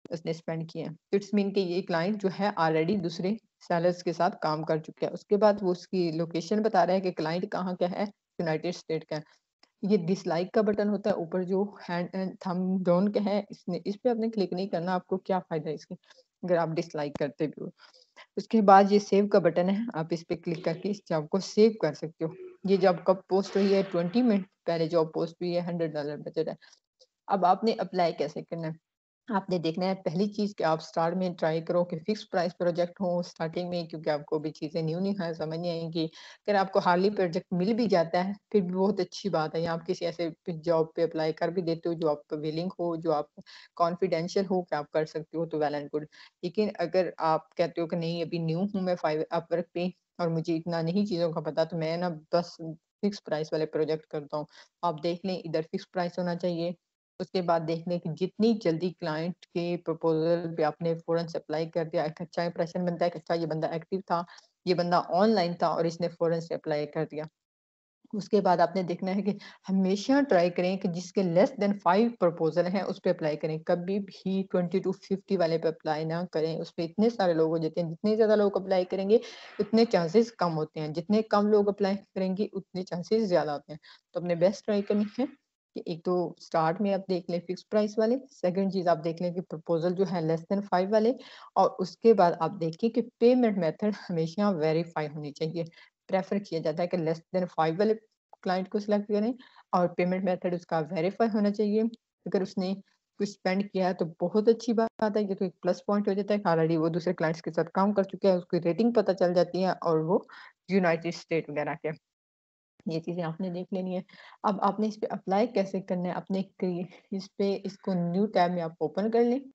उसने स्पेंड किए हैं। इट्स मीन कि ये क्लाइंट जो है ऑलरेडी दूसरे सेलर्स के साथ काम कर चुका है। उसके बाद वो उसकी लोकेशन बता रहा है कि क्लाइंट कहाँ का है, यूनाइटेड स्टेट का है। ये डिसलाइक का बटन होता है ऊपर जो हैंड एंड थंब डाउन का है, इसने इस पे आपने क्लिक नहीं करना। आपको क्या फायदा है इसके अगर आप डिसलाइक करते भी हो। उसके बाद ये सेव का बटन है, आप इस पे क्लिक करके इस जॉब को सेव कर सकते हो। ये जॉब कब पोस्ट हुई है, ट्वेंटी मिनट पहले जॉब पोस्ट हुई है, हंड्रेड डॉलर बजट है। अब आपने अप्लाई कैसे करना है, आपने देखना है पहली चीज कि आप स्टार्ट में ट्राई करो कि फिक्स प्राइस प्रोजेक्ट हो स्टार्टिंग में, क्योंकि आपको भी चीजें न्यू नहीं है, समझ नहीं आएंगी। अगर आपको हार्डली प्रोजेक्ट मिल भी जाता है फिर भी बहुत अच्छी बात है, या आप किसी ऐसे जॉब पे अप्लाई कर भी देते हो जो आप विलिंग हो, जो आप कॉन्फिडेंशियल हो कि आप कर सकते हो, तो वेल एंड गुड। लेकिन अगर आप कहते हो कि नहीं अभी न्यू हूँ मैं फाइव अपवर्क पे और मुझे इतना नहीं चीजों का पता, तो मैं ना बस फिक्स प्राइस वाले प्रोजेक्ट करता हूँ। आप देख लें इधर फिक्स प्राइस होना चाहिए। उसके बाद देख लें कि जितनी जल्दी क्लाइंट के प्रपोजल पे आपने फौरन से अप्लाई कर दिया, एक अच्छा इंप्रेशन बनता है कि अच्छा ये बंदा एक्टिव था, ये बंदा ऑनलाइन था और इसने फौरन से अप्लाई कर दिया। उसके बाद आपने देखना है कि हमेशा ट्राई करें कि जिसके लेस देन फाइव प्रपोजल हैं उस पे अप्लाई करें। कभी भी ट्वेंटी टू फिफ्टी वाले पे अप्लाई ना करें, उस पे इतने सारे लोग हो जाते हैं। जितने ज़्यादा लोग अप्लाई करेंगे उतने चांसेस कम होते हैं, जितने कम लोग अप्लाई करेंगे उतने चांसेस ज़्यादा होते हैं। तो अपने बेस्ट ट्राई करनी है कि एक तो स्टार्ट में आप देख लें फिक्स प्राइस वाले, सेकंड चीज़ आप देख लें कि प्रपोजल जो है लेस देन फाइव वाले, और उसके बाद आप देखिए कि पेमेंट मेथड हमेशा वेरीफाई होनी चाहिए। प्रेफर किया जाता है कि लेस देन फाइव वाले क्लाइंट को सिलेक्ट करें और पेमेंट मेथड उसका वेरीफाई होना चाहिए। अगर उसने कुछ स्पेंड किया है तो बहुत अच्छी बात है, ये तो एक प्लस पॉइंट हो जाता है। ऑलरेडी वो दूसरे क्लाइंट्स के साथ काम कर चुके हैं, उसकी रेटिंग पता चल जाती है और वो यूनाइटेड स्टेट वगैरह के। ये चीजें आपने देख लेनी है। अब आपने इस पे अप्लाई कैसे करना है, अपने इस पे इसको न्यू टैब में आप ओपन कर लें।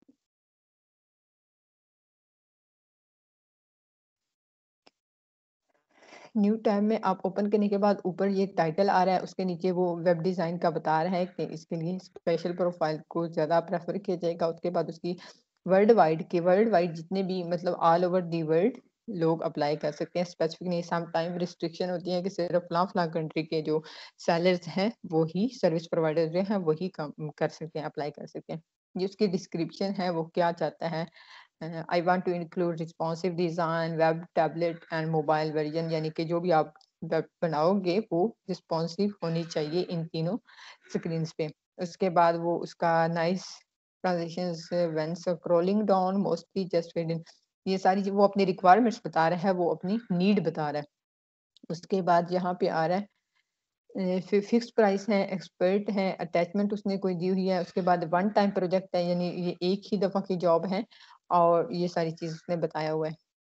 न्यू टैब में आप ओपन करने के बाद ऊपर ये टाइटल आ रहा है, उसके नीचे वो वेब डिज़ाइन का बता रहा है कि इसके लिए स्पेशल प्रोफाइल को ज़्यादा प्रेफर किया जाएगा। उसके बाद उसकी वर्ल्ड वाइड के वर्ल्ड वाइड जितने भी मतलब ऑल ओवर दी वर्ल्ड लोग अप्लाई कर सकते हैं। स्पेसिफिक नहीं, सम टाइम रिस्ट्रिक्शन होती है कि सिर्फ फलां फलां कंट्री के जो सेलर्स हैं वो ही सर्विस प्रोवाइडर जो हैं वही काम कर सकते हैं, अप्लाई कर सकते हैं। ये उसकी डिस्क्रिप्शन है, वो क्या चाहता है। I want to include responsive design web tablet and mobile version, यानी कि जो भी आप वेब बनाओगे वो रिस्पॉन्सिव होनी चाहिए इन तीनों स्क्रीन पे। उसके बाद वो उसका nice transitions when scrolling down mostly just fit in, ये सारी वो अपनी रिक्वायरमेंट्स बता रहा है, वो अपनी नीड बता रहा है। उसके बाद यहाँ पे आ रहा है फिक्स प्राइस है, एक्सपर्ट है, अटैचमेंट उसने कोई दी हुई है। उसके बाद वन टाइम प्रोजेक्ट है, यानी ये एक ही दफ़ा की जॉब है और ये सारी चीज़ उसने बताया हुआ है।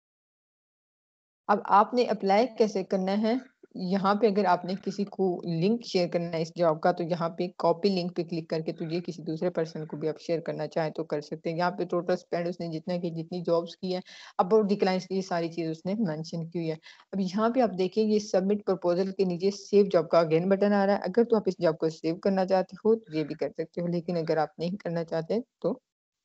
अब आपने अप्लाई कैसे करना है, यहाँ पे अगर आपने किसी को लिंक शेयर करना है इस जॉब का, तो यहाँ पे कॉपी लिंक पे क्लिक करके तो ये किसी दूसरे पर्सन को भी आप शेयर करना चाहें तो कर सकते हैं। यहाँ पे टोटल स्पेंड उसने जितना की जितनी जॉब्स की है, अबाउट द क्लाइंट्स की ये सारी चीज़ उसने मेंशन की हुई है। अब यहाँ पे आप देखिए ये सबमिट प्रपोजल के नीचे सेव जॉब का अगेन बटन आ रहा है। अगर तो आप इस जॉब को सेव करना चाहते हो तो ये भी कर सकते हो, लेकिन अगर आप नहीं करना चाहते तो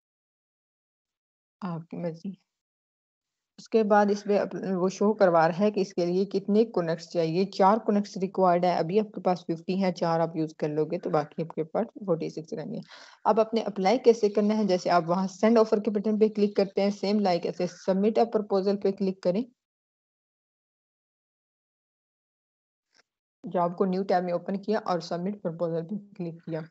आपकी मर्जी। उसके बाद इसमें अप वो शो करवा रहा है कि इसके लिए कितने कनेक्ट्स चाहिए। चार कनेक्ट्स रिक्वायर्ड है, अभी आपके पास फिफ्टी है, चार आप यूज़ कर लोगे तो बाकी आपके पास फोर्टी सिक्स रहेंगे। अब आपने अप्लाई कैसे करना है, जैसे आप वहाँ सेंड ऑफर के बटन पे क्लिक करते हैं, सेम लाइक ऐसे सबमिट अ प्रपोजल पे क्लिक करें। जॉब को न्यू टैब में ओपन किया और सबमिट प्रपोजल पे क्लिक किया।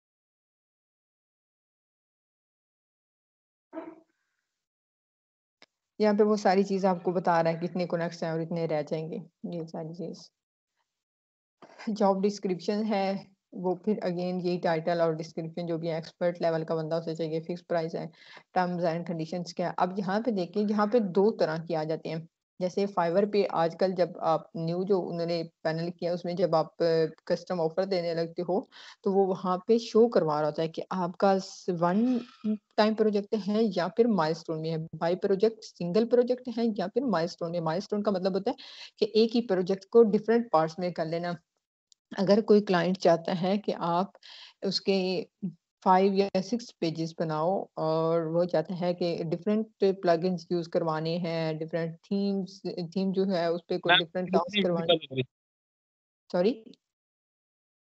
यहाँ पे वो सारी चीज़ आपको बता रहा है कितने कनेक्ट्स हैं और इतने रह जाएंगे, ये सारी चीज़। जॉब डिस्क्रिप्शन है, वो फिर अगेन यही टाइटल और डिस्क्रिप्शन जो भी है, एक्सपर्ट लेवल का बंदा उसे चाहिए, फिक्स प्राइस है, टर्म्स एंड कंडीशंस क्या है। अब यहाँ पे देखिए, यहाँ पे दो तरह की आ जाते हैं। जैसे फाइवर पे आजकल जब आप न्यू जो उन्होंने पैनल किया उसमें जब आप कस्टम ऑफर देने लगते हो तो वो वहाँ पे शो करवा रहा होता है कि आपका वन टाइम प्रोजेक्ट है या फिर माइलस्टोन में है, बाई प्रोजेक्ट सिंगल प्रोजेक्ट है या फिर माइलस्टोन में। माइलस्टोन का मतलब होता है कि एक ही प्रोजेक्ट को डिफरेंट पार्ट्स में कर लेना। अगर कोई क्लाइंट चाहता है कि आप उसके फाइव या सिक्स पेजेस बनाओ और वो चाहता है कि डिफरेंट प्लगइन्स यूज करवाने हैं, डिफरेंट थीम्स थीम जो है उस पे कोई डिफरेंट टास्क करवाने, सॉरी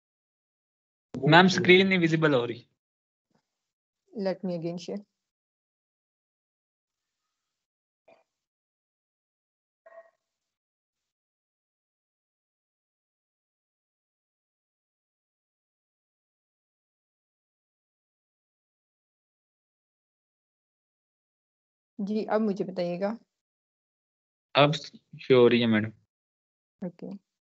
मैम स्क्रीन नहीं विजिबल हो रही। Let me again share. जी, अब मुझे बताइएगा। अब शो हो रही है मैडम। ओके।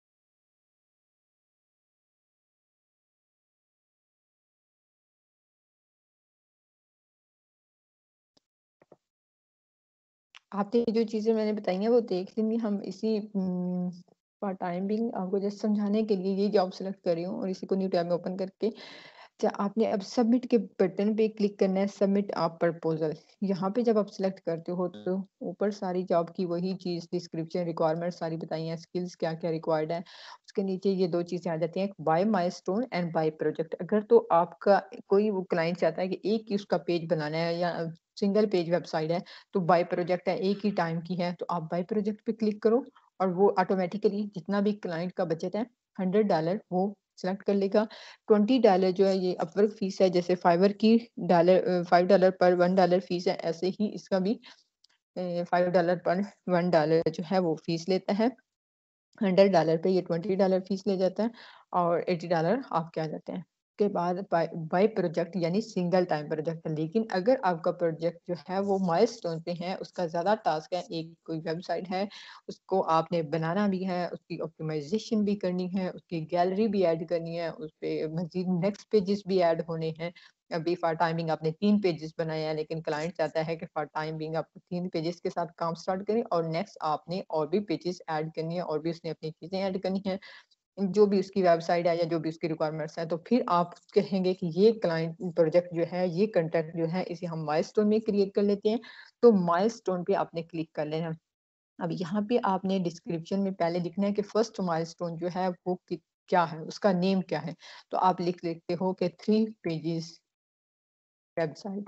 आपने जो चीज़ें मैंने बताई हैं वो देख लेंगे हम इसी फॉर टाइम बिंग आपको जस्ट समझाने के लिए ये जॉब सेलेक्ट कर रही हूँ और इसी को न्यू टैब में ओपन करके अच्छा आपने अब सबमिट के बटन पे क्लिक करना है सबमिट आप प्रपोजल। यहाँ पे जब आप सिलेक्ट करते हो तो ऊपर सारी जॉब की वही चीज़ डिस्क्रिप्शन रिक्वायरमेंट सारी बताई हैं स्किल्स क्या क्या रिक्वायर्ड है उसके नीचे ये दो चीज़ें आ जाती हैं by milestone and by project. अगर तो आपका कोई वो क्लाइंट चाहता है कि एक ही उसका पेज बनाना है या सिंगल पेज वेबसाइट है तो बाय प्रोजेक्ट है एक ही टाइम की है तो आप बाय प्रोजेक्ट पे क्लिक करो और वो ऑटोमेटिकली जितना भी क्लाइंट का बजट है हंड्रेड डॉलर वो सिलेक्ट कर लेगा। ट्वेंटी डॉलर जो है ये अपवर्क फीस है जैसे फाइवर की डॉलर फाइव डॉलर पर वन डॉलर फीस है ऐसे ही इसका भी फाइव डॉलर पर वन डॉलर जो है वो फीस लेता है। हंड्रेड डॉलर पे ये ट्वेंटी डॉलर फीस ले जाता है और एटी डॉलर आपके आ जाते हैं। उसके बाद बाय बाय प्रोजेक्ट यानी सिंगल टाइम प्रोजेक्ट है लेकिन अगर आपका प्रोजेक्ट जो है वो माइलस्टोन पे है उसका ज़्यादा टास्क है एक कोई वेबसाइट है उसको आपने बनाना भी है उसकी ऑप्टिमाइजेशन भी करनी है उसकी गैलरी भी ऐड करनी है उस पर मजीद नेक्स्ट पेजेस भी ऐड होने हैं। अभी फॉर टाइमिंग आपने तीन पेजेस बनाए हैं लेकिन क्लाइंट चाहता है कि फॉर टाइमिंग आप तीन पेजेस के साथ काम स्टार्ट करें और नेक्स्ट आपने और भी पेजेस ऐड करनी है और भी उसने अपनी चीज़ें ऐड करनी है जो भी उसकी वेबसाइट है या जो भी उसकी रिक्वायरमेंट्स है तो फिर आप कहेंगे कि ये क्लाइंट प्रोजेक्ट जो है ये कंटेंट जो है इसे हम माइलस्टोन में क्रिएट कर लेते हैं। तो माइलस्टोन पे आपने क्लिक कर लेना है। अब यहाँ पे आपने डिस्क्रिप्शन में पहले लिखना है कि फर्स्ट माइलस्टोन जो है वो क्या है उसका नेम क्या है तो आप लिख लेते हो कि थ्री पेजेस वेबसाइट।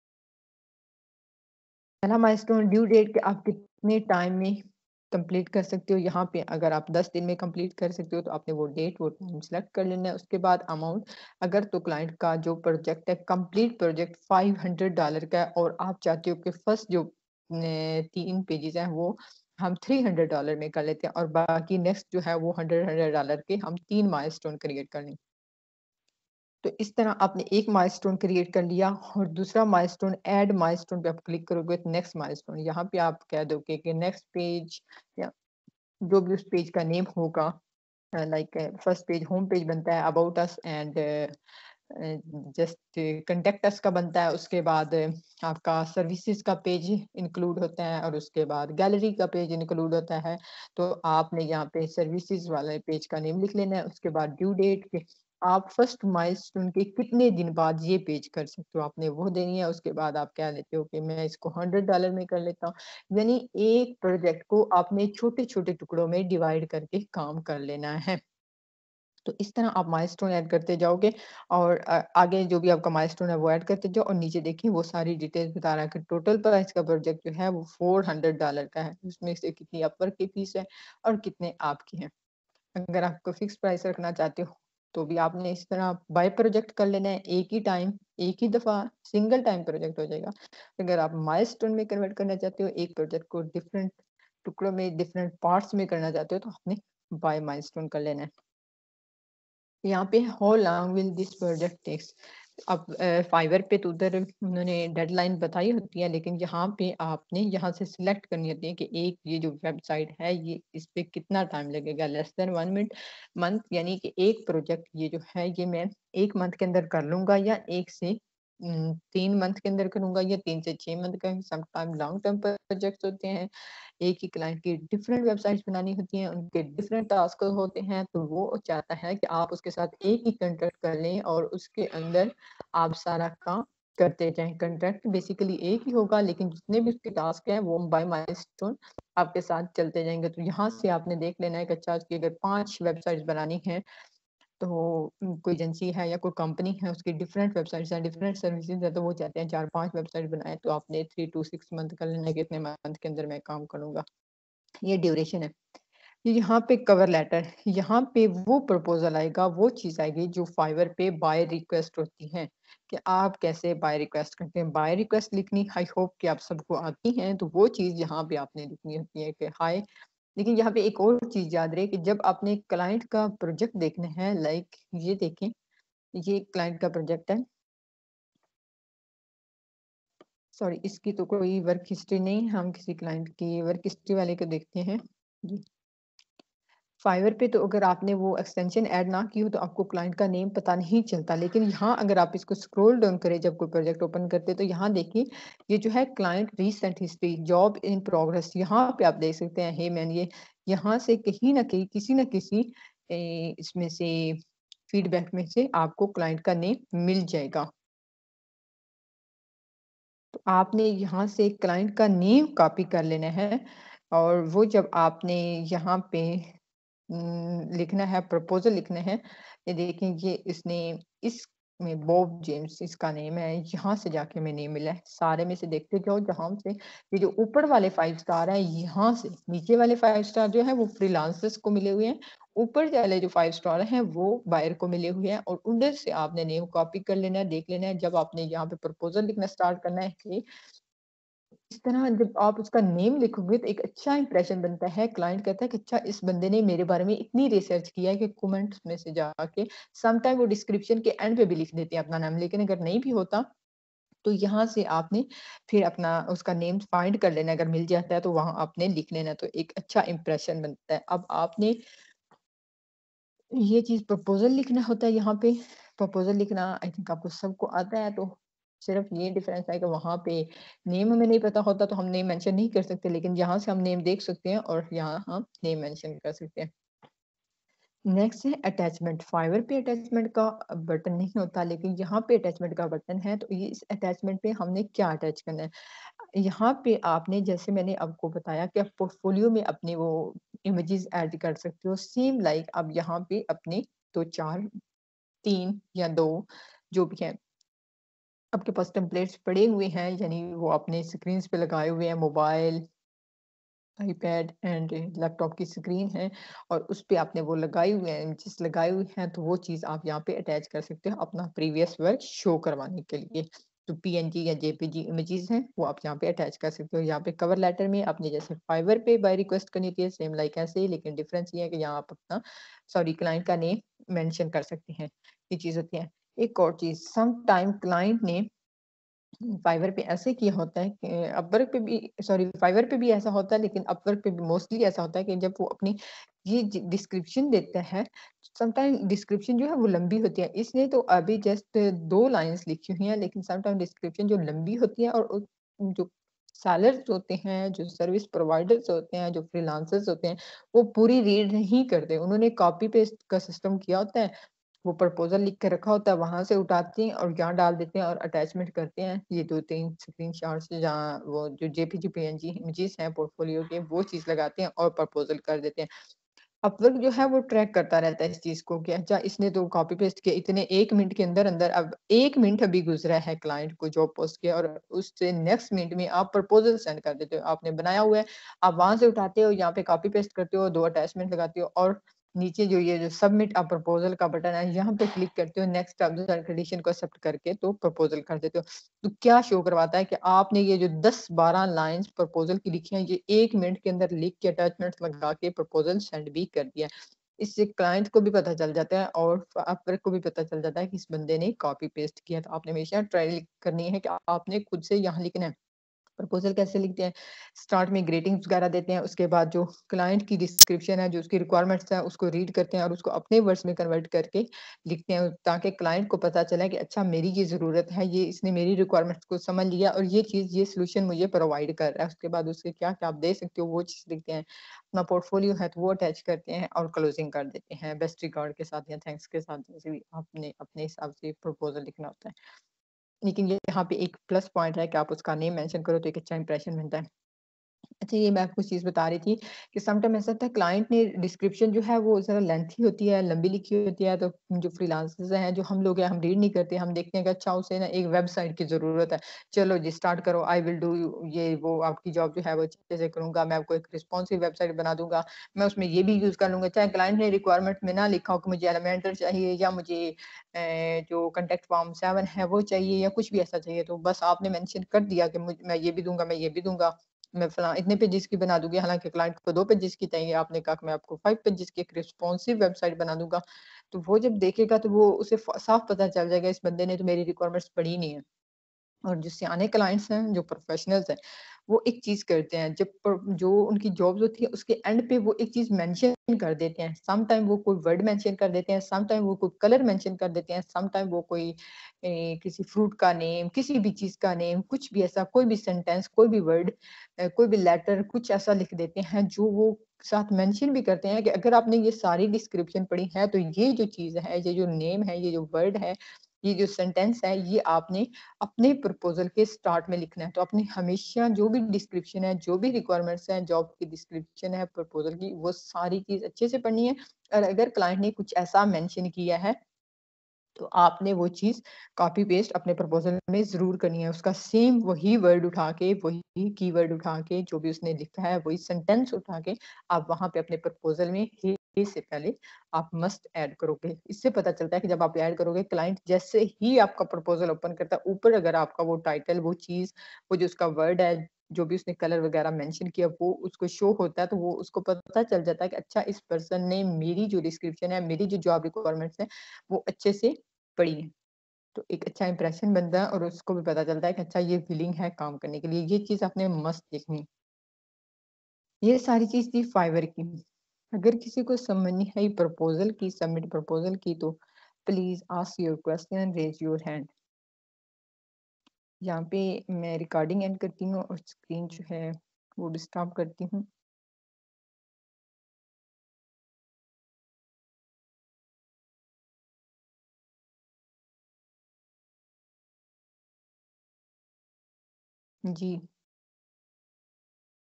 पहला माइलस्टोन ड्यू डेट कि आप कितने टाइम में कंप्लीट कर सकते हो यहाँ पे अगर आप दस दिन में कंप्लीट कर सकते हो तो आपने वो डेट वो टाइम सेलेक्ट कर लेना है। उसके बाद अमाउंट अगर तो क्लाइंट का जो प्रोजेक्ट है complete project five hundred dollar का है और आप चाहते हो कि फर्स्ट जो तीन पेजेस हैं वो हम थ्री हंड्रेड डॉलर में कर लेते हैं और बाकी नेक्स्ट जो है वो हंड्रेड हंड्रेड डॉलर के हम तीन माइलस्टोन क्रिएट कर लें। तो इस तरह आपने एक माइलस्टोन क्रिएट कर लिया और दूसरा माइलस्टोन ऐड माइलस्टोन पे आप क्लिक करोगे तो नेक्स्ट माइलस्टोन यहाँ पे आप कह दोगे कि नेक्स्ट पेज या जो भी उस पेज का नेम होगा like first page home page बनता है about us and just contact us का बनता है। उसके बाद आपका सर्विसेज का पेज इंक्लूड होता है और उसके बाद गैलरी का पेज इंक्लूड होता है। तो आपने यहाँ पे सर्विसेज वाले पेज का नेम लिख लेना है। उसके बाद ड्यू डेट के आप फर्स्ट माइलस्टोन के कितने दिन बाद ये पेज कर सकते हो आपने वो देनी है। उसके बाद आप क्या लेते हो कि मैं इसको हंड्रेड डॉलर में कर लेता हूँ यानी एक प्रोजेक्ट को आपने छोटे छोटे टुकड़ों में डिवाइड करके काम कर लेना है। तो इस तरह आप माइलस्टोन ऐड करते जाओगे और अ, आगे जो भी आपका माइलस्टोन है वो ऐड करते जाओ और नीचे देखिए वो सारी डिटेल्स बता रहा है कि टोटल प्राइस का प्रोजेक्ट जो है वो फोर हंड्रेड डॉलर का है उसमें से कितनी अपवर्क की फीस है और कितने आपकी है। अगर आपको फिक्स प्राइस रखना चाहते हो तो भी आपने इस तरह बाय प्रोजेक्ट कर लेना है एक ही टाइम एक ही दफा सिंगल टाइम प्रोजेक्ट हो जाएगा। अगर आप माइलस्टोन में कन्वर्ट करना चाहते हो एक प्रोजेक्ट को डिफरेंट टुकड़ों में डिफरेंट पार्ट्स में करना चाहते हो तो आपने बाय माइलस्टोन कर लेना है। यहाँ पे how long will this project takes अब फाइवर पे तो उधर उन्होंने डेडलाइन बताई होती है लेकिन यहाँ पे आपने यहाँ से सिलेक्ट करनी होती है कि एक ये जो वेबसाइट है ये इस पे कितना टाइम लगेगा less than one minute month यानी कि एक प्रोजेक्ट ये जो है ये मैं एक मंथ के अंदर कर लूंगा या एक से हम्म, तीन मंथ के अंदर करूंगा या तीन से छह मंथ का some time long term project होते हैं। एक ही क्लाइंट की डिफरेंट वेबसाइट्स बनानी होती हैं उनके डिफरेंट टास्क होते हैं तो वो चाहता है कि आप उसके साथ एक ही कंट्रैक्ट कर लें और उसके अंदर आप सारा काम करते जाएं। कंट्रैक्ट बेसिकली एक ही होगा लेकिन जितने भी उसके टास्क हैं वो बाय माइलस्टोन आपके साथ चलते जाएंगे। तो यहाँ से आपने देख लेना है कि अच्छा उसकी अगर पांच वेबसाइट्स बनानी है तो कोई एजेंसी है या कोई कंपनी है उसकी डिफरेंट वेबसाइट्स हैं डिफरेंट सर्विसेज है तो वो चाहते हैं चार पांच वेबसाइट बनाए तो आपने थ्री टू सिक्स मंथ कर लेना है कि इतने मंथ के अंदर मैं काम करूंगा ये ड्यूरेशन है। यहाँ पे कवर लेटर यहाँ पे वो प्रपोजल आएगा वो चीज आएगी जो फाइवर पे बाय रिक्वेस्ट होती है कि आप कैसे बाय रिक्वेस्ट करते हैं। बाय रिक्वेस्ट लिखनी आई होप कि आप सबको आती हैं तो वो चीज यहाँ पे आपने लिखनी होती है कि हाय। लेकिन यहाँ पे एक और चीज याद रहे कि जब आपने क्लाइंट का प्रोजेक्ट देखना है लाइक ये देखें ये क्लाइंट का प्रोजेक्ट है सॉरी इसकी तो कोई वर्क हिस्ट्री नहीं, हम किसी क्लाइंट की वर्क हिस्ट्री वाले को देखते हैं जी। फाइवर पे तो अगर आपने वो एक्सटेंशन ऐड ना की हो तो आपको क्लाइंट का नेम पता नहीं चलता, लेकिन यहाँ अगर आप इसको स्क्रॉल डाउन करें जब कोई प्रोजेक्ट ओपन करते तो यहाँ देखिए ये जो है client recent history job in progress, यहाँ पे आप देख सकते हैं हे मैन, ये यहाँ से कहीं ना कहीं किसी ना किसी ए, इसमें से फीडबैक में से आपको क्लाइंट का नेम मिल जाएगा। तो आपने यहाँ से क्लाइंट का नेम कॉपी कर लेना है और वो जब आपने यहाँ पे उम, लिखना है, प्रपोज़ल लिखना है, ये देखें ये इसने इसमें बॉब जेम्स इसका नेम है, यहाँ से जाके हमें नेम मिला है। सारे में से देखते जाओ जहाँ से ये जो ऊपर वाले फाइव स्टार हैं यहाँ से, नीचे वाले फाइव स्टार जो है वो फ्रीलांसर्स को मिले हुए हैं, ऊपर वाले जो फाइव स्टार हैं वो बायर को मिले हुए हैं और उधर से आपने नेम कॉपी कर लेना है, देख लेना है। जब आपने यहाँ पे प्रपोज़ल लिखना स्टार्ट करना है कि इस तरह जब आप उसका नेम लिखोगे तो एक अच्छा इंप्रेशन बनता है, क्लाइंट कहता है कि अच्छा इस बंदे ने मेरे बारे में इतनी रिसर्च किया है कि कमेंट्स में से जाके समटाइम वो डिस्क्रिप्शन के एंड पे भी लिख देते हैं अपना नाम, लेकिन अगर नहीं भी होता तो यहाँ से आपने फिर अपना उसका नेम फाइंड कर लेना, अगर मिल जाता है तो वहां आपने लिख लेना, तो एक अच्छा इंप्रेशन बनता है। अब आपने ये चीज प्रपोजल लिखना होता है, यहाँ पे प्रपोजल लिखना आई थिंक आपको सबको आता है, तो सिर्फ ये डिफरेंस है कि वहाँ पे नेम हमें नहीं पता होता तो हम नेम मेंशन नहीं कर सकते, लेकिन यहाँ से हम नेम देख सकते हैं और यहाँ हम नेम मेंशन कर सकते हैं। नेक्स्ट है अटैचमेंट। फाइवर पे अटैचमेंट का बटन नहीं होता, लेकिन यहाँ पे अटैचमेंट का बटन है, तो ये इस अटैचमेंट पे हमने क्या अटैच करना है। यहाँ पे आपने जैसे मैंने आपको बताया कि आप पोर्टफोलियो में अपने वो इमेजेस ऐड कर सकते हो, सेम लाइक अब यहाँ पे अपने दो चार तीन या दो जो भी है आपके पास टेम्पलेट्स पड़े हुए हैं, यानी वो अपने स्क्रीन पे लगाए हुए हैं, मोबाइल आईपैड एंड लैपटॉप की स्क्रीन है और उस पे आपने वो लगाई हुए हैं, इमेजेस लगाए हुए हैं, तो वो चीज़ आप यहाँ पे अटैच कर सकते हो अपना प्रीवियस वर्क शो करवाने के लिए। तो पीएनजी या जेपीजी इमेजेस हैं वो आप यहाँ पे अटैच कर सकते हो। यहाँ पे कवर लेटर में आपने जैसे फाइवर पे बाय रिक्वेस्ट करनी थी सेम लाइक ऐसे ही, लेकिन डिफरेंस ये है कि यहाँ आप अपना सॉरी क्लाइंट का नेम मेंशन कर सकते हैं, ये चीज़ होती है। एक और चीज़, सम टाइम क्लाइंट ने फाइवर पे ऐसे किया होता है कि अपवर्क पे भी सॉरी फाइवर पे भी ऐसा होता है, लेकिन अपवर्क पे भी मोस्टली ऐसा होता है कि जब वो अपनी ये डिस्क्रिप्शन देता है, समटाइम डिस्क्रिप्शन जो है वो लंबी होती है, इसलिए तो अभी जस्ट दो लाइंस लिखी हुई हैं, लेकिन समटाइम डिस्क्रिप्शन जो लंबी होती है और उ- जो सेलर्स होते हैं, जो सर्विस प्रोवाइडर्स होते हैं, जो फ्रीलांसर्स होते हैं, वो पूरी रीड नहीं करते, उन्होंने कॉपी पेस्ट का सिस्टम किया होता है, वो प्रपोज़ल लिख के रखा होता है, वहाँ से उठाते हैं और यहाँ डाल देते हैं और अटैचमेंट करते हैं। ये दो तीन स्क्रीनशॉट्स जहाँ वो जो जेपीजी, पीएनजी इमेजेस हैं पोर्टफोलियो के, वो चीज़ लगाते हैं और प्रपोज़ल कर देते हैं। अपवर्क जो है वो ट्रैक करता रहता है इस चीज़ को कि अच्छा इसने तो कॉपी पेस्ट किया, इतने एक मिनट के अंदर-अंदर, अब एक मिनट अभी गुज़रा है क्लाइंट को जॉब पोस्ट किया और उससे नेक्स्ट मिनट में आप प्रपोज़ल सेंड कर देते हो। आपने बनाया हुआ है, आप वहाँ से उठाते हो, यहाँ पे कॉपी पेस्ट करते हो, दो अटैचमेंट लगाते हो और नीचे जो ये जो सबमिट अ प्रपोज़ल का बटन है, यहाँ पे क्लिक करते हो, नेक्स्ट टर्म्स एंड कंडीशन को एक्सेप्ट करके तो प्रपोज़ल कर देते हो। तो क्या शो करवाता है कि आपने ये जो दस बारह लाइन्स प्रपोज़ल की लिखी हैं, ये एक मिनट के अंदर लिख के अटैचमेंट्स लगा के प्रपोज़ल सेंड भी कर दिया। इससे क्लाइंट को भी पता चल जाता है और अपवर्क को भी पता चल जाता है कि इस बंदे ने कॉपी पेस्ट किया। तो आपने हमेशा ट्राई करनी है कि आपने खुद से यहाँ लिखना है। प्रपोज़ल कैसे लिखते हैं? स्टार्ट में ग्रीटिंग्स वगैरह देते हैं, उसके बाद जो क्लाइंट की डिस्क्रिप्शन है, जो उसकी रिक्वायरमेंट्स है, उसको रीड करते हैं और उसको अपने वर्ड्स में कन्वर्ट करके लिखते हैं, ताकि क्लाइंट को पता चले कि अच्छा मेरी ये ज़रूरत है, ये इसने मेरी रिक्वायरमेंट्स को समझ लिया और ये चीज़, ये सॉल्यूशन मुझे प्रोवाइड कर रहा है। उसके बाद उससे क्या-क्या आप दे सकते हो, वो चीज़ लिखते हैं। अपना पोर्टफोलियो है तो वो अटैच करते हैं और क्लोजिंग कर देते हैं, बेस्ट रिगार्ड के साथ या थैंक्स के साथ, जैसे भी आपने अपने हिसाब से प्रपोज़ल लिखना होता है। लेकिन ये यहाँ पे एक प्लस पॉइंट है कि आप उसका नेम मेंशन करो तो एक अच्छा इंप्रेशन बनता है। अच्छा, ये मैं आपको चीज़ बता रही थी कि समटाइम ऐसा होता है क्लाइंट ने डिस्क्रिप्शन जो है वो ज़रा लेंथी होती है, लंबी लिखी होती है, तो जो फ्रीलांसर्स हैं, जो हम लोग हैं, हम रीड नहीं करते, हम देखते हैं कि अच्छा उसे ना एक वेबसाइट की ज़रूरत है। चलो जी स्टार्ट करो, आई विल डू ये वो आपकी जॉब जो है वो अच्छे से करूँगा, मैं आपको एक रिस्पॉन्सिव वेबसाइट बना दूँगा, मैं उसमें ये भी यूज़ कर लूँगा। चाहे क्लाइंट ने रिक्वायरमेंट में ना लिखा हो कि मुझे एलिमेंटर चाहिए या मुझे अ, जो कॉन्टैक्ट फॉर्म सेवन है वो चाहिए या कुछ भी ऐसा चाहिए, तो बस आपने मेंशन कर दिया कि मुझ मैं ये भी दूँगा, मैं ये भी दूँगा। मैं फलाँ इतने पेजेस की बना दूँगी, हालाँकि क्लाइंट को दो पेजेस की चाहिए, आपने कहा कि मैं आपको पाँच पेजेस की एक रिस्पॉन्सिव वेबसाइट बना दूँगा। तो वो जब देखेगा तो वो उसे फ साफ पता चल जाएगा इस बंदे ने तो मेरी रिक्वायरमेंट्स पढ़ी नहीं है। और जो सियाने क्लाइंट्स हैं, जो प्रोफेशनल्स हैं, वो एक चीज़ करते हैं, जब प जो उनकी जॉब्स होती है उसके एंड पे वो एक चीज़ मेंशन कर देते हैं। सम टाइम वो कोई वर्ड मेंशन कर देते हैं, सम टाइम वो कोई कलर मेंशन कर देते हैं, सम टाइम वो कोई ए, किसी फ्रूट का नेम, किसी भी चीज़ का नेम, कुछ भी ऐसा कोई भी सेंटेंस, कोई भी वर्ड अ, कोई भी लेटर कुछ ऐसा लिख देते हैं जो वो साथ मेंशन भी करते हैं कि अगर आपने ये सारी डिस्क्रिप्शन पढ़ी है, तो ये जो चीज़ है, ये जो नेम है, ये जो वर्ड है, ये जो सेंटेंस है, ये आपने अपने प्रपोज़ल के स्टार्ट में लिखना है। तो आपने हमेशा जो भी डिस्क्रिप्शन है, जो भी रिक्वायरमेंट्स हैं, जॉब की डिस्क्रिप्शन है, प्रपोज़ल की, वो सारी चीज़ अच्छे से पढ़नी है और अगर क्लाइंट ने कुछ ऐसा मेंशन किया है, तो आपने वो चीज़ कॉपी पेस्ट अपने प्रपोज़ल में ज़रूर करनी है। उसका सेम वही वर्ड उठा के, वही कीवर्ड उठा के, जो भी उसने लिखा है, वही सेंटेंस उठा के आप वहाँ पे अपने प्रपोज़ल में ही ही से पहले आप मस्ट ऐड करोगे। इससे पता चलता है कि जब आप ऐड करोगे, क्लाइंट जैसे ही आपका प्रपोज़ल ओपन करता है, ऊपर अगर आपका वो टाइटल, वो चीज़, वो जो उसका वर्ड है, जो भी उसने कलर वगैरह मेंशन किया, वो उसको शो होता है, तो वो उसको पता चल जाता है कि अच्छा इस पर्सन ने मेरी जो डिस्क्रिप्शन है, मेरी जो जॉब रिक्वायरमेंट्स हैं, वो अच्छे से पड़ी है। तो एक अच्छा इंप्रेशन बनता है और उसको भी पता चलता है कि अच्छा ये विलिंग है काम करने के लिए। ये चीज़ आपने मस्ट देखनी। ये सारी चीज़ थी फाइवर की। अगर किसी को समझनी है प्रपोज़ल की, सबमिट प्रपोज़ल की, तो please ask your question, raise your hand. यहाँ पे मैं रिकॉर्डिंग एंड करती हूँ और स्क्रीन जो है वो भी स्टॉप करती हूँ। जी।